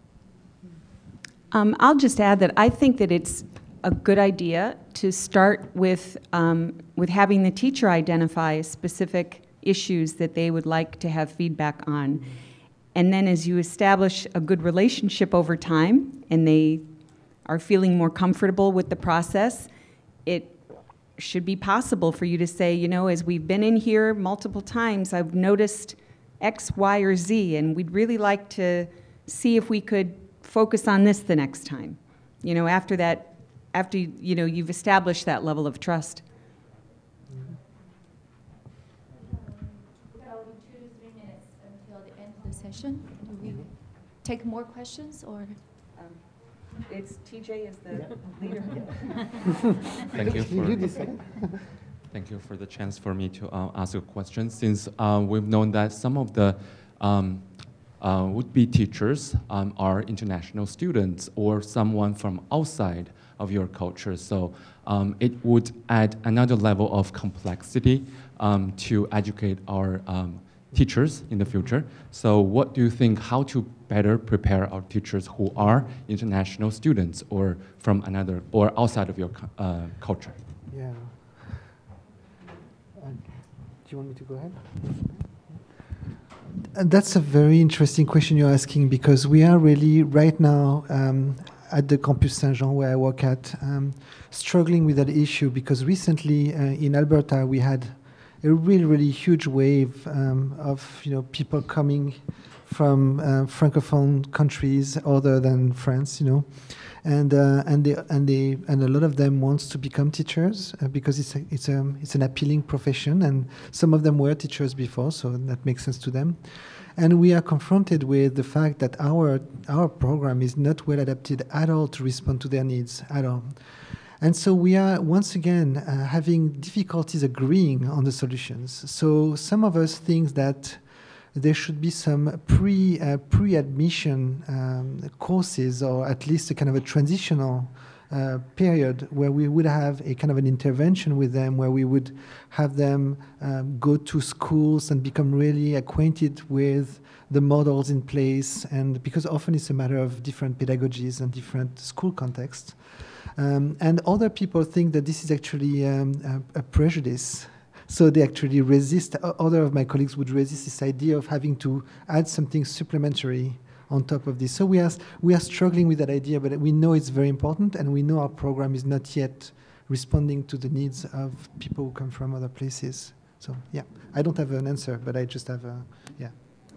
Um, I'll just add that I think that it's a good idea to start with, um, with having the teacher identify specific issues that they would like to have feedback on. And then as you establish a good relationship over time and they are feeling more comfortable with the process, it should be possible for you to say, you know, as we've been in here multiple times, I've noticed X, Y, or Z, and we'd really like to see if we could focus on this the next time. You know, after that, after, you know, you've established that level of trust. About two to three minutes until the end of the session. Do we take more questions, or? It's T J is the leader. Thank you for thank you for the chance for me to uh, ask a question. Since uh, we've known that some of the um, uh, would-be teachers um, are international students or someone from outside of your culture, so um, it would add another level of complexity um, to educate our um, teachers in the future. So what do you think, how to better prepare our teachers who are international students or from another, or outside of your uh, culture? Yeah. Uh, do you want me to go ahead? And that's a very interesting question you're asking, because we are really right now um, at the Campus Saint-Jean, where I work at, um, struggling with that issue, because recently uh, in Alberta we had a really, really huge wave um, of you know people coming from uh, francophone countries other than France, you know, and uh, and they and they and a lot of them wants to become teachers uh, because it's a, it's a it's an appealing profession, and some of them were teachers before, so that makes sense to them. And we are confronted with the fact that our our program is not well adapted at all to respond to their needs at all. And so we are, once again, uh, having difficulties agreeing on the solutions. So some of us think that there should be some pre, uh, pre-admission um, courses, or at least a kind of a transitional uh, period where we would have a kind of an intervention with them, where we would have them um, go to schools and become really acquainted with the models in place, and because often it's a matter of different pedagogies and different school contexts. Um, and other people think that this is actually um, a, a prejudice. So they actually resist, other of my colleagues would resist this idea of having to add something supplementary on top of this. So we are, we are struggling with that idea, but we know it's very important, and we know our program is not yet responding to the needs of people who come from other places. So yeah, I don't have an answer, but I just have a, yeah.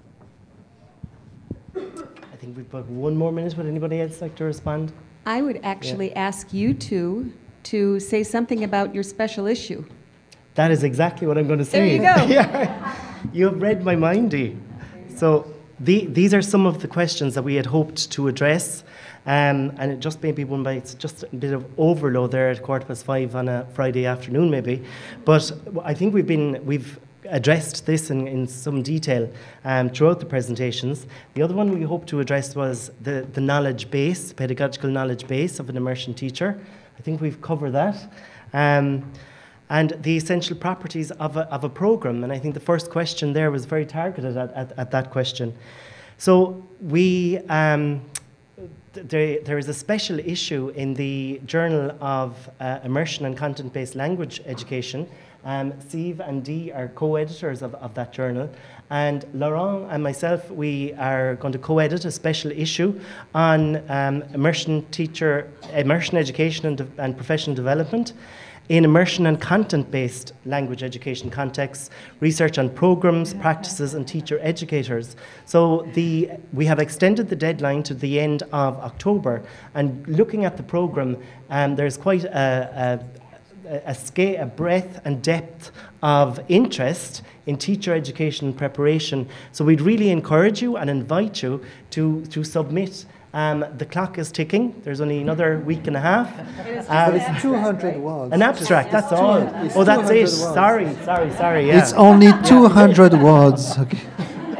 I think we've got one more minute. Would anybody else like to respond? I would actually yeah. ask you two to say something about your special issue. That is exactly what I'm going to say. There you go. Yeah. You have read my mind, Dee. So the, these are some of the questions that we had hoped to address, um, and it just maybe one by, it's just a bit of overload there at quarter past five on a Friday afternoon maybe, but I think we've been, we've addressed this in, in some detail um, throughout the presentations. The other one we hope to address was the, the knowledge base, pedagogical knowledge base of an immersion teacher. I think we've covered that. Um, and the essential properties of a, of a program. And I think the first question there was very targeted at, at, at that question. So we, um, th there, there is a special issue in the Journal of uh, Immersion and Content-Based Language Education. Um, Steve and Dee are co-editors of, of that journal, and Laurent and myself, we are going to co-edit a special issue on um, immersion teacher, immersion education and, and professional development in immersion and content-based language education contexts, research on programs, practices, and teacher educators. So the, we have extended the deadline to the end of October, and looking at the program, um, there's quite a, a a scale, a breadth and depth of interest in teacher education and preparation. So we'd really encourage you and invite you to, to submit. Um, the clock is ticking. There's only another week and a half. Um, but it's two hundred words. An abstract, that's all. Oh, that's it. Sorry, sorry, sorry. Yeah. It's only two hundred words. Okay.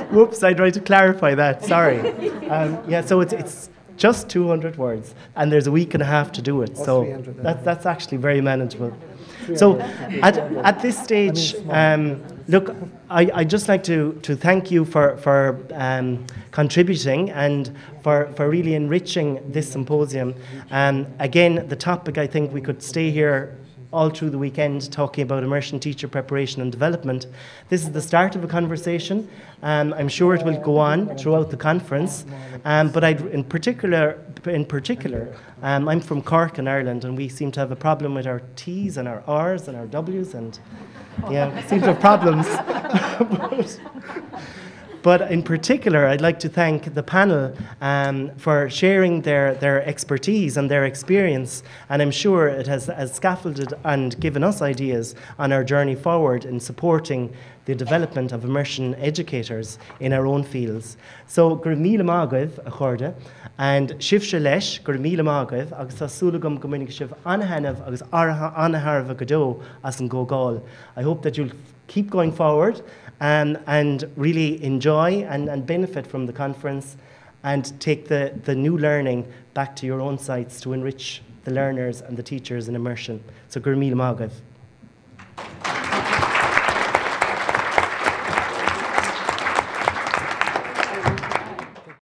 Whoops, I tried to clarify that, sorry. Um, yeah, so it's, it's just two hundred words, and there's a week and a half to do it, so that's, that's actually very manageable. So at, at this stage, um, look, I, I'd just like to, to thank you for, for um, contributing and for, for really enriching this symposium. Um, again, the topic, I think we could stay here all through the weekend talking about immersion teacher preparation and development. This is the start of a conversation. Um, I'm sure it will go on throughout the conference, um, but I'd, in particular, in particular um, I'm from Cork in Ireland, and we seem to have a problem with our T's and our R's and our W's, and yeah, we seem to have problems. but, But in particular, I'd like to thank the panel um, for sharing their, their expertise and their experience. And I'm sure it has, has scaffolded and given us ideas on our journey forward in supporting the development of immersion educators in our own fields. So, gur míle mágaibh a chuirde, and sibse leis gur míle mágaibh, agus tá súlagam go minic sibh anhanamh agus anaharmh go dó as an gógáil. I hope that you'll keep going forward Um, and really enjoy and, and benefit from the conference and take the, the new learning back to your own sites to enrich the learners and the teachers in immersion. So, gur míle mágaibh.